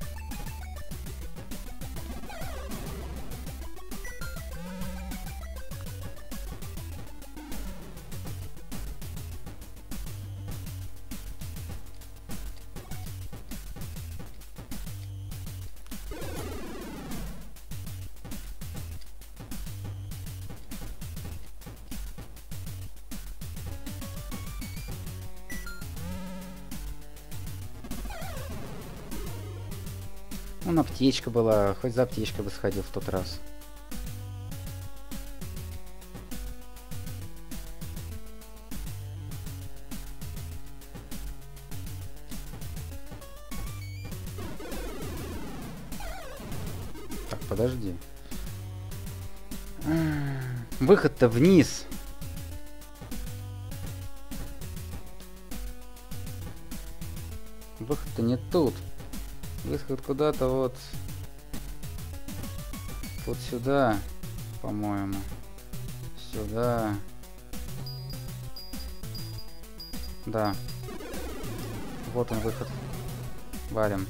Вон аптечка была, хоть за аптечкой бы сходил в тот раз. Так, подожди. Выход-то вниз. Выход-то не тут. Выход куда-то вот... Вот сюда, по-моему. Сюда. Да. Вот он, выход. Валим.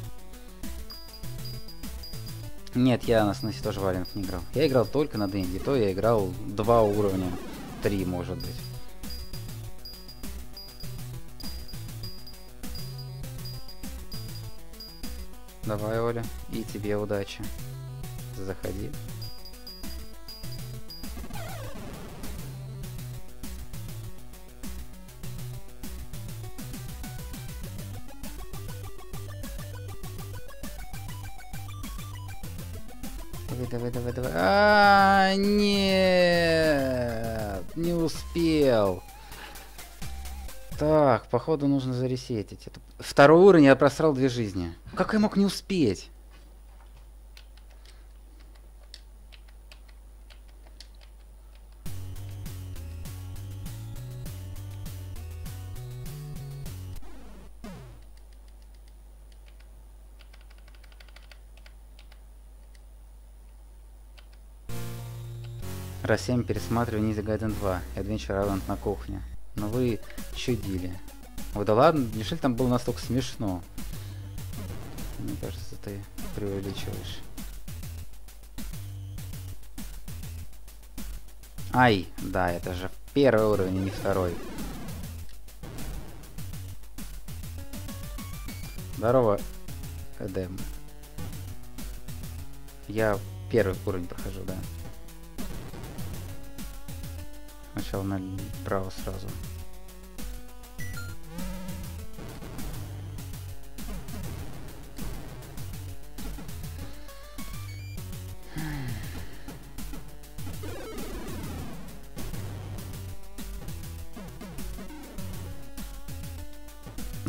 Нет, я на Сносе тоже валенов не играл. Я играл только на Денди. То я играл два уровня. Три, может быть. Давай, Оля. И тебе удачи. Заходи. Давай, давай, давай, давай. А, нет, не успел. Так, походу нужно заресетить. Это... Второй уровень, я просрал две жизни. Как я мог не успеть? раз семь пересматриваю Ninja Gaiden два и Adventure Island на кухне. Но вы чудили. Ой, да ладно, неужели там было настолько смешно? Мне кажется, ты преувеличиваешь. Ай, да, это же первый уровень, а не второй. Здорово, Эдем. Я первый уровень прохожу, да. Сначала направо сразу.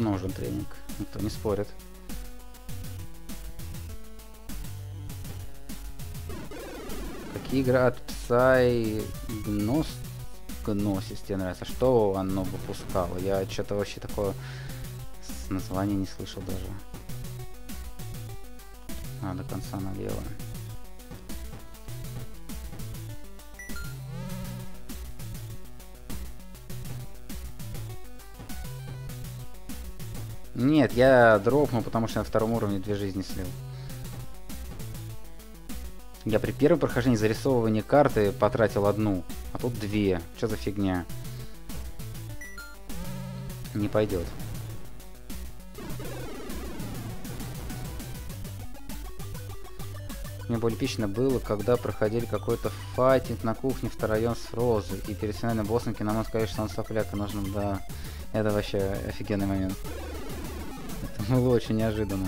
Нужен тренинг, никто не спорит. Какие игры от Psy Gnos... Gnosis тебе нравится? Что оно выпускало? Я что-то вообще такое с названия не слышал даже. А, до конца налево. Нет, я дропнул, потому что на втором уровне две жизни слил. Я при первом прохождении зарисовывания карты потратил одну, а тут две. Что за фигня? Не пойдет. Мне более эпично было, когда проходили какой-то файтинг на кухне втроем с Розой. И перед финальным боссом Киномон сказали, что он сопляк, и нужно, да... Это вообще офигенный момент. Это было очень неожиданно.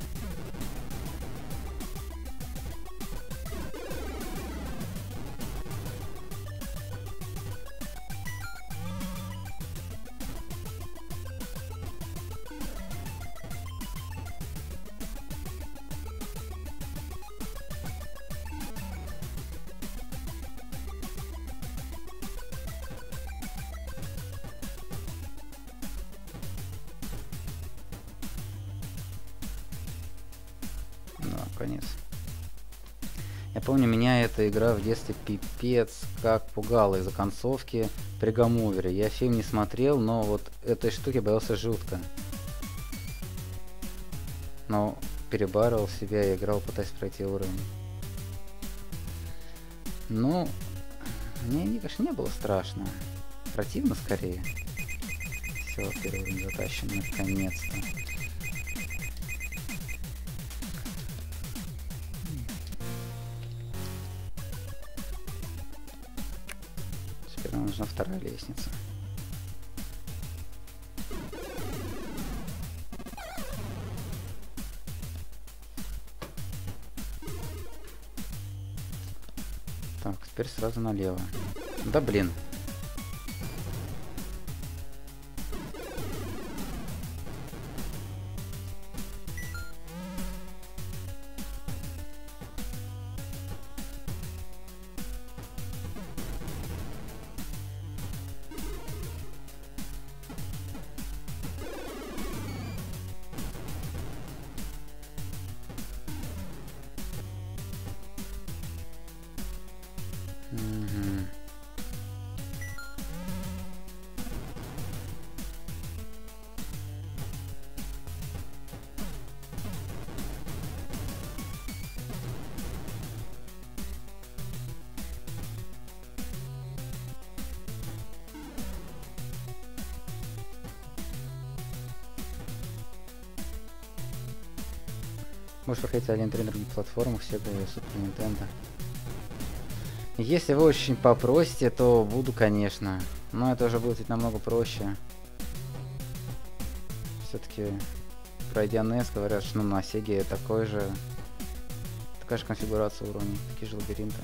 Конец. Я помню, меня эта игра в детстве пипец как пугала из-за концовки при гамовере. Я фильм не смотрел, но вот этой штуки боялся жутко. Но перебарывал себя и играл, пытаясь пройти уровень. Ну, мне, конечно, не было страшно. Противно скорее. Все, первый уровень затащен, наконец-то. Нам нужна вторая лестница. Так, теперь сразу налево. Да блин. Угу. Можешь проходить Alien три на других платформах, Sega и Super Nintendo. Если вы очень попросите, то буду, конечно. Но это уже будет ведь намного проще. Все-таки, пройдя эн и эс, говорят, что ну, на Sega такой же, такая же конфигурация уровней, такие же лабиринты.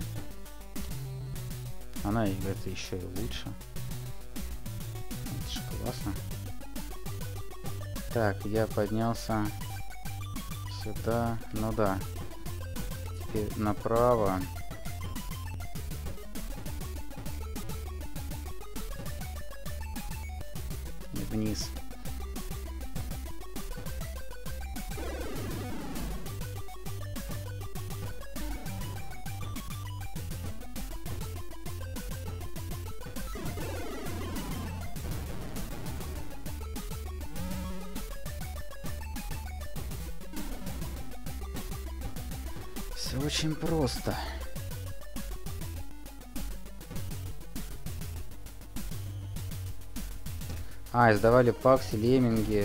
Она это еще и лучше. Это же классно. Так, я поднялся сюда. Ну да. Теперь направо. И вниз. Все очень просто. А, издавали Пакси, Лемминги,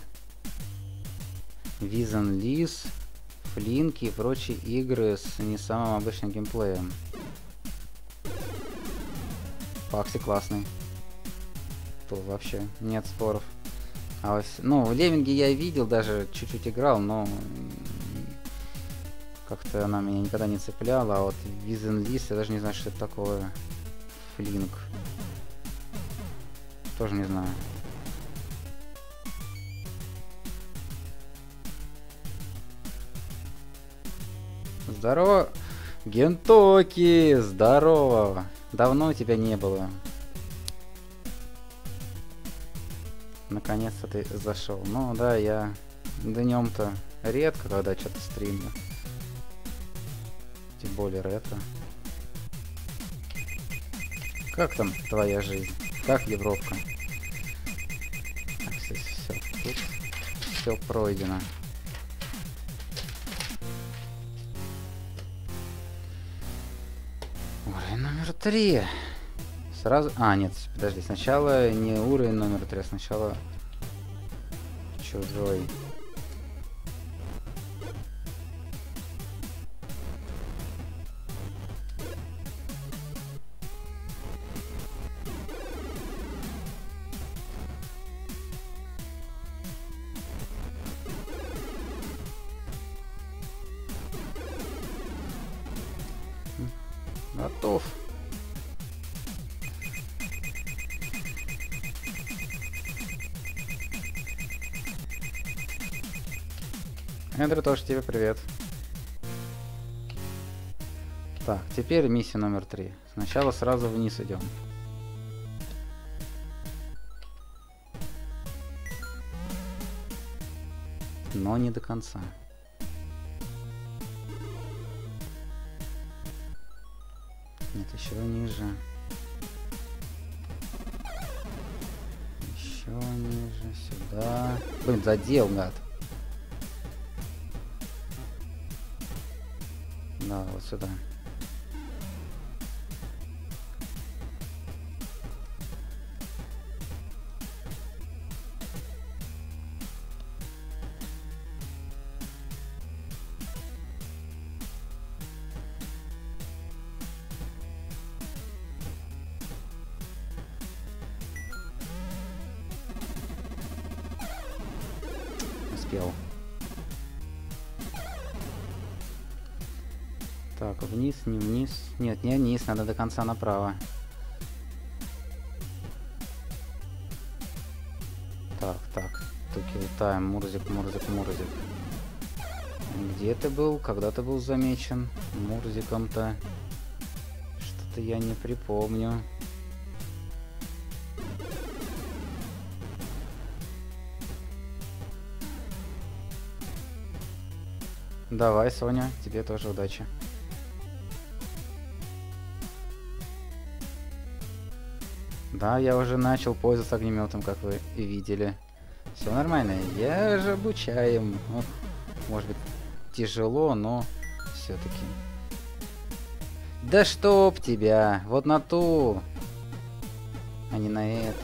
Визен Лис, Флинки и прочие игры с не самым обычным геймплеем. Пакси классный. Тут вообще нет споров. А вот, ну, Лемминги я видел, даже чуть-чуть играл, но как-то она меня никогда не цепляла. А вот Визен Лис, я даже не знаю, что это такое. Флинк. Тоже не знаю. Здорово, Гентоки, здорово. Давно тебя не было. Наконец-то ты зашел. Ну да, я днем-то редко, когда что-то стримлю. Тем более ретро. Как там твоя жизнь? Как Европка? Так, все, все, тут все пройдено. Уровень номер три. Сразу... А, нет, подожди. Сначала не уровень номер три, а сначала чужой. Готов. Эндрю, тоже тебе привет. Так, теперь миссия номер три. Сначала сразу вниз идем. Но не до конца. Нет, еще ниже. Еще ниже, сюда. Блин, задел, гад. Да, вот сюда. Успел. Так, вниз, не вниз. Нет, не вниз, надо до конца направо. Так, так. Туки лутаем. Мурзик, Мурзик, Мурзик. Где ты был? Когда ты был замечен? Мурзиком-то. Что-то я не припомню. Давай, Соня, тебе тоже удачи. Да, я уже начал пользоваться огнеметом, как вы и видели. Все нормально. Я же обучаем. Вот, может быть, тяжело, но все-таки. Да чтоб тебя! Вот на ту! А не на эту.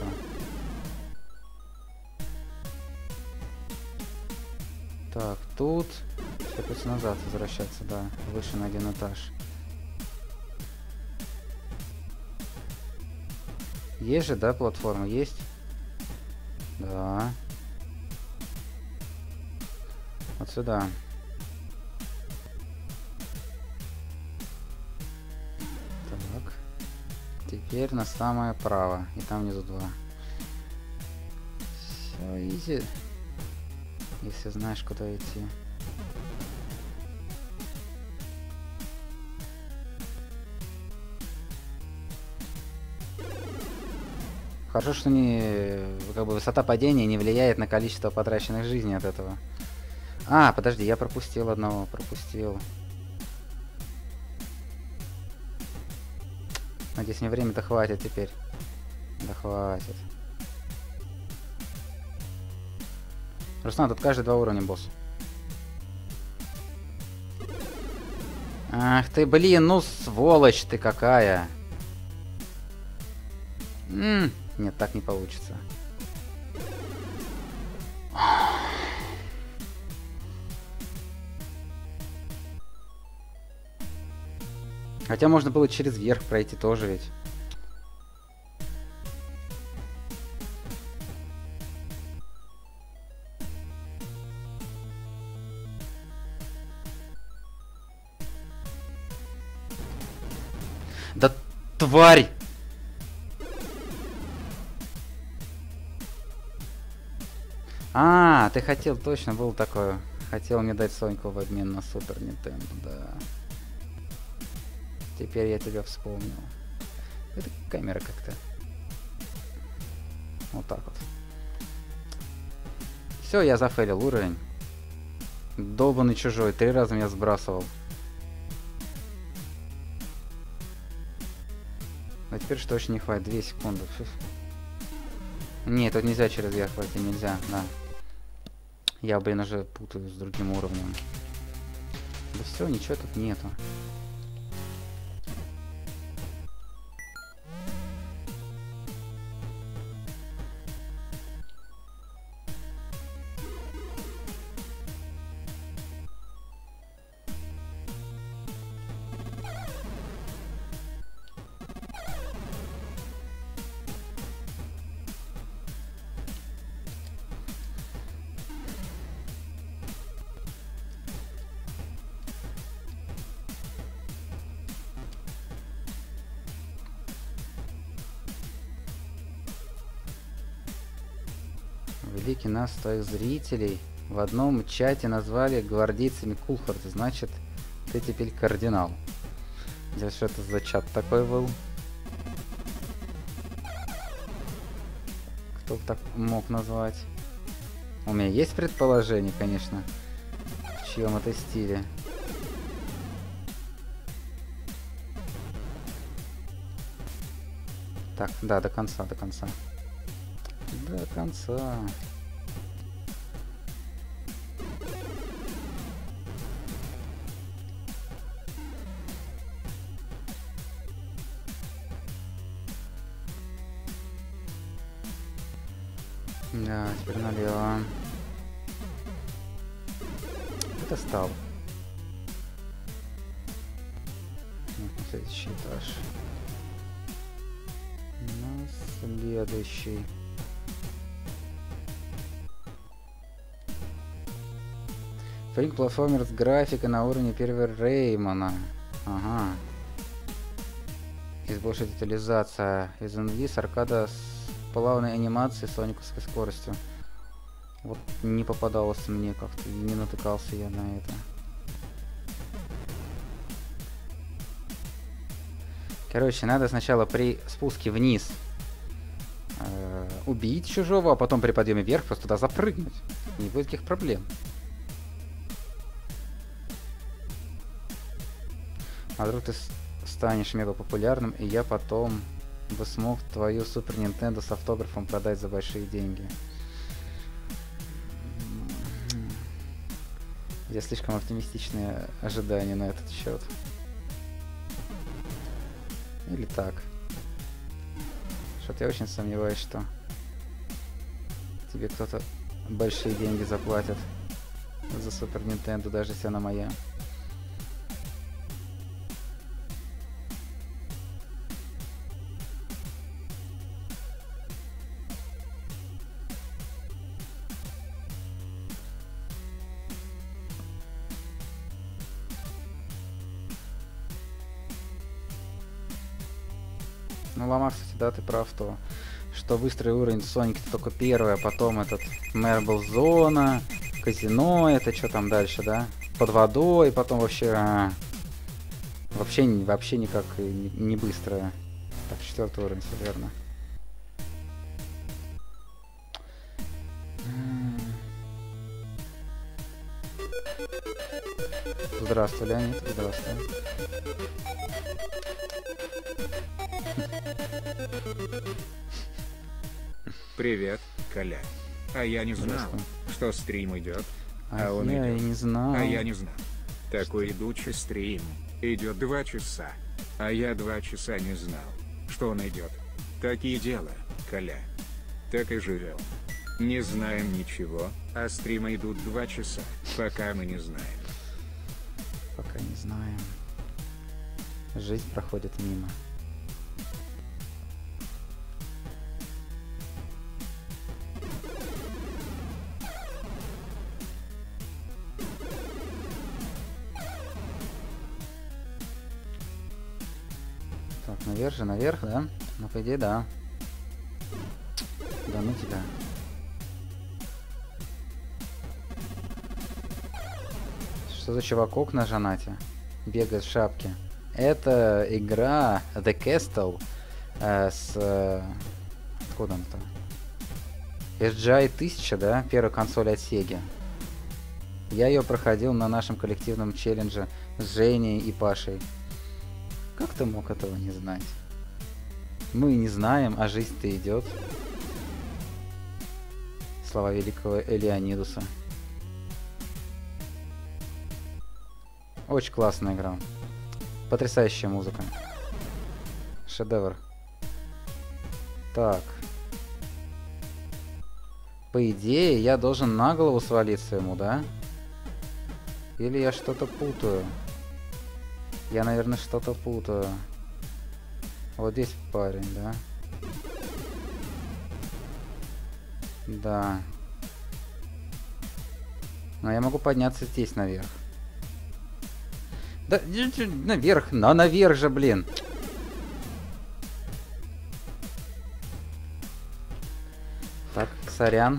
Так, тут... Все, придется назад возвращаться, да. Выше на один этаж. Есть же, да, платформа? Есть? Да. Вот сюда. Так. Теперь на самое право. И там внизу два. Все, изи. Если знаешь, куда идти. Хорошо, что не, как бы высота падения не влияет на количество потраченных жизней от этого. А, подожди, я пропустил одного, пропустил. Надеюсь, мне время-то хватит теперь. Да хватит. Руслан, тут каждые два уровня босс. Ах ты, блин, ну сволочь ты какая. М-м, нет, так не получится. Хотя можно было через верх пройти тоже ведь. Да тварь! А, ты хотел, точно был такое. Хотел мне дать Соньку в обмен на Супер Нинтендо, да. Теперь я тебя вспомнил. Это камера как-то. Вот так вот. Все, я зафейлил уровень. Долбанный чужой. Три раза меня сбрасывал. А теперь что очень не хватит? Две секунды. Фу. Нет, тут нельзя через я хватит, нельзя, да. Я, блин, уже путаю с другим уровнем. Да все, ничего тут нету. Великий нас, твоих зрителей, в одном чате назвали гвардейцами Кулхарта. Значит, ты теперь кардинал. Здесь что это за чат такой был? Кто так мог назвать? У меня есть предположение, конечно, в чьем это стиле. Так, да, до конца, до конца. До конца. Да, теперь налево. Это стал. На следующий этаж. На следующий. Фрик платформер с графикой на уровне первого Реймона. Ага. Из большей детализация. Из Инвиз аркада с плавной анимацией с сониковской скоростью. Вот не попадалось мне как-то, не натыкался я на это. Короче, надо сначала при спуске вниз э, убить чужого, а потом при подъеме вверх просто туда запрыгнуть. Не будет никаких проблем. А вдруг ты станешь мега популярным, и я потом бы смог твою Супер Нинтендо с автографом продать за большие деньги. Я слишком оптимистичные ожидания на этот счет. Или так. Что-то я очень сомневаюсь, что тебе кто-то большие деньги заплатит за Супер Нинтендо, даже если она моя. Ну, Лома, кстати, да, ты прав, то, что быстрый уровень Соники это только первый, а потом этот Marble зона, казино, это что там дальше, да? Под водой, потом вообще... А, вообще, вообще никак не, не быстрое. Так, четвертый уровень, все верно. Здравствуй, Леонид, здравствуй. Привет, Коля. А я не знал, что стрим идет. А, а он я идет. И не знал. А я не знал. Такой идучий стрим. Идет два часа. А я два часа не знал, что он идет. Такие дела, Коля. Так и живем. Не знаем ничего, а стримы идут два часа, пока мы не знаем. Пока не знаем. Жизнь проходит мимо. Так, наверх же, наверх, да? Ну, по идее, да. Да ну тебя. Что за чувакок на жанате? Бегает в шапке. Это игра The Castle э, с... Э, откуда он-то? эс джи ай тысяча, да? Первая консоль от Sega. Я ее проходил на нашем коллективном челлендже с Женей и Пашей. Как ты мог этого не знать? Мы не знаем, а жизнь-то идет. Слова великого Элеонидуса. Очень классная игра. Потрясающая музыка. Шедевр. Так. По идее, я должен на голову свалиться ему, да? Или я что-то путаю? Я, наверное, что-то путаю. Вот здесь парень, да? Да. Но я могу подняться здесь наверх. Да, наверх, на наверх же, блин. Так, сорян.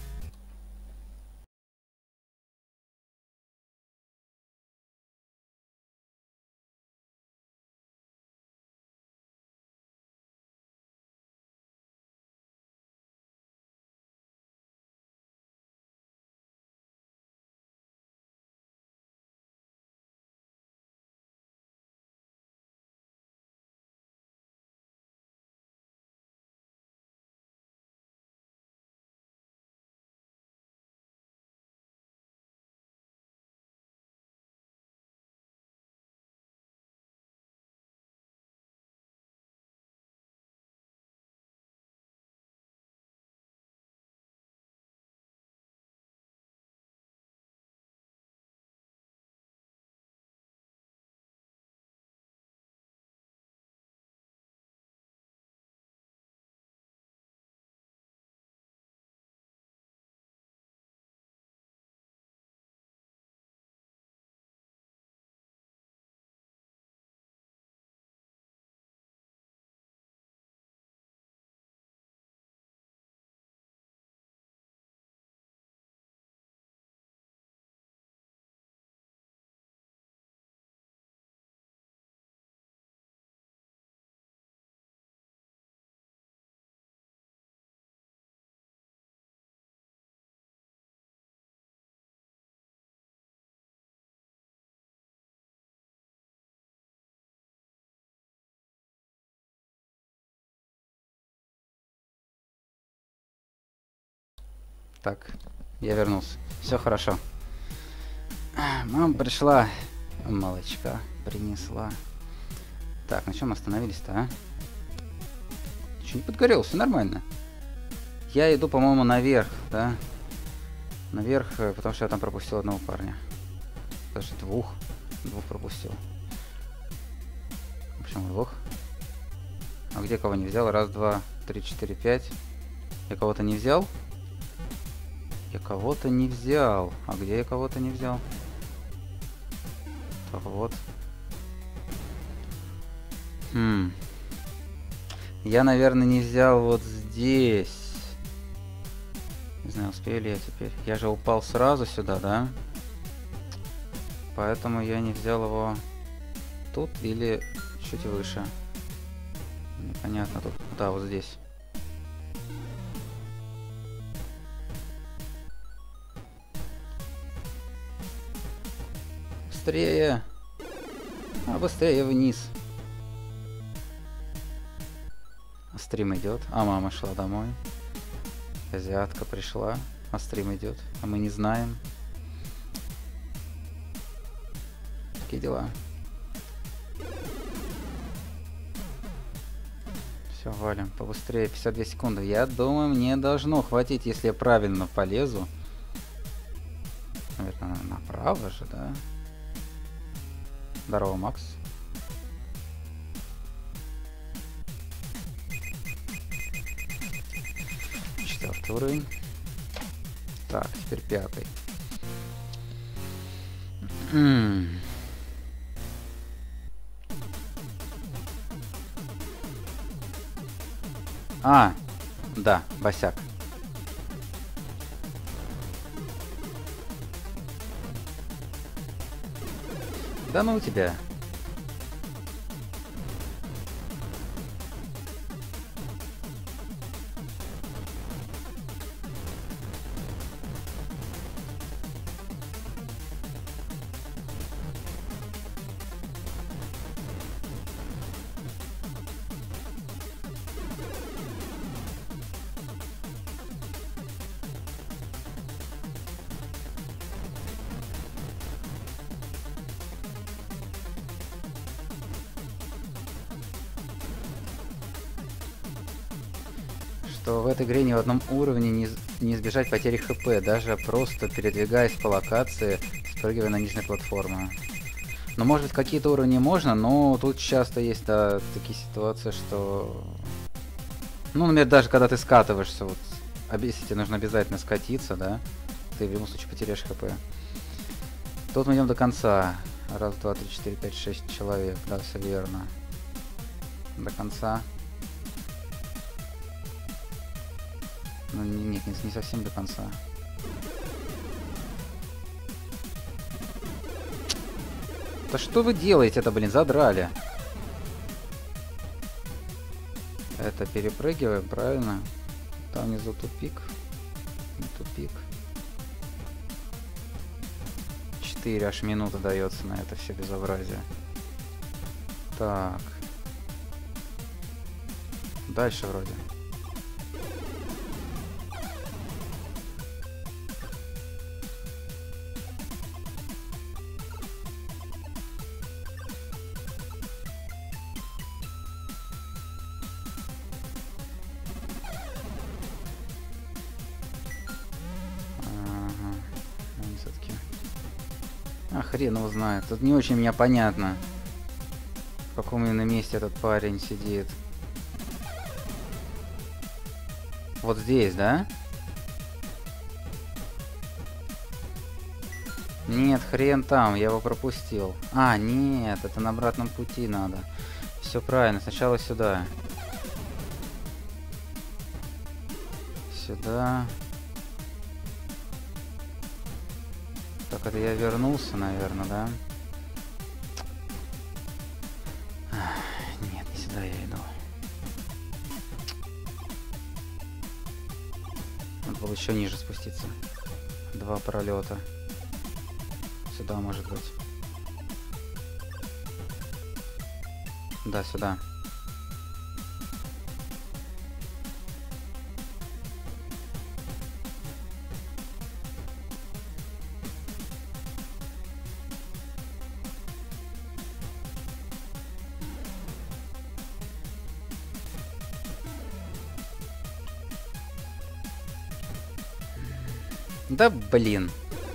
Так, я вернулся. Все хорошо. Мама пришла. Молочка принесла. Так, на чем остановились-то, а? Че, не подгорел, все нормально. Я иду, по-моему, наверх, да? Наверх, потому что я там пропустил одного парня. Даже двух. Двух пропустил. Почему двух? А где кого не взял? Раз, два, три, четыре, пять. Я кого-то не взял? Я кого-то не взял. А где я кого-то не взял? Так, вот. Хм. Я, наверное, не взял вот здесь. Не знаю, успею ли я теперь. Я же упал сразу сюда, да? Поэтому я не взял его тут или чуть выше. Непонятно тут. Да, вот здесь. Быстрее! А быстрее вниз. А стрим идет. А мама шла домой. Азиатка пришла. А стрим идет. А мы не знаем. Такие дела. Все, валим. Побыстрее. пятьдесят две секунды. Я думаю, мне должно хватить, если я правильно полезу. Наверное, направо же, да? Здорово, Макс. Четвертый уровень. Так, теперь пятый. М-м. А, да, босяк. Да ну тебя. Что в этой игре ни в одном уровне не, не избежать потери хп, даже просто передвигаясь по локации, спрыгивая на нижние платформы. Но может быть какие-то уровни можно, но тут часто есть, да, такие ситуации, что... Ну, например, даже когда ты скатываешься, вот, если тебе нужно обязательно скатиться, да, ты в любом случае потеряешь хп. Тут мы идем до конца. Раз, два, три, четыре, пять, шесть человек, да, все верно. До конца. Ну, нет, не, не совсем до конца. Да что вы делаете-то, блин, задрали. Это перепрыгиваем, правильно? Там внизу тупик. Тупик. четыре аж минуты дается на это все безобразие. Так. Дальше вроде. А хрен его знает. Тут не очень мне понятно, в каком именно месте этот парень сидит. Вот здесь, да? Нет, хрен там, я его пропустил. А, нет, это на обратном пути надо. Все правильно, сначала сюда. Сюда. Так, это я вернулся, наверное, да? Нет, не сюда я иду. Надо было еще ниже спуститься. Два пролета. Сюда, может быть. Да, сюда. Да блин.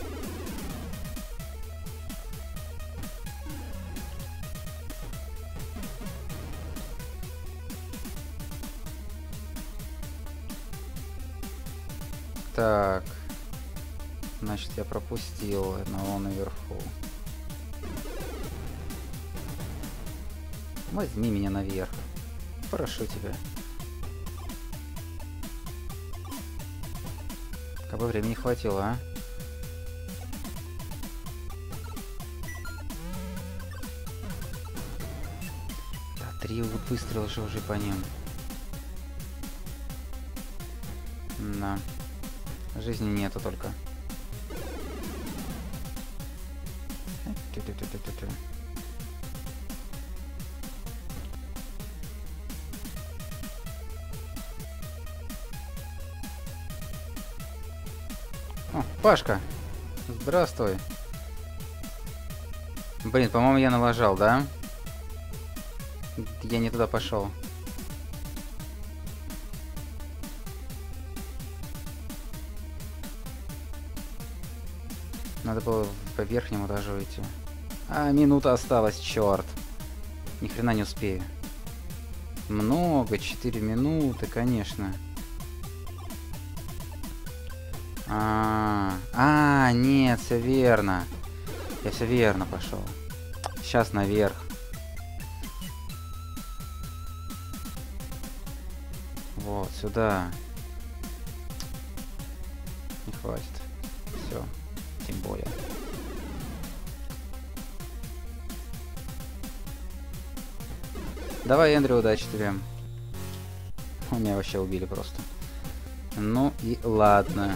Так. Значит, я пропустил одного наверху. Возьми меня наверх. Прошу тебя. Как бы времени хватило, а? Да, три выстрела же уже по ним. Да. Жизни нету только. Ту-ту-ту-ту-ту. О, Пашка, здравствуй. Блин, по-моему, я налажал, да? Я не туда пошел. Надо было по верхнему этажу идти. А, минута осталась, черт. Ни хрена не успею. Много, четыре минуты, конечно. А, а, нет, все верно. Я все верно пошел. Сейчас наверх. Вот, сюда. Не хватит. Все. Тем более. Давай, Эндрю, удачи тебе. У меня вообще убили просто. Ну и ладно.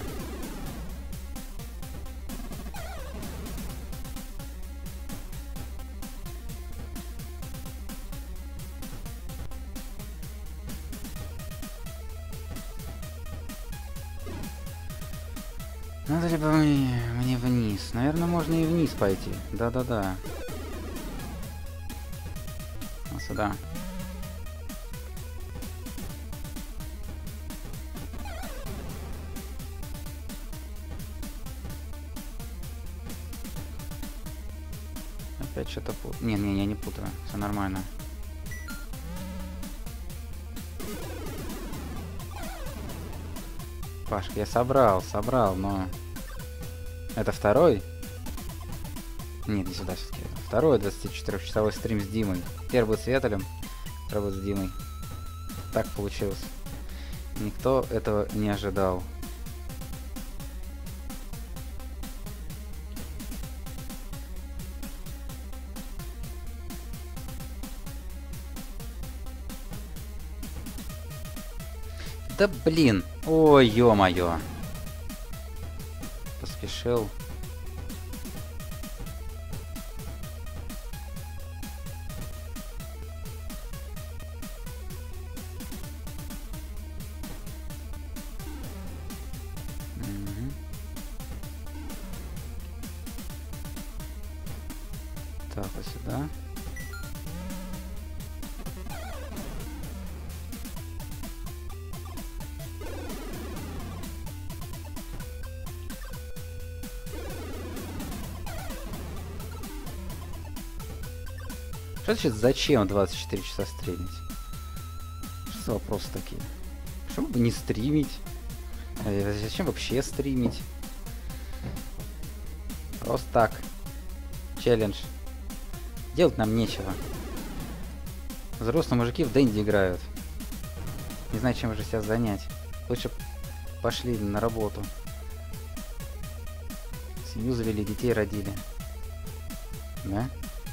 Надо либо мне, мне вниз. Наверное, можно и вниз пойти. Да-да-да. Вот сюда. Опять что-то путаю. Не, не, я не путаю. Все нормально. Пашка, я собрал, собрал, но... Это второй? Нет, не сюда все-таки. Второй двадцатичетырёхчасовой стрим с Димой. Первый с Ветелем, второй с Димой. Так получилось. Никто этого не ожидал. Да блин! Ой, ё-моё! Поспешил. Угу. Так, вот сюда. Что значит, зачем двадцать четыре часа стримить? Что за вопросы такие? Почему бы не стримить? А зачем вообще стримить? Просто так. Челлендж. Делать нам нечего. Взрослые мужики в Дэнди играют. Не знаю, чем же себя занять. Лучше пошли на работу. Семью завели, детей родили. Да?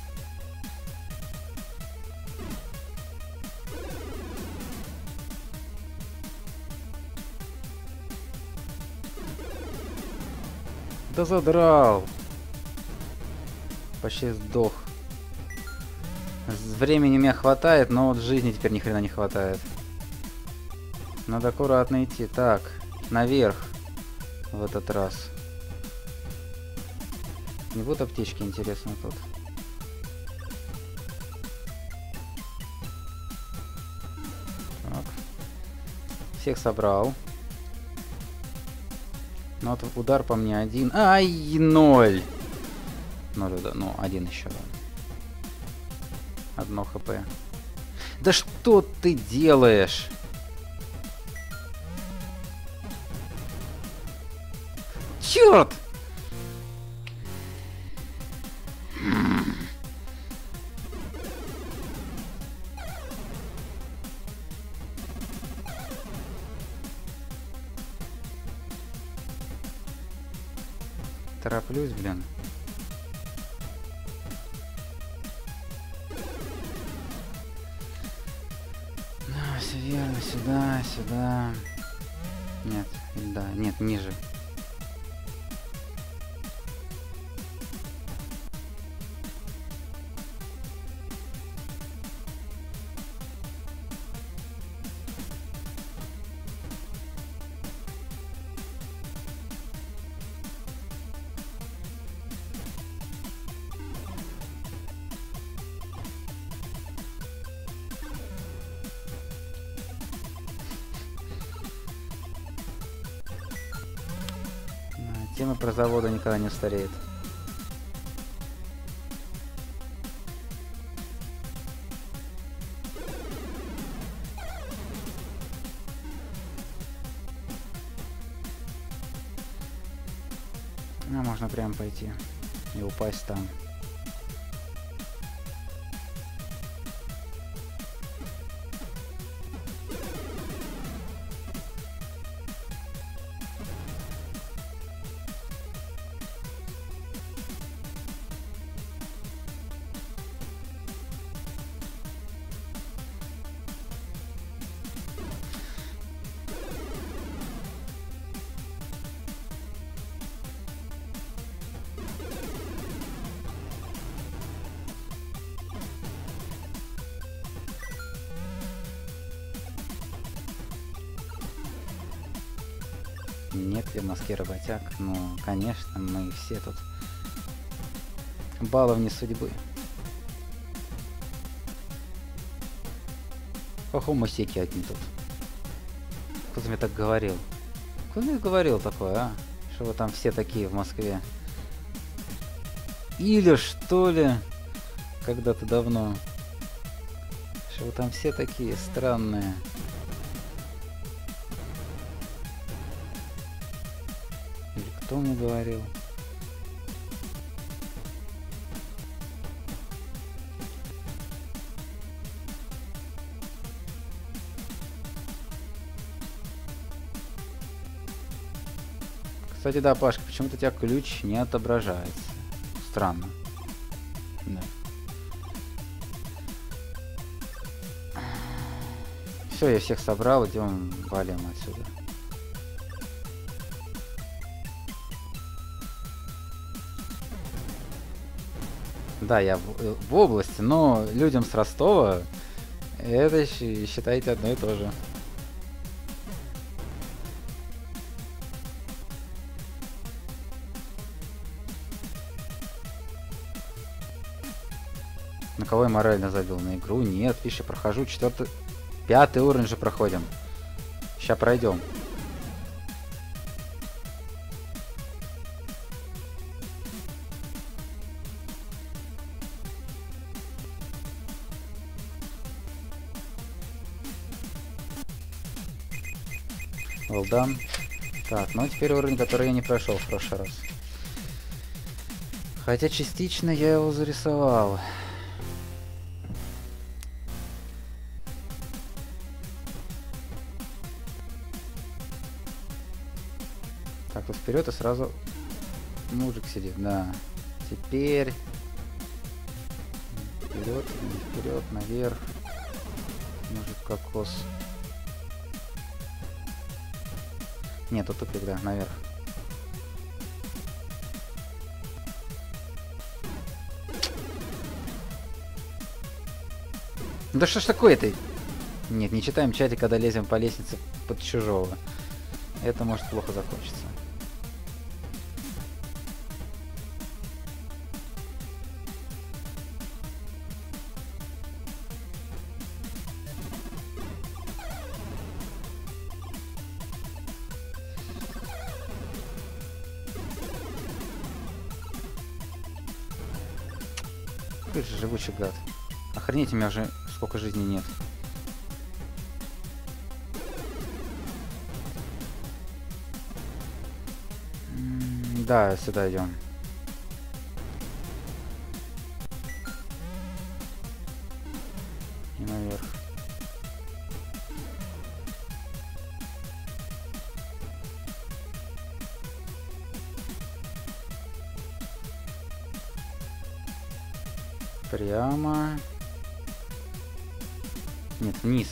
Да задрал. Почти сдох. Времени у меня хватает, но вот жизни теперь ни хрена не хватает. Надо аккуратно идти. Так, наверх в этот раз. Не будут аптечки, интересно, тут. Так. Всех собрал. Ну вот удар по мне один. Ай, ноль. Ноль удар. Ну, один еще. Одно хп. Да что ты делаешь? Черт! Тороплюсь, блин. Да, все верно, сюда, сюда. Нет, да, нет, ниже. Тема про заводы никогда не устареет. А можно прям пойти и упасть там. Нет ли в Москве работяг? Ну, конечно, мы все тут баловни судьбы. Хохомусеки одни тут. Кто-то мне так говорил. Кто мне говорил такое, а? Что вы там все такие в Москве? Или что ли? Когда-то давно. Что вы там все такие странные. Или кто мне говорил? Кстати, да, Пашка, почему-то у тебя ключ не отображается. Странно. Да. Все, я всех собрал, идем валим отсюда. Да, я в, в области, но людям с Ростова это, считайте, одно и то же. На кого я морально забил? На игру? Нет, видишь, я прохожу четвертый... Пятый уровень же проходим. Сейчас пройдем. Well done. Так, ну теперь уровень, который я не прошел в прошлый раз. Хотя частично я его зарисовал. Так, вот вперед и сразу мужик сидит, да. Теперь вперед, вперед, наверх. Мужик кокос. Нет, тут тупик, да, наверх. Да что ж такое-то? Нет, не читаем чатик, когда лезем по лестнице под чужого. Это может плохо закончиться. Какой же живучий гад. Охренеть, у меня уже сколько жизни нет. М-м, да, сюда идем. И наверх. Прямо. Нет, вниз.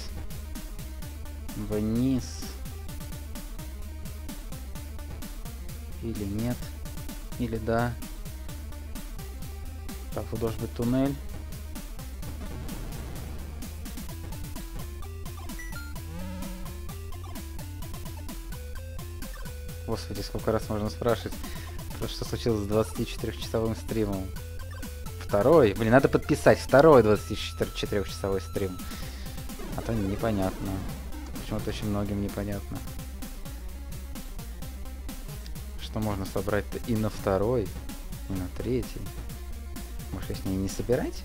Вниз. Или нет. Или да. Так, тут должен быть туннель. Господи, сколько раз можно спрашивать, что случилось с двадцатичетырёхчасовым стримом. Второй? Блин, надо подписать. Второй двадцатичетырёхчасовой стрим. А то непонятно. Почему-то очень многим непонятно. Что можно собрать-то и на второй, и на третий. Может, с ней не собирать?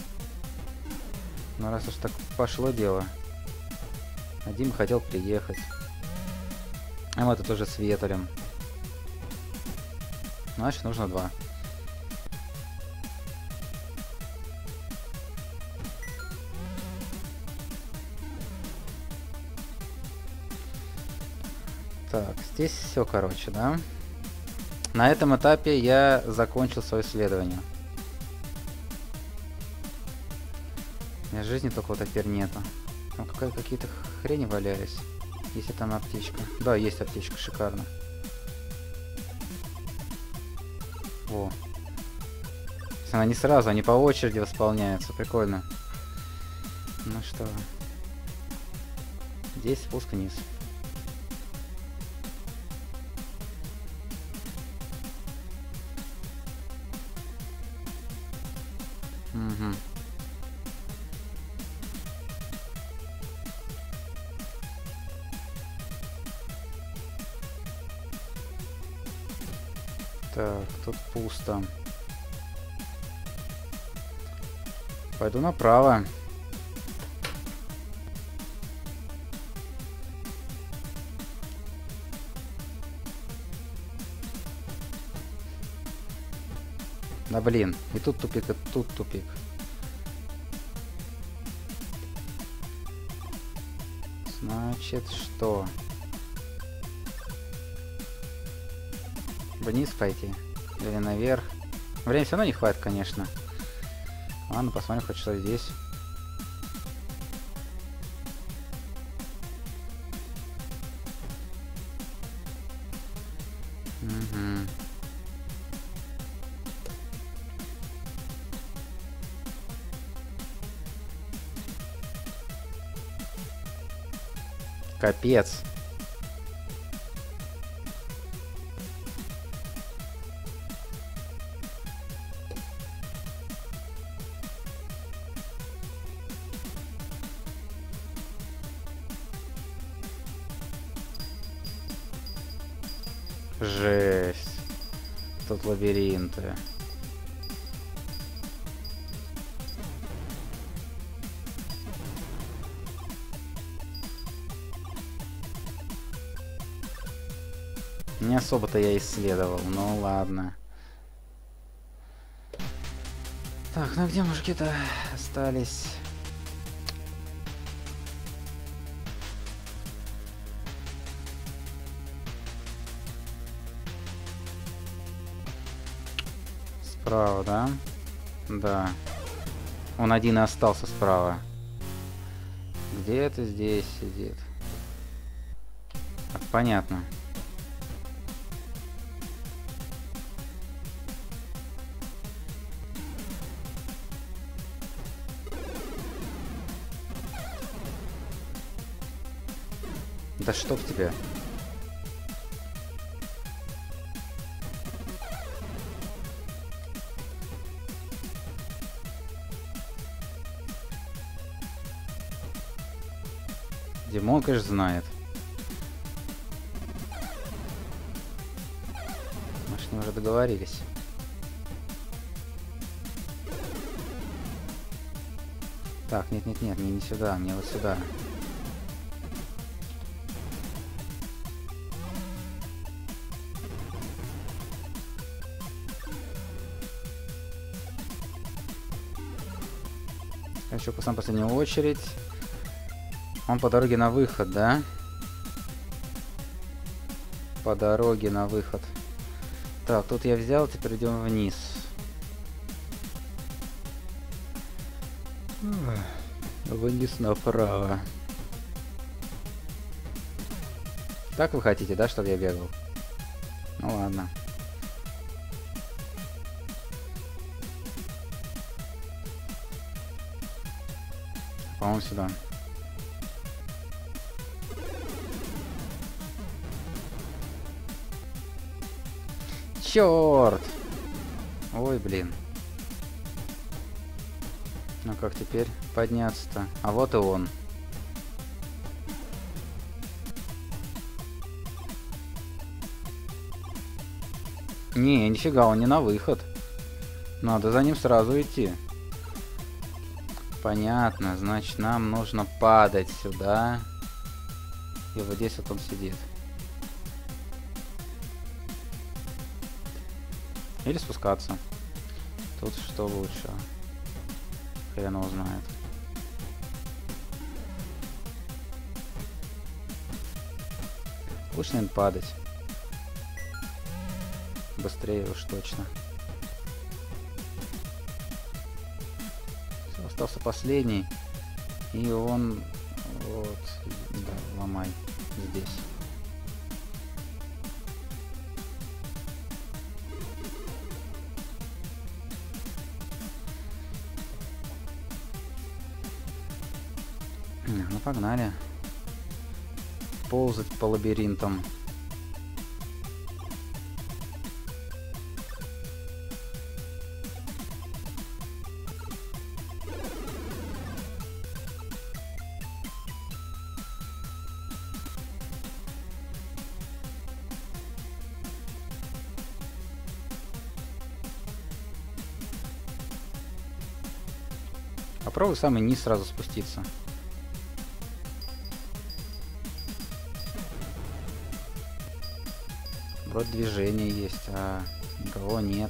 Ну, раз уж так пошло дело. А Дима хотел приехать. А мы тут уже с Ветрем. Значит, нужно два. Так, здесь все, короче, да? На этом этапе я закончил свое исследование. У меня жизни только вот теперь нету. Там какие-то хрени валялись. Если там аптечка. Да, есть аптечка, шикарно. О. Она не сразу, они по очереди восполняются. Прикольно. Ну что. Здесь спуск вниз. Угу. Так, тут пусто. Пойду направо. Да блин, и тут тупик, и тут тупик. Значит, что? Вниз пойти? Или наверх? Времени все равно не хватит, конечно. Ладно, посмотрим хоть что здесь. Угу. Капец. Жесть. Тут лабиринты. Не особо-то я исследовал, ну ладно. Так, ну где мужики-то остались? Справа, да? Да. Он один и остался справа. Где-то здесь сидит. Так, понятно. Да чтоб тебя. Димон, конечно, знает. Мы с ним уже договорились. Так, нет-нет-нет, мне не сюда, мне вот сюда. Еще сам последнюю очередь. Он по дороге на выход, да? По дороге на выход. Так, тут я взял, теперь идем вниз. Вниз направо. Так вы хотите, да, чтобы я бегал? Ну ладно. По-моему, сюда. Черт! Ой, блин. Ну как теперь подняться-то? А вот и он. Не, нифига, он не на выход. Надо за ним сразу идти. Понятно, значит, нам нужно падать сюда. И вот здесь вот он сидит. Или спускаться. Тут что лучше? Хрен его знает. Лучше, наверное, падать. Быстрее уж точно. Все, остался последний. И он... Вот. Да, ломай. Здесь. Ну погнали. Ползать по лабиринтам. Попробуй самый низ сразу спуститься. Вроде движение есть, а никого нет.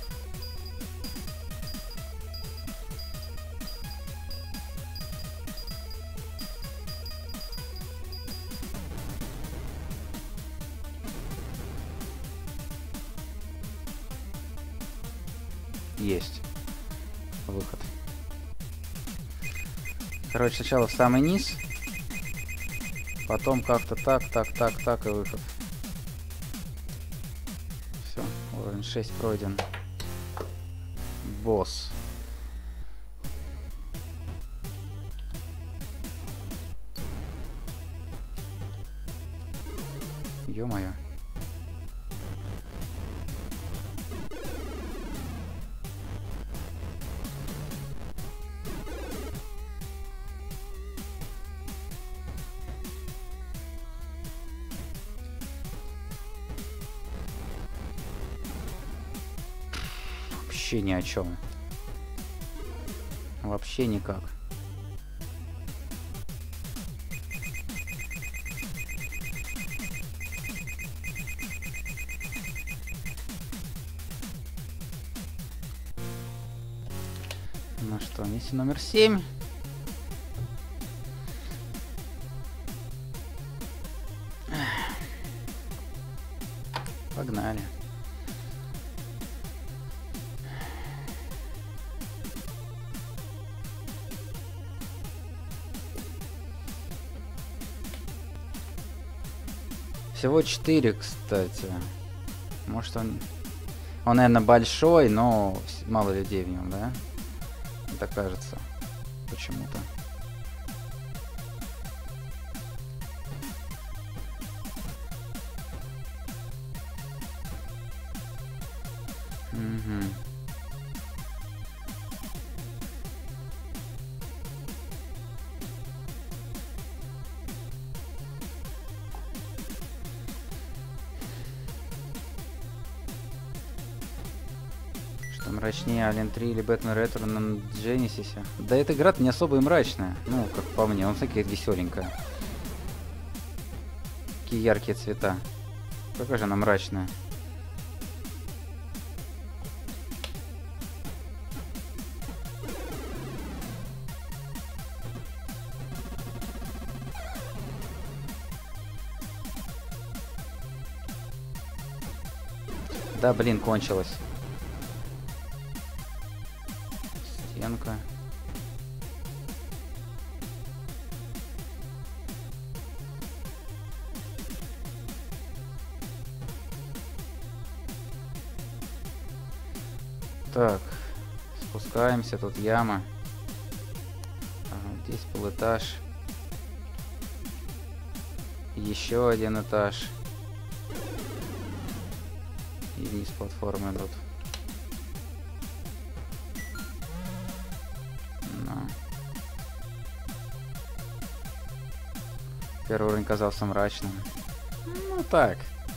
Есть выход. Короче, сначала в самый низ, потом как-то так, так, так, так и выход. Все, уровень шесть пройден. Босс. Ё-моё. Вообще ни о чем. Вообще никак. Ну что, миссия номер семь. Погнали. Всего четыре, кстати. Может он... Он, наверное, большой, но мало людей в нем, да? Это кажется. Почему-то. Угу. Мрачнее Alien три или Batman Retro на Genesis. Да эта игра не особо и мрачная. Ну, как по мне, он всякие веселенькая. Какие яркие цвета. Какая же она мрачная. Да, блин, кончилось. Стенка. Так, спускаемся, тут яма. Ага, здесь полэтаж. Еще один этаж. И вниз платформы идут. На. Первый уровень казался мрачным. Ну так.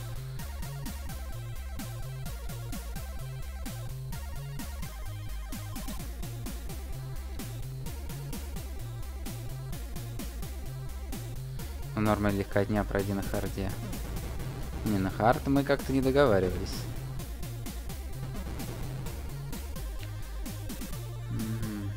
Норма легкотня, пройди на харде. Не, на хард мы как-то не договаривались. Угу.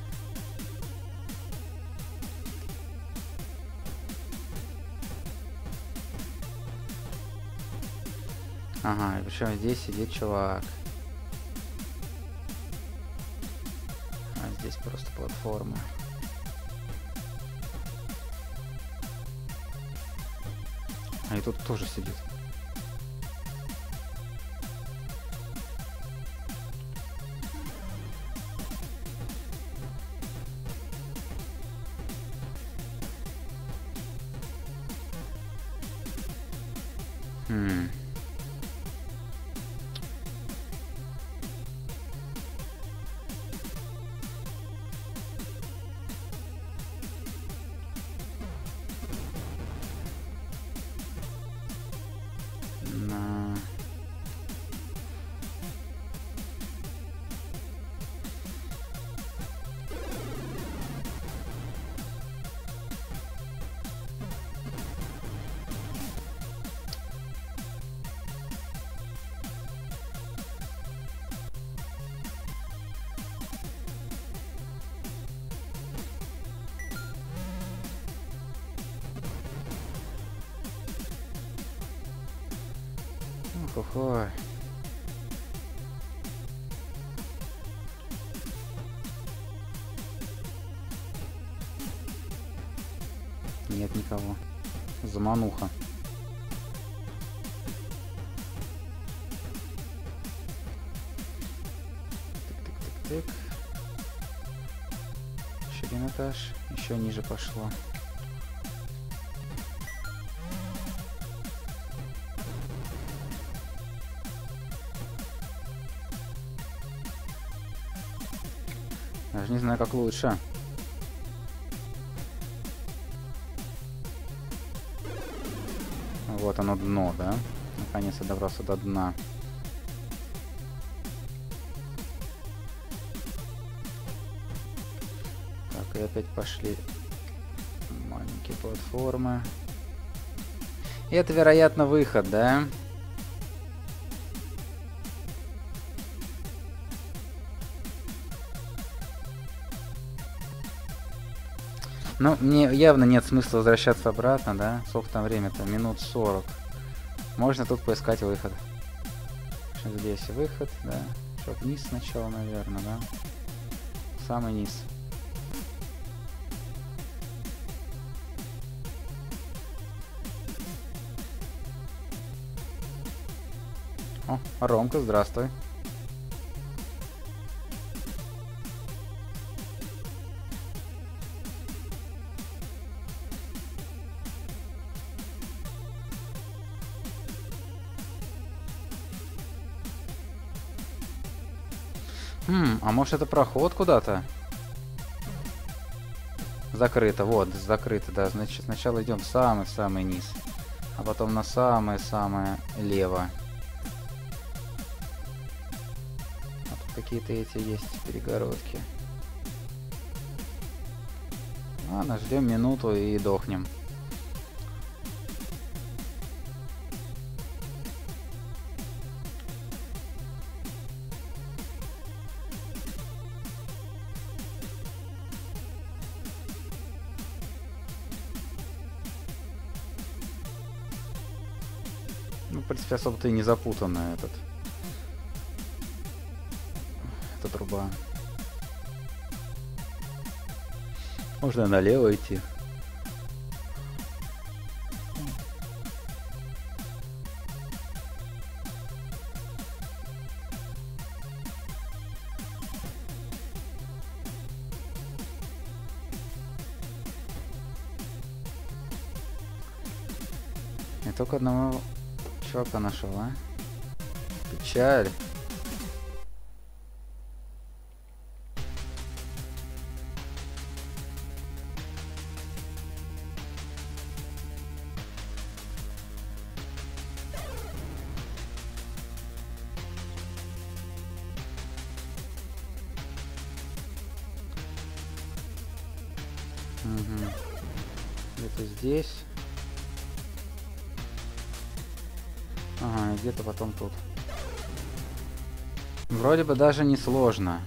Ага, и причем здесь сидит чувак. А здесь просто платформа. А и тут тоже сидит. Хм. На. Хо-хо. Нет никого. Замануха. Тык-тык-тык-тык. Еще один этаж. Еще ниже пошло. Даже не знаю, как лучше. Вот оно дно, да? Наконец я добрался до дна. Так, и опять пошли маленькие платформы. И это, вероятно, выход, да? Ну, мне явно нет смысла возвращаться обратно, да? Сколько там время-то? Минут сорок. Можно тут поискать выход. Здесь выход, да? Что, вниз сначала, наверное, да? Самый низ. О, Ромка, здравствуй. Хм, а может это проход куда-то? Закрыто, вот, закрыто, да. Значит, сначала идем в самый-самый низ, а потом на самое-самое лево. А тут какие-то эти есть перегородки. Ладно, ждем минуту и дохнем. Ну, в принципе, особо-то и не запутанная этот. Эта труба. Можно налево идти. Я только одного чувака нашел, а? Печаль. Угу. Где-то здесь. Ага, где-то потом тут. Вроде бы даже не сложно.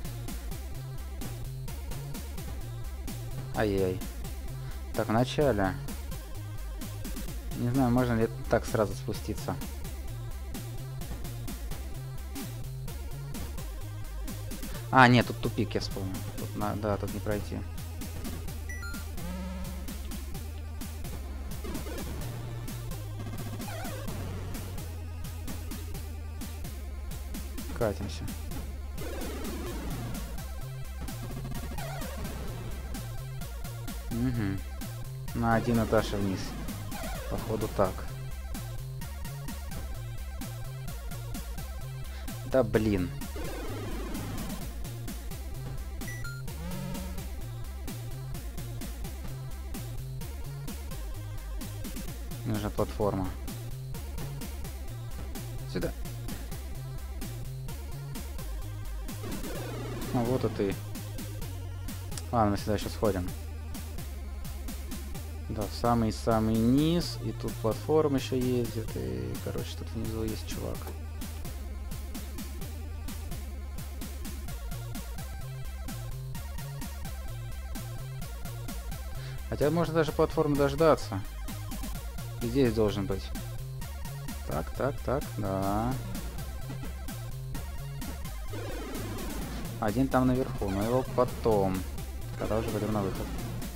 Ай-яй. Так, в начале. Не знаю, можно ли так сразу спуститься. А, нет, тут тупик, я вспомнил. Тут, на, да, тут не пройти. Катимся. Угу. На один этаж вниз. Походу так. Да блин. Нужна платформа. Сюда. А вот и ты. Ладно, мы сюда сейчас сходим. Да, в самый-самый низ. И тут платформа еще ездит. И, короче, тут внизу есть чувак. Хотя можно даже платформу дождаться. И здесь должен быть. Так, так, так, да. Один там наверху, но его потом, когда уже пойдем на выход.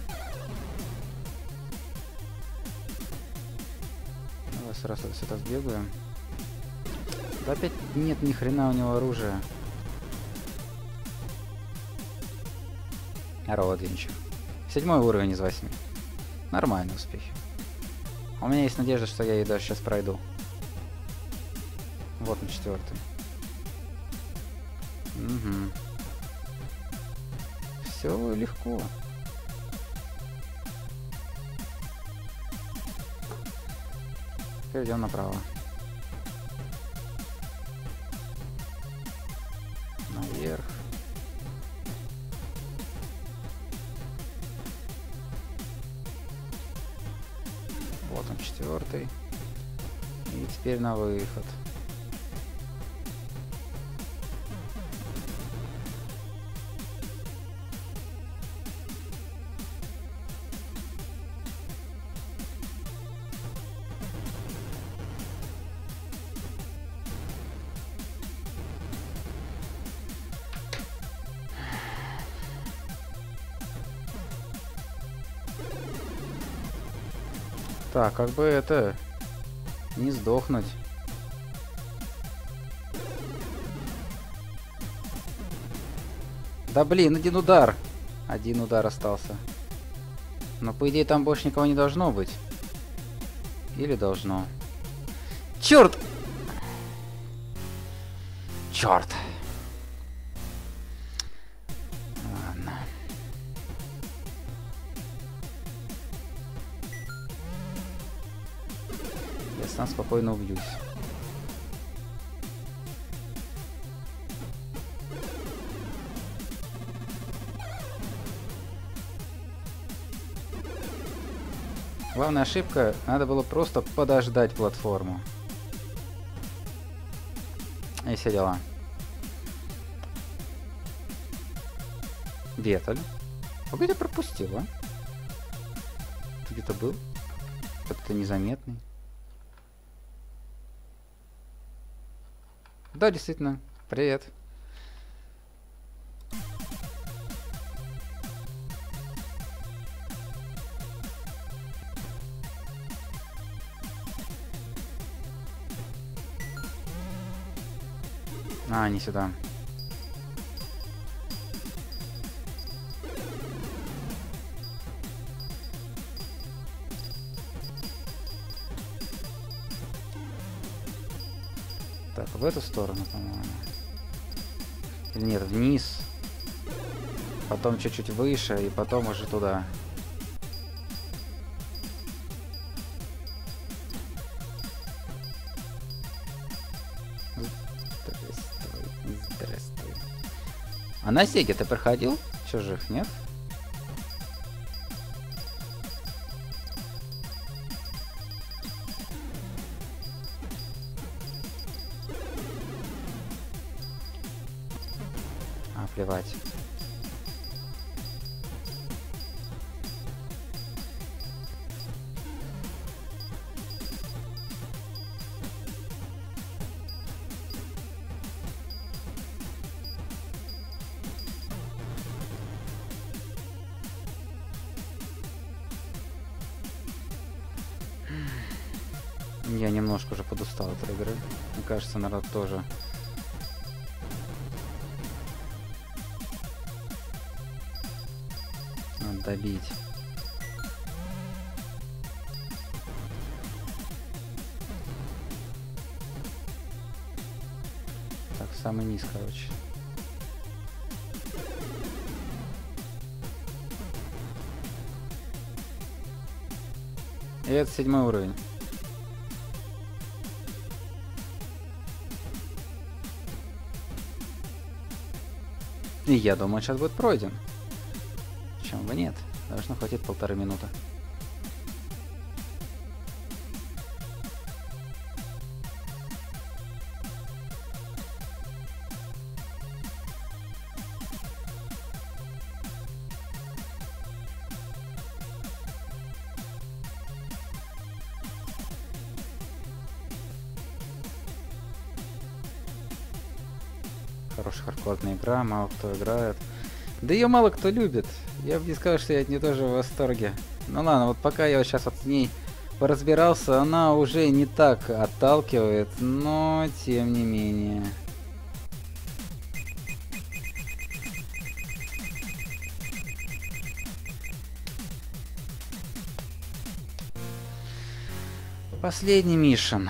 Давай сразу сюда сбегаем. Да опять нет ни хрена у него оружия. Родвинчик. Седьмой уровень из восьми. Нормальные успехи. У меня есть надежда, что я ее даже сейчас пройду. Вот на четвертый. Угу. Все легко. Теперь идем направо. Наверх. Вот он, четвертый. И теперь на выход. Так, как бы это... не сдохнуть. Да блин, один удар. Один удар остался. Но по идее там больше никого не должно быть. Или должно. Черт! Черт! Ладно. Я сам спокойно убьюсь. Главная ошибка, надо было просто подождать платформу. И все дела. Веталь. А где ты пропустил, а? Ты где-то был? Как-то незаметный. Да, действительно. Привет. А, не сюда. Так, в эту сторону, по-моему. Или нет, вниз. Потом чуть-чуть выше, и потом уже туда. Здравствуй. А на Сеге ты проходил чужих, нет? А, плевать. Я немножко уже подустал от этой игры. Мне кажется, народ тоже. Надо добить. Так, самый низ, короче. И это седьмой уровень. И я думаю, сейчас будет пройден. Почему бы нет? Должно хватить полторы минуты. Хорошая хардкорная игра, мало кто играет. Да ее мало кто любит. Я бы не сказал, что я от нее тоже в восторге. Ну ладно, вот пока я вот сейчас вот с ней поразбирался, она уже не так отталкивает, но тем не менее. Последний мишен.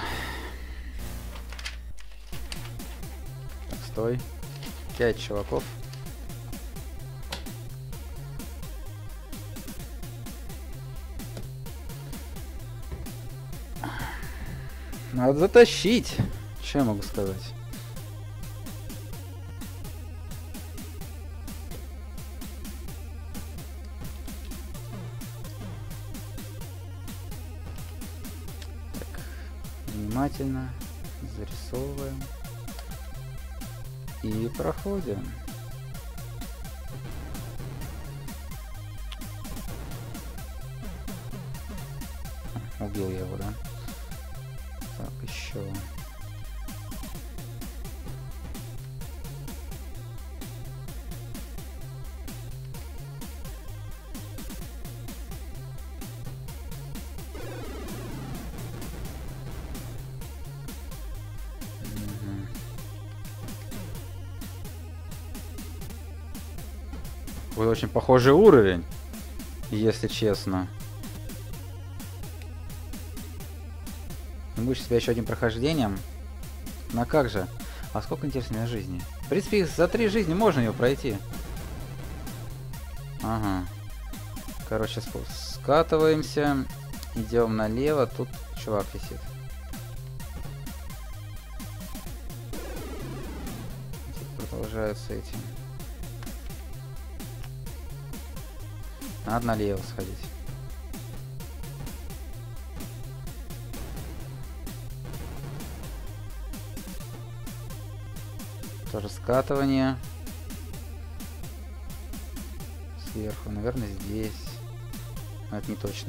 Так, стой. Пять чуваков. Надо затащить. Что я могу сказать? Так, внимательно зарисовываем и проходим. Убил я его, да? Так, еще. Угу. Вы очень похожий уровень, если честно. Будешь себя еще одним прохождением? Ну а как же? А сколько интересно на жизни? В принципе, за три жизни можно ее пройти. Ага. Короче, скатываемся. Идем налево. Тут чувак висит. Тут продолжаются эти. Надо налево сходить. Тоже скатывание. Сверху, наверное, здесь. Но это не точно.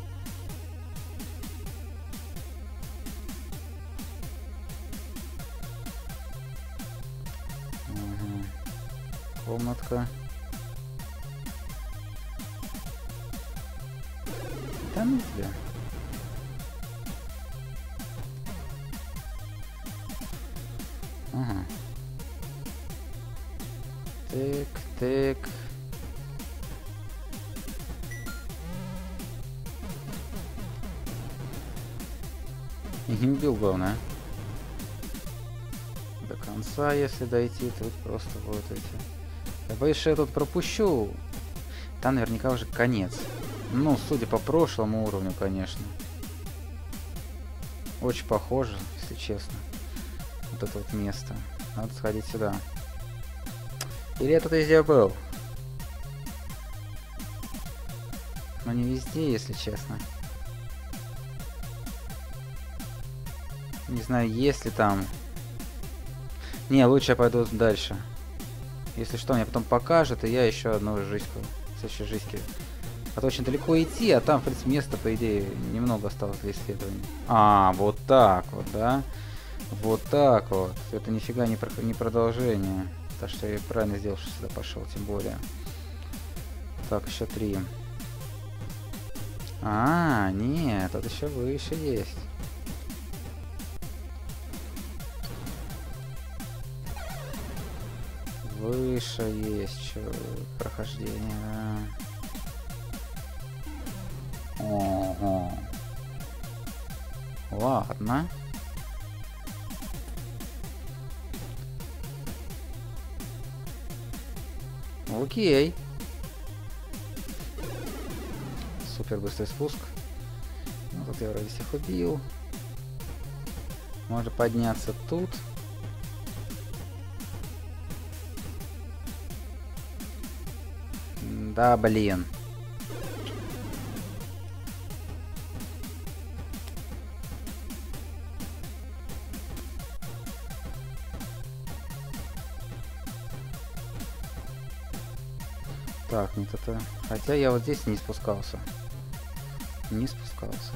Угу. Комнатка. Там тебя. Ага. Так, так. И не убил, главное. До конца, если дойти, тут просто вот эти. Я боюсь, что я тут пропущу. Там наверняка уже конец. Ну, судя по прошлому уровню, конечно. Очень похоже, если честно. Вот это вот место. Надо сходить сюда. Или я тут везде был? Но не везде, если честно. Не знаю, есть ли там. Не, лучше я пойду дальше. Если что, мне потом покажет, и я еще одну жизньку. Следующей жизньки. А то очень далеко идти, а там, в принципе, места, по идее, немного осталось для исследования. А, вот так вот, да? Вот так вот. Это нифига не, про не продолжение. Так что я правильно сделал, что сюда пошел, тем более. Так, еще три. А, нет, тут еще выше есть. Выше есть что, прохождение, да. Ого. Ладно. Окей. Супер быстрый спуск. Ну, тут я вроде всех убил. Можно подняться тут. Да, блин. Так, нет, это... Хотя я вот здесь не спускался. Не спускался.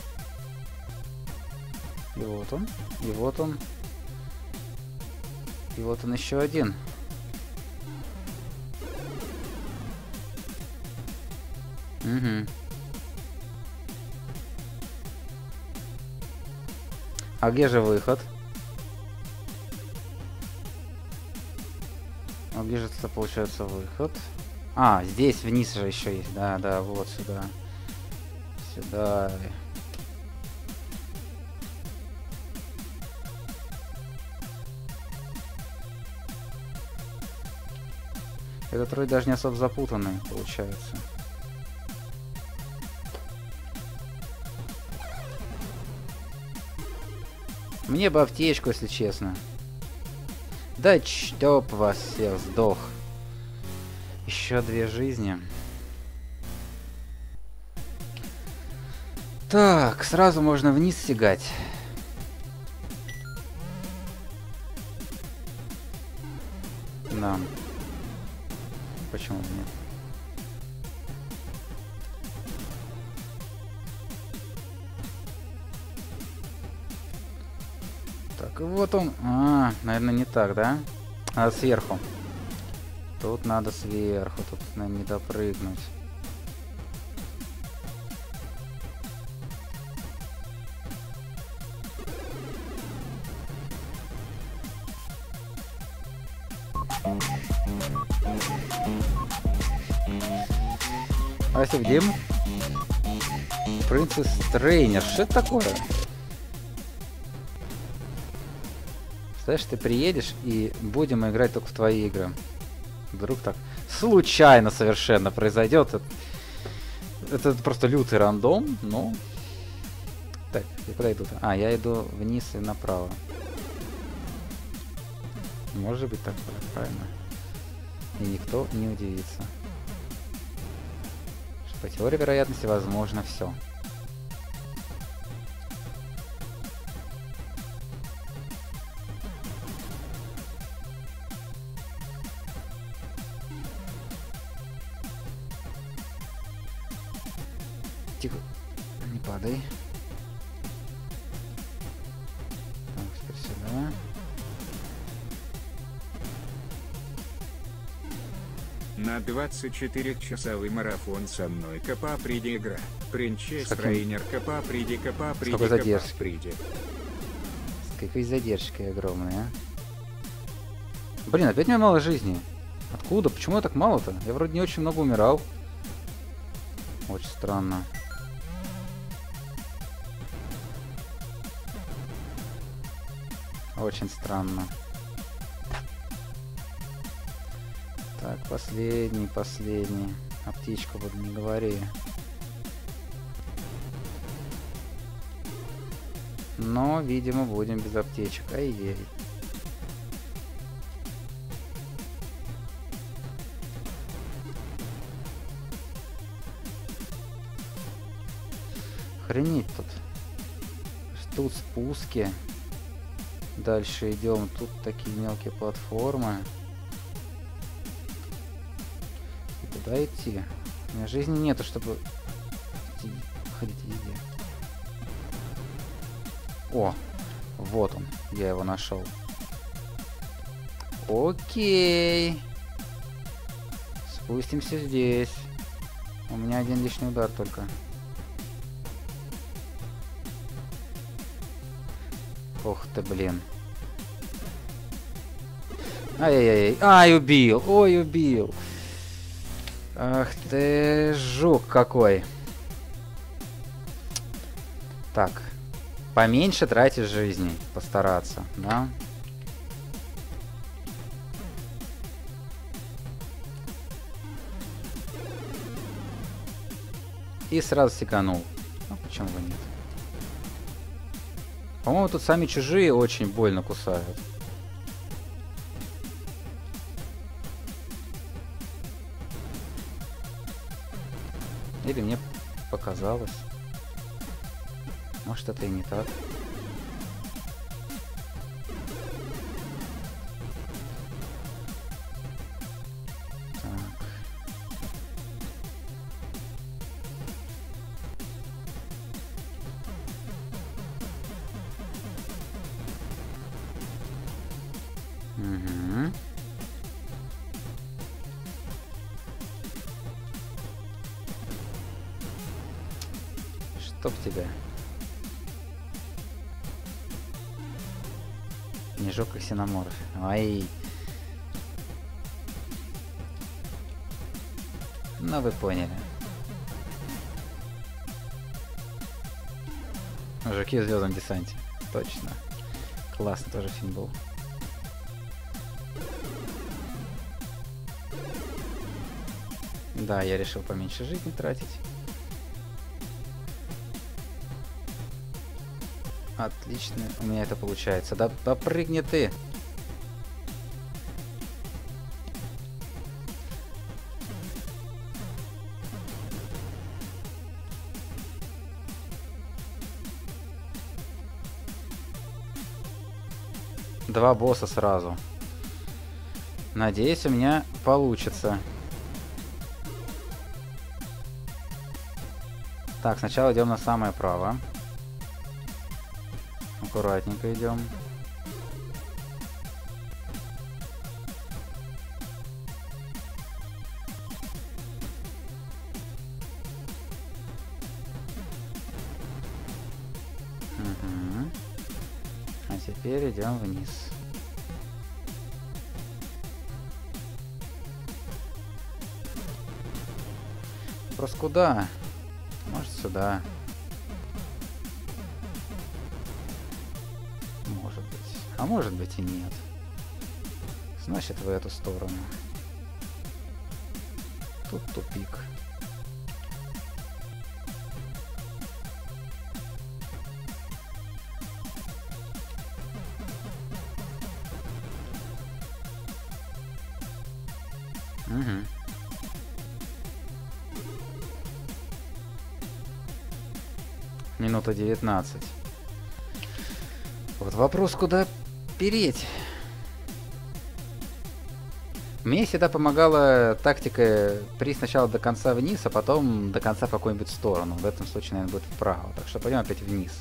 И вот он. И вот он. и вот он еще один. Угу. А где же выход? А где же это получается выход? А, здесь вниз же еще есть. Да, да, вот сюда. Сюда. Этот рой даже не особо запутанный, получается. Мне бы аптечку, если честно. Да чтоб вас всех, сдох. Еще две жизни. Так, сразу можно вниз сигать. Да. Почему бы нет? Так, и вот он. А, наверное, не так, да? Надо сверху. Тут надо сверху, тут, наверное, не допрыгнуть. Спасибо, Дим. Принцесс Трейнер. Что это такое? Знаешь, ты приедешь и будем играть только в твои игры. Вдруг так случайно совершенно произойдет. Это, это просто лютый рандом, но... Так, я куда иду-то? А, я иду вниз и направо. Может быть так, правильно. И никто не удивится. По теории вероятности возможно все. Тихо, не падай. Так, теперь сюда. На двадцать четыре часовой марафон со мной. Капа приди игра. Принчес трейнер. Капа приди, капа приди, капа приди. С какой задержкой огромной, а? Блин, опять у меня мало жизни. Откуда? Почему я так мало-то? Я вроде не очень много умирал. Очень странно. Очень странно. Так, последний, последний. Аптечку вот не говори. Но, видимо, будем без аптечек. Ай-яй. Охренеть тут. Тут спуски. Дальше идем. Тут такие мелкие платформы. Куда идти? У меня жизни нету, чтобы ходить везде. О, вот он, я его нашел. Окей. Спустимся здесь. У меня один лишний удар только. Ох ты, блин. Ай-яй-яй. Ай, убил. Ой, убил. Ах ты, жук какой. Так. Поменьше тратить жизни. Постараться, да? И сразу секанул. Ну, почему бы нет? По-моему, тут сами чужие очень больно кусают. Или мне показалось. Может, это и не так. Так. Угу. Чтоб тебя. Не жёг как синоморф. Ай. Ну вы поняли. Жуки в звездном десанте. Точно. Классный тоже фильм был. Да, я решил поменьше жизни тратить. Отлично, у меня это получается. Да попрыгни ты! Два босса сразу. Надеюсь, у меня получится. Так, сначала идем на самое право. Аккуратненько идем. Угу. А теперь идем вниз. Вопрос куда? Может сюда. Может быть. А может быть и нет. Значит в эту сторону. Тут тупик. Угу. Минута девятнадцать. Вот вопрос, куда переть. Мне всегда помогала тактика при сначала до конца вниз, а потом до конца в какую-нибудь сторону. В этом случае, наверное, будет вправо. Так что пойдем опять вниз.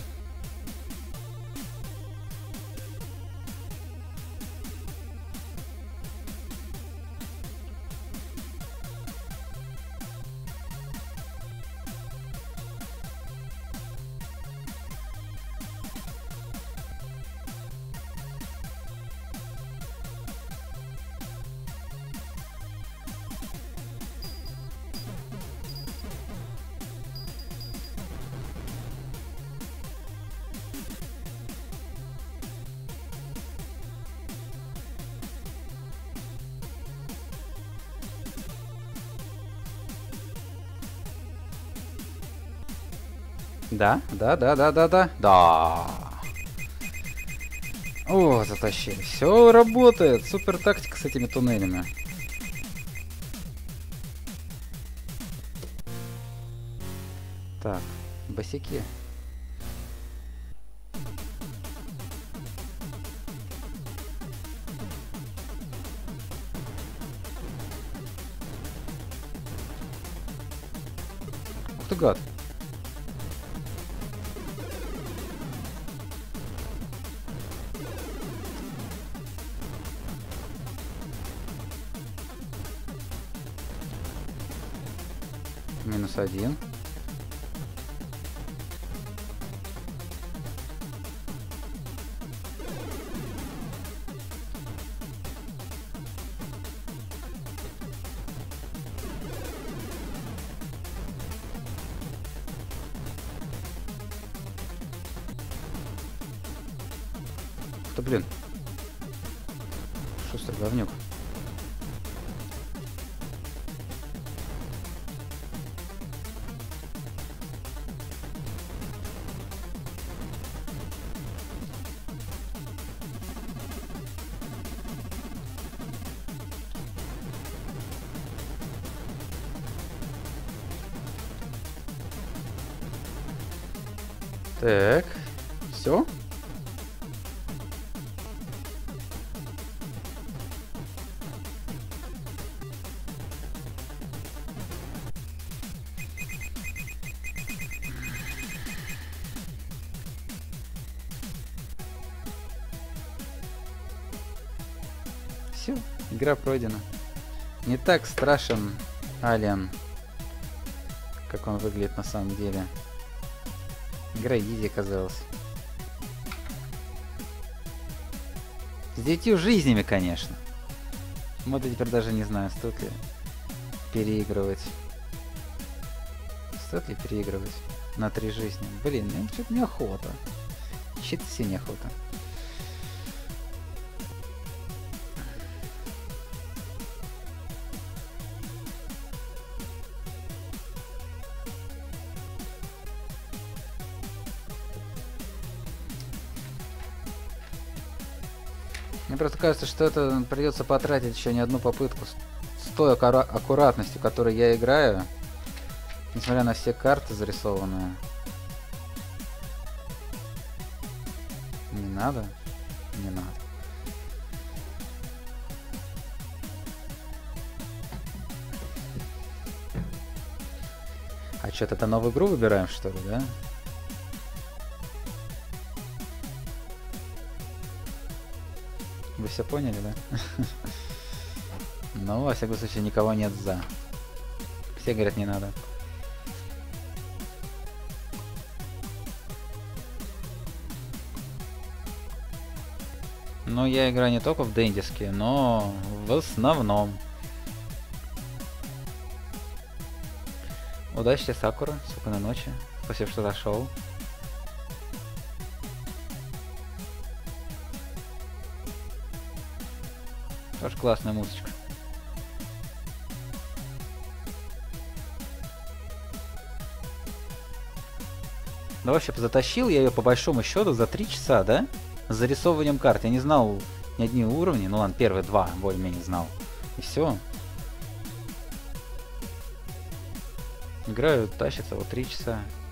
Да, да, да, да, да, да. Да. О, затащили. Все работает. Супер тактика с этими туннелями. Так, босяки. Ух ты, гад. Минус один. Да блин. Шустрый говнюк. Так, все. все, игра пройдена. Не так страшен Alien, как он выглядит на самом деле. Игра изи оказалась. С девятью жизнями, конечно. Вот я теперь даже не знаю, стоит ли переигрывать. Стоит ли переигрывать на три жизни? Блин, мне что-то неохота. Чит все неохота. Мне просто кажется, что это придется потратить еще не одну попытку с той аккура аккуратностью, которой я играю, несмотря на все карты зарисованные. Не надо? Не надо. А что-то это новую игру выбираем, что ли, да? Вы все поняли, да? Ну, во всяком случае, никого нет за. Все говорят, не надо. Ну, я играю не только в Дэндиске, но в основном. Удачи тебе, Сакура. Спокойной ночи. Спасибо, что зашел. Тоже классная музычка. Да вообще, затащил я ее по большому счету за три часа, да? С зарисовыванием карт. Я не знал ни одни уровни. Ну ладно, первые два более-менее знал. И все. Играю, тащится вот три часа.